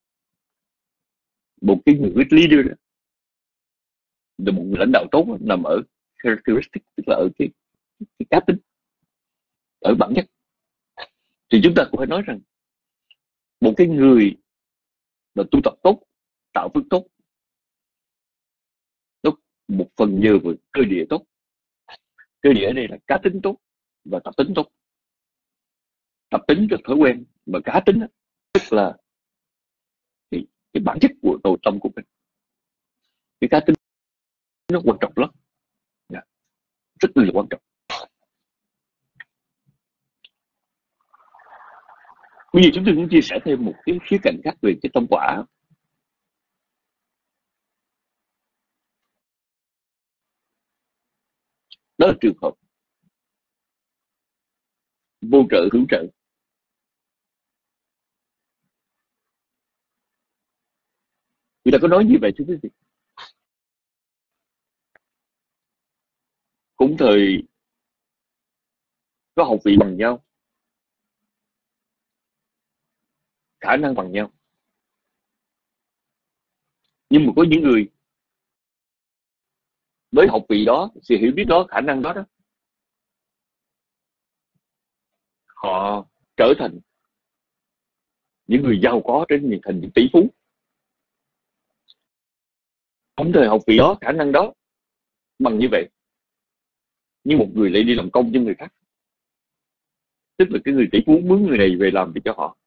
[SPEAKER 4] một cái người leader đó, là một người lãnh đạo tốt đó, nằm ở characteristic, tức là ở cái cá tính, ở bản chất. Thì chúng ta cũng phải nói rằng một cái người mà tu tập tốt, tạo phước tốt, nó một phần nhờ vào cơ địa tốt. Cơ địa ở đây là cá tính tốt và tập tính tốt. Tập tính là thói quen, mà cá tính đó, tức là cái bản chất của nội tâm của mình. Cái cá tính nó quan trọng lắm, rất là quan trọng. Bây giờ chúng tôi cũng chia sẻ thêm một cái khía cạnh khác về cái tâm quả. Đó là trường hợp vô trợ hữu trợ. Người ta có nói như vậy thưa quý vị. Cũng thời có học vị bằng nhau, khả năng bằng nhau, nhưng mà có những người với học vị đó, sự hiểu biết đó, khả năng đó, họ trở thành những người giàu có, thành những tỷ phú. Không thời học vị đó, khả năng đó bằng như vậy, nhưng một người lại đi làm công cho người khác, tức là cái người tỷ phú mướn người này về làm việc cho họ.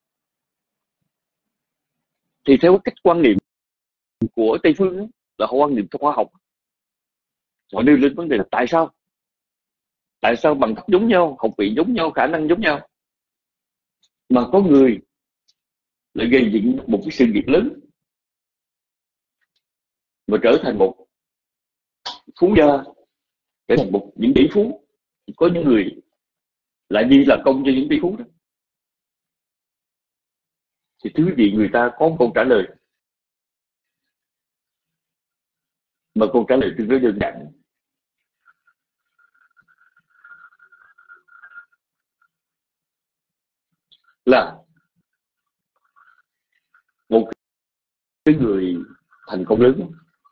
[SPEAKER 4] Thì theo cách quan niệm của Tây phương đó, là họ quan niệm theo khoa học, họ nêu lên vấn đề là tại sao bằng cấp giống nhau, học vị giống nhau, khả năng giống nhau, mà có người lại gây dựng một cái sự nghiệp lớn và trở thành một phú gia, trở thành những tỷ phú. Có những người lại đi làm công cho những tỷ phú đó. Thì thưa quý vị, người ta có một câu trả lời Mà câu trả lời tương đối đơn giản là một cái người thành công lớn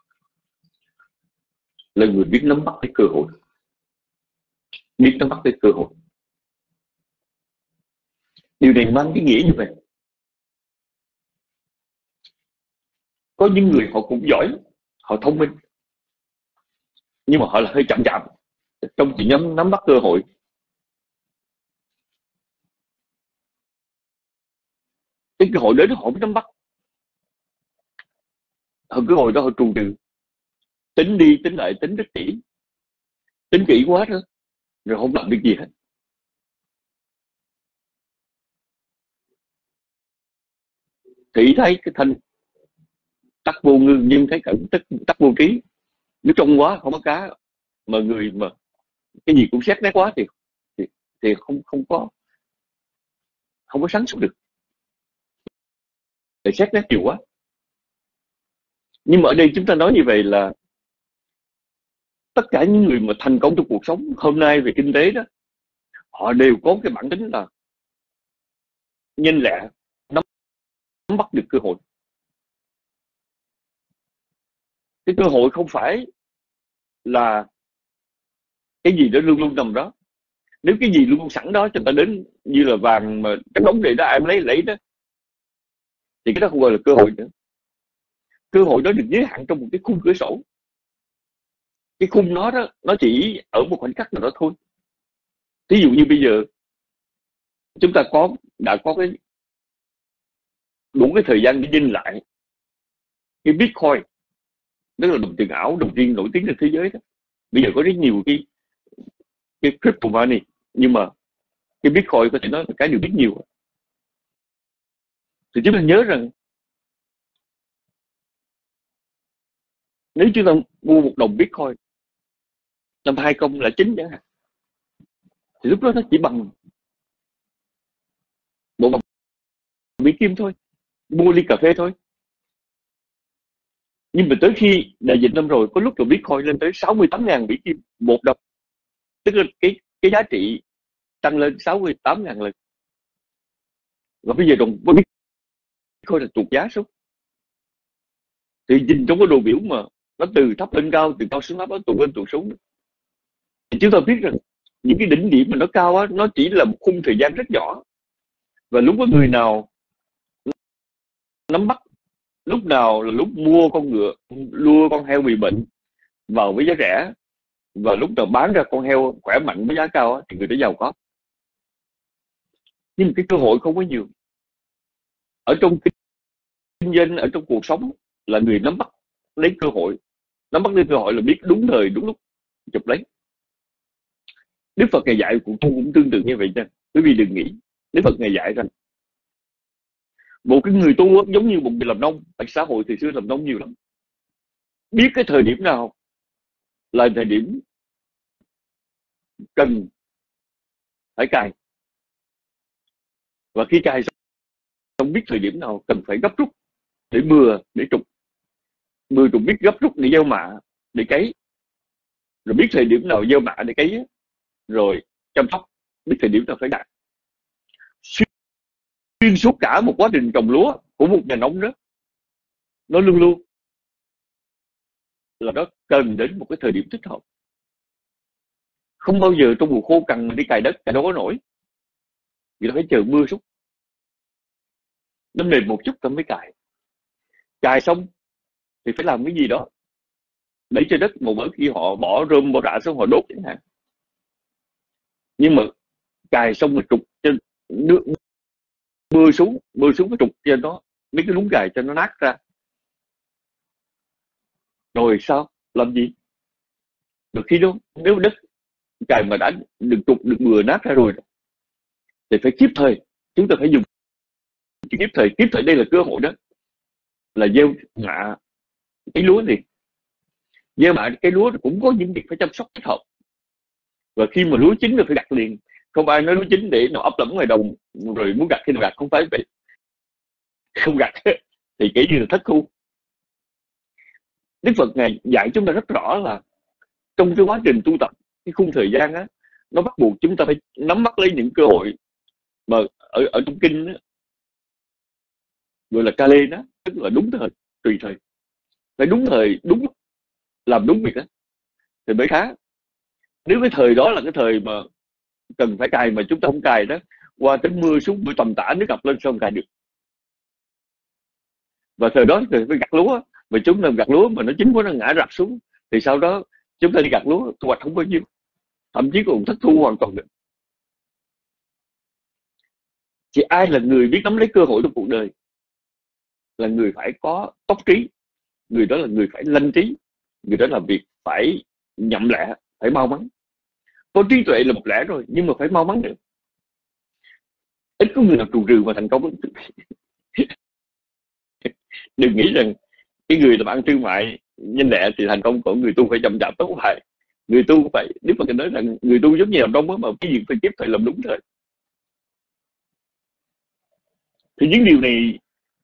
[SPEAKER 4] là người biết nắm bắt cái cơ hội, biết nắm bắt cái cơ hội. Điều này mang cái nghĩa như vậy. Có những người họ cũng giỏi, họ thông minh, nhưng mà họ là hơi chậm chạp trong chuyện nắm bắt cơ hội. Cái cơ hội đến họ không biết nắm bắt, cơ hội đó họ trù trừ, tính đi tính lại, tính rất kỹ, tính kỹ quá đó, rồi không làm được gì hết. Thị thấy cái thanh tắc vô ngư, nhưng thấy cảnh tắc vô trí. Nếu trong quá không có cá, mà người mà cái gì cũng xét nét quá thì không có sáng suốt được, để xét nét nhiều quá. Nhưng mà ở đây chúng ta nói như vậy là tất cả những người mà thành công trong cuộc sống hôm nay về kinh tế đó, họ đều có cái bản tính là nhanh lẹ, nắm bắt được cơ hội. Cái cơ hội không phải là cái gì đó luôn luôn nằm đó. Nếu cái gì luôn luôn sẵn đó cho ta đến, như là vàng mà trắng đống để đó em lấy đó, thì cái đó không gọi là cơ hội nữa. Cơ hội đó được giới hạn trong một cái khung cửa sổ. Cái khung nó đó, nó chỉ ở một khoảnh khắc nào đó thôi. Ví dụ như bây giờ chúng ta đã có cái đủ cái thời gian để nhìn lại cái Bitcoin, đó là đồng tiền ảo đầu tiên nổi tiếng trên thế giới đó. Bây giờ có rất nhiều cái crypto money, nhưng mà cái Bitcoin có thể nói là cái điều biết nhiều. Thì chúng ta nhớ rằng nếu chúng ta mua một đồng Bitcoin năm 2009 chẳng hạn, thì lúc đó nó chỉ bằng một đồng Mỹ Kim thôi, mua ly cà phê thôi. Nhưng mà tới khi đại dịch năm rồi, có lúc rồi Bitcoin lên tới 68.000 Mỹ Kim một đồng, tức là cái giá trị tăng lên 68.000 lần. Và bây giờ đồng Bitcoin là tụt giá xuống. Thì nhìn trong cái đồ biểu mà nó từ thấp lên cao, từ cao xuống thấp, nó tụt lên tụt xuống. Thì chúng ta biết rằng những cái đỉnh điểm mà nó cao á, nó chỉ là một khung thời gian rất nhỏ. Và lúc có người nào nắm bắt, lúc nào là lúc mua con ngựa, lua con heo bị bệnh vào với giá rẻ, và lúc nào bán ra con heo khỏe mạnh với giá cao á, thì người đó giàu có. Nhưng mà cái cơ hội không có nhiều. Ở trong kinh doanh, ở trong cuộc sống là người nắm bắt lấy cơ hội. Nắm bắt lấy cơ hội là biết đúng thời đúng lúc chụp lấy. Đức Phật Ngài dạy cũng tương tự như vậy nha. Quý vị đừng nghĩ Đức Phật Ngài dạy rằng một cái người tu giống như một người làm nông. Tại xã hội thì xưa làm nông nhiều lắm, biết cái thời điểm nào là thời điểm cần phải cài, và khi cài xong biết thời điểm nào cần phải gấp rút để bừa, để trục, biết gấp rút để gieo mạ, để cấy, rồi biết thời điểm nào gieo mạ để cấy, rồi chăm sóc, biết thời điểm nào phải đạt. Xuyên suốt cả một quá trình trồng lúa của một nhà nông đó, nó luôn luôn là nó cần đến một cái thời điểm thích hợp. Không bao giờ trong mùa khô cần đi cày đất, cày đâu có nổi, vì nó phải chờ mưa xuống, nó mềm một chút ta mới cày. Cày xong thì phải làm cái gì đó để cho đất, một bữa khi họ bỏ rơm bỏ rạ xuống họ đốt chẳng hạn. Nhưng mà cày xong rồi trục cho nước mưa xuống cái trục cho nó mấy cái luống cày cho nó nát ra, rồi sao làm gì được? Khi đó nếu đất cày mà đã được trục, được bừa nát ra rồi thì phải kiếp thời. Chúng ta phải dùng kiếp thời đây là cơ hội đó, là gieo mạ cái lúa gì, gieo mạ cái lúa cũng có những việc phải chăm sóc thích hợp. Và khi mà lúa chín rồi phải gặt liền. Không ai nói lúa chín để nó ấp lẫm ngoài đồng rồi muốn gặt khi nào gặt, không phải vậy. Không gặt thì kể như là thất thu. Đức Phật Ngài dạy chúng ta rất rõ là trong cái quá trình tu tập, cái khung thời gian á, nó bắt buộc chúng ta phải nắm bắt lấy những cơ hội mà ở trong kinh á, gọi là Kale đó, tức là đúng thời, tùy thời, phải đúng thời, đúng lúc, làm đúng việc đó thì mới khá. Nếu cái thời đó là cái thời mà cần phải cài mà chúng ta không cài đó, qua tới mưa xuống mưa tầm tã nước ngập lên sao không cài được. Và thời đó thì phải gặt lúa, mà chúng ta gặt lúa mà nó chín quá, nó ngã rạp xuống thì sau đó chúng ta đi gặt lúa thu hoạch không bao nhiêu, thậm chí còn thất thu hoàn toàn được. Chỉ ai là người biết nắm lấy cơ hội trong cuộc đời là người phải có tốc trí, người đó là người phải lanh trí, người đó làm việc phải nhậm lẹ, phải mau mắn. Có trí tuệ là một lẽ rồi, nhưng mà phải mau mắn nữa. Ít có người nào trù trừ mà thành công lắm. Đừng nghĩ rằng cái người làm ăn thương mại nhanh lẹ thì thành công, còn người tu phải chậm chạp tốt phải. Người tu phải, nếu mà nói rằng người tu giống như làm đông mà cái gì phải tiếp phải làm đúng thôi. Thì những điều này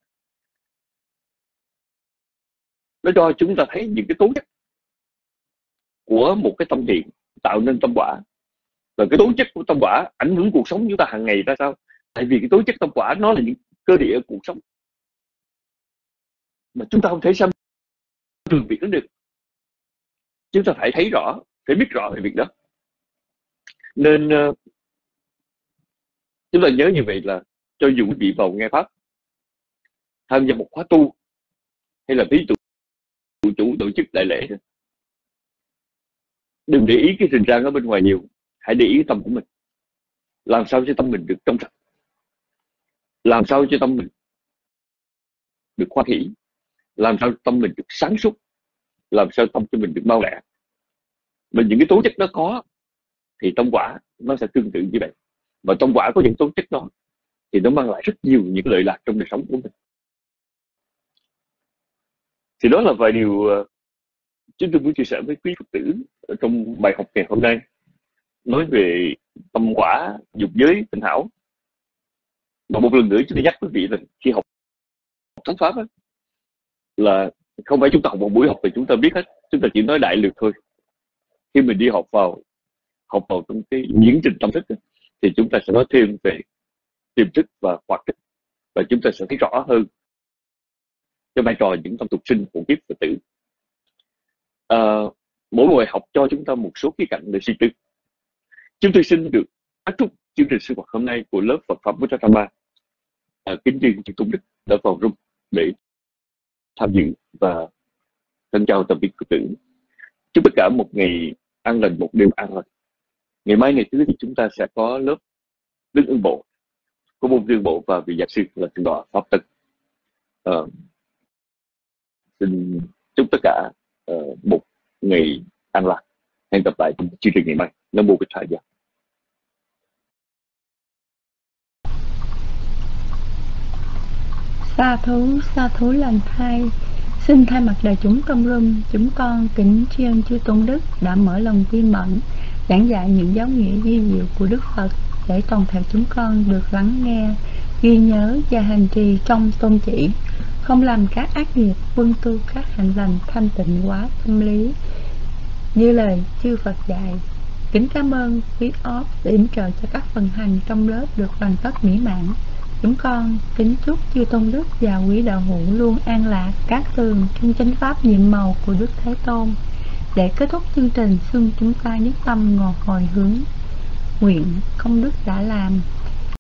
[SPEAKER 4] nó cho chúng ta thấy những cái tố chất của một cái tâm thiện tạo nên tâm quả. Và cái tố chất của tâm quả ảnh hưởng cuộc sống chúng ta hàng ngày ra sao? Tại vì cái tố chất tâm quả nó là những cơ địa cuộc sống mà chúng ta không thể xem thường việc đó được. Chúng ta phải thấy rõ, phải biết rõ về việc đó. Nên chúng ta nhớ như vậy là cho dù quý vị vào nghe pháp, tham gia một khóa tu, hay là ví dụ chủ tổ chức đại lễ, đừng để ý cái trình trang ở bên ngoài nhiều, hãy để ý tâm của mình. Làm sao cho tâm mình được trong sạch, làm sao cho tâm mình được hoan hỷ, làm sao tâm mình được sáng suốt, làm sao tâm cho mình được mau lẹ. Mà những cái tố chất đó có thì tâm quả nó sẽ tương tự như vậy. Và tâm quả có những tố chất đó thì nó mang lại rất nhiều những lợi lạc trong đời sống của mình. Thì đó là vài điều chúng tôi muốn chia sẻ với quý Phật tử trong bài học ngày hôm nay, nói về tâm quả, dục giới, tịnh hảo. Và một lần nữa chúng tôi nhắc quý vị là khi học thánh pháp á, là không phải chúng ta học một buổi học thì chúng ta biết hết, chúng ta chỉ nói đại lược thôi. Khi mình đi học vào trong cái diễn trình tâm thức thì chúng ta sẽ nói thêm về tiềm thức và hoạt thức, và chúng ta sẽ thấy rõ hơn cái vai trò những tâm tục sinh của kiếp Phật tử. Mỗi bài học cho chúng ta một số khía cạnh để suy tư. Chúng tôi xin được kết thúc chương trình sinh hoạt hôm nay của lớp Phật pháp Buddha-Dhamma. Kính riêng chư tôn đức đã vào room để tham dự, và thân chào tạm biệt Phật tử. Chúc tất cả một ngày an lành, một đêm an lành. Ngày mai ngày thứ thì chúng ta sẽ có lớp Đức Ưng Bộ, có môn Tương Bộ và vị giảng sư là Thượng tọa Pháp Tân. Xin chúc tất cả một ngày an lạc. Hẹn gặp lại trong chương trình ngày mai. Nam mô Bích Thầy Gia.
[SPEAKER 2] Sa thú lành thay. Xin thay mặt đại chúng trong room, chúng con kính tri ân chư tôn đức đã mở lòng viên mẫn giảng dạy những giáo nghĩa vi diệu của Đức Phật, để toàn thể chúng con được lắng nghe, ghi nhớ và hành trì trong tôn chỉ, không làm các ác nghiệp, quân tu các hạnh lành, thanh tịnh hóa tâm lý như lời chư Phật dạy. Kính cảm ơn quý ốp để yểm trợ cho các phần hành trong lớp được hoàn tất mỹ mãn. Chúng con kính chúc chư tôn đức và quý đạo hữu luôn an lạc, cát tường trong chánh pháp nhiệm màu của Đức Thế Tôn. Để kết thúc chương trình, xin chúng ta nhất tâm ngồi hồi hướng nguyện công đức đã làm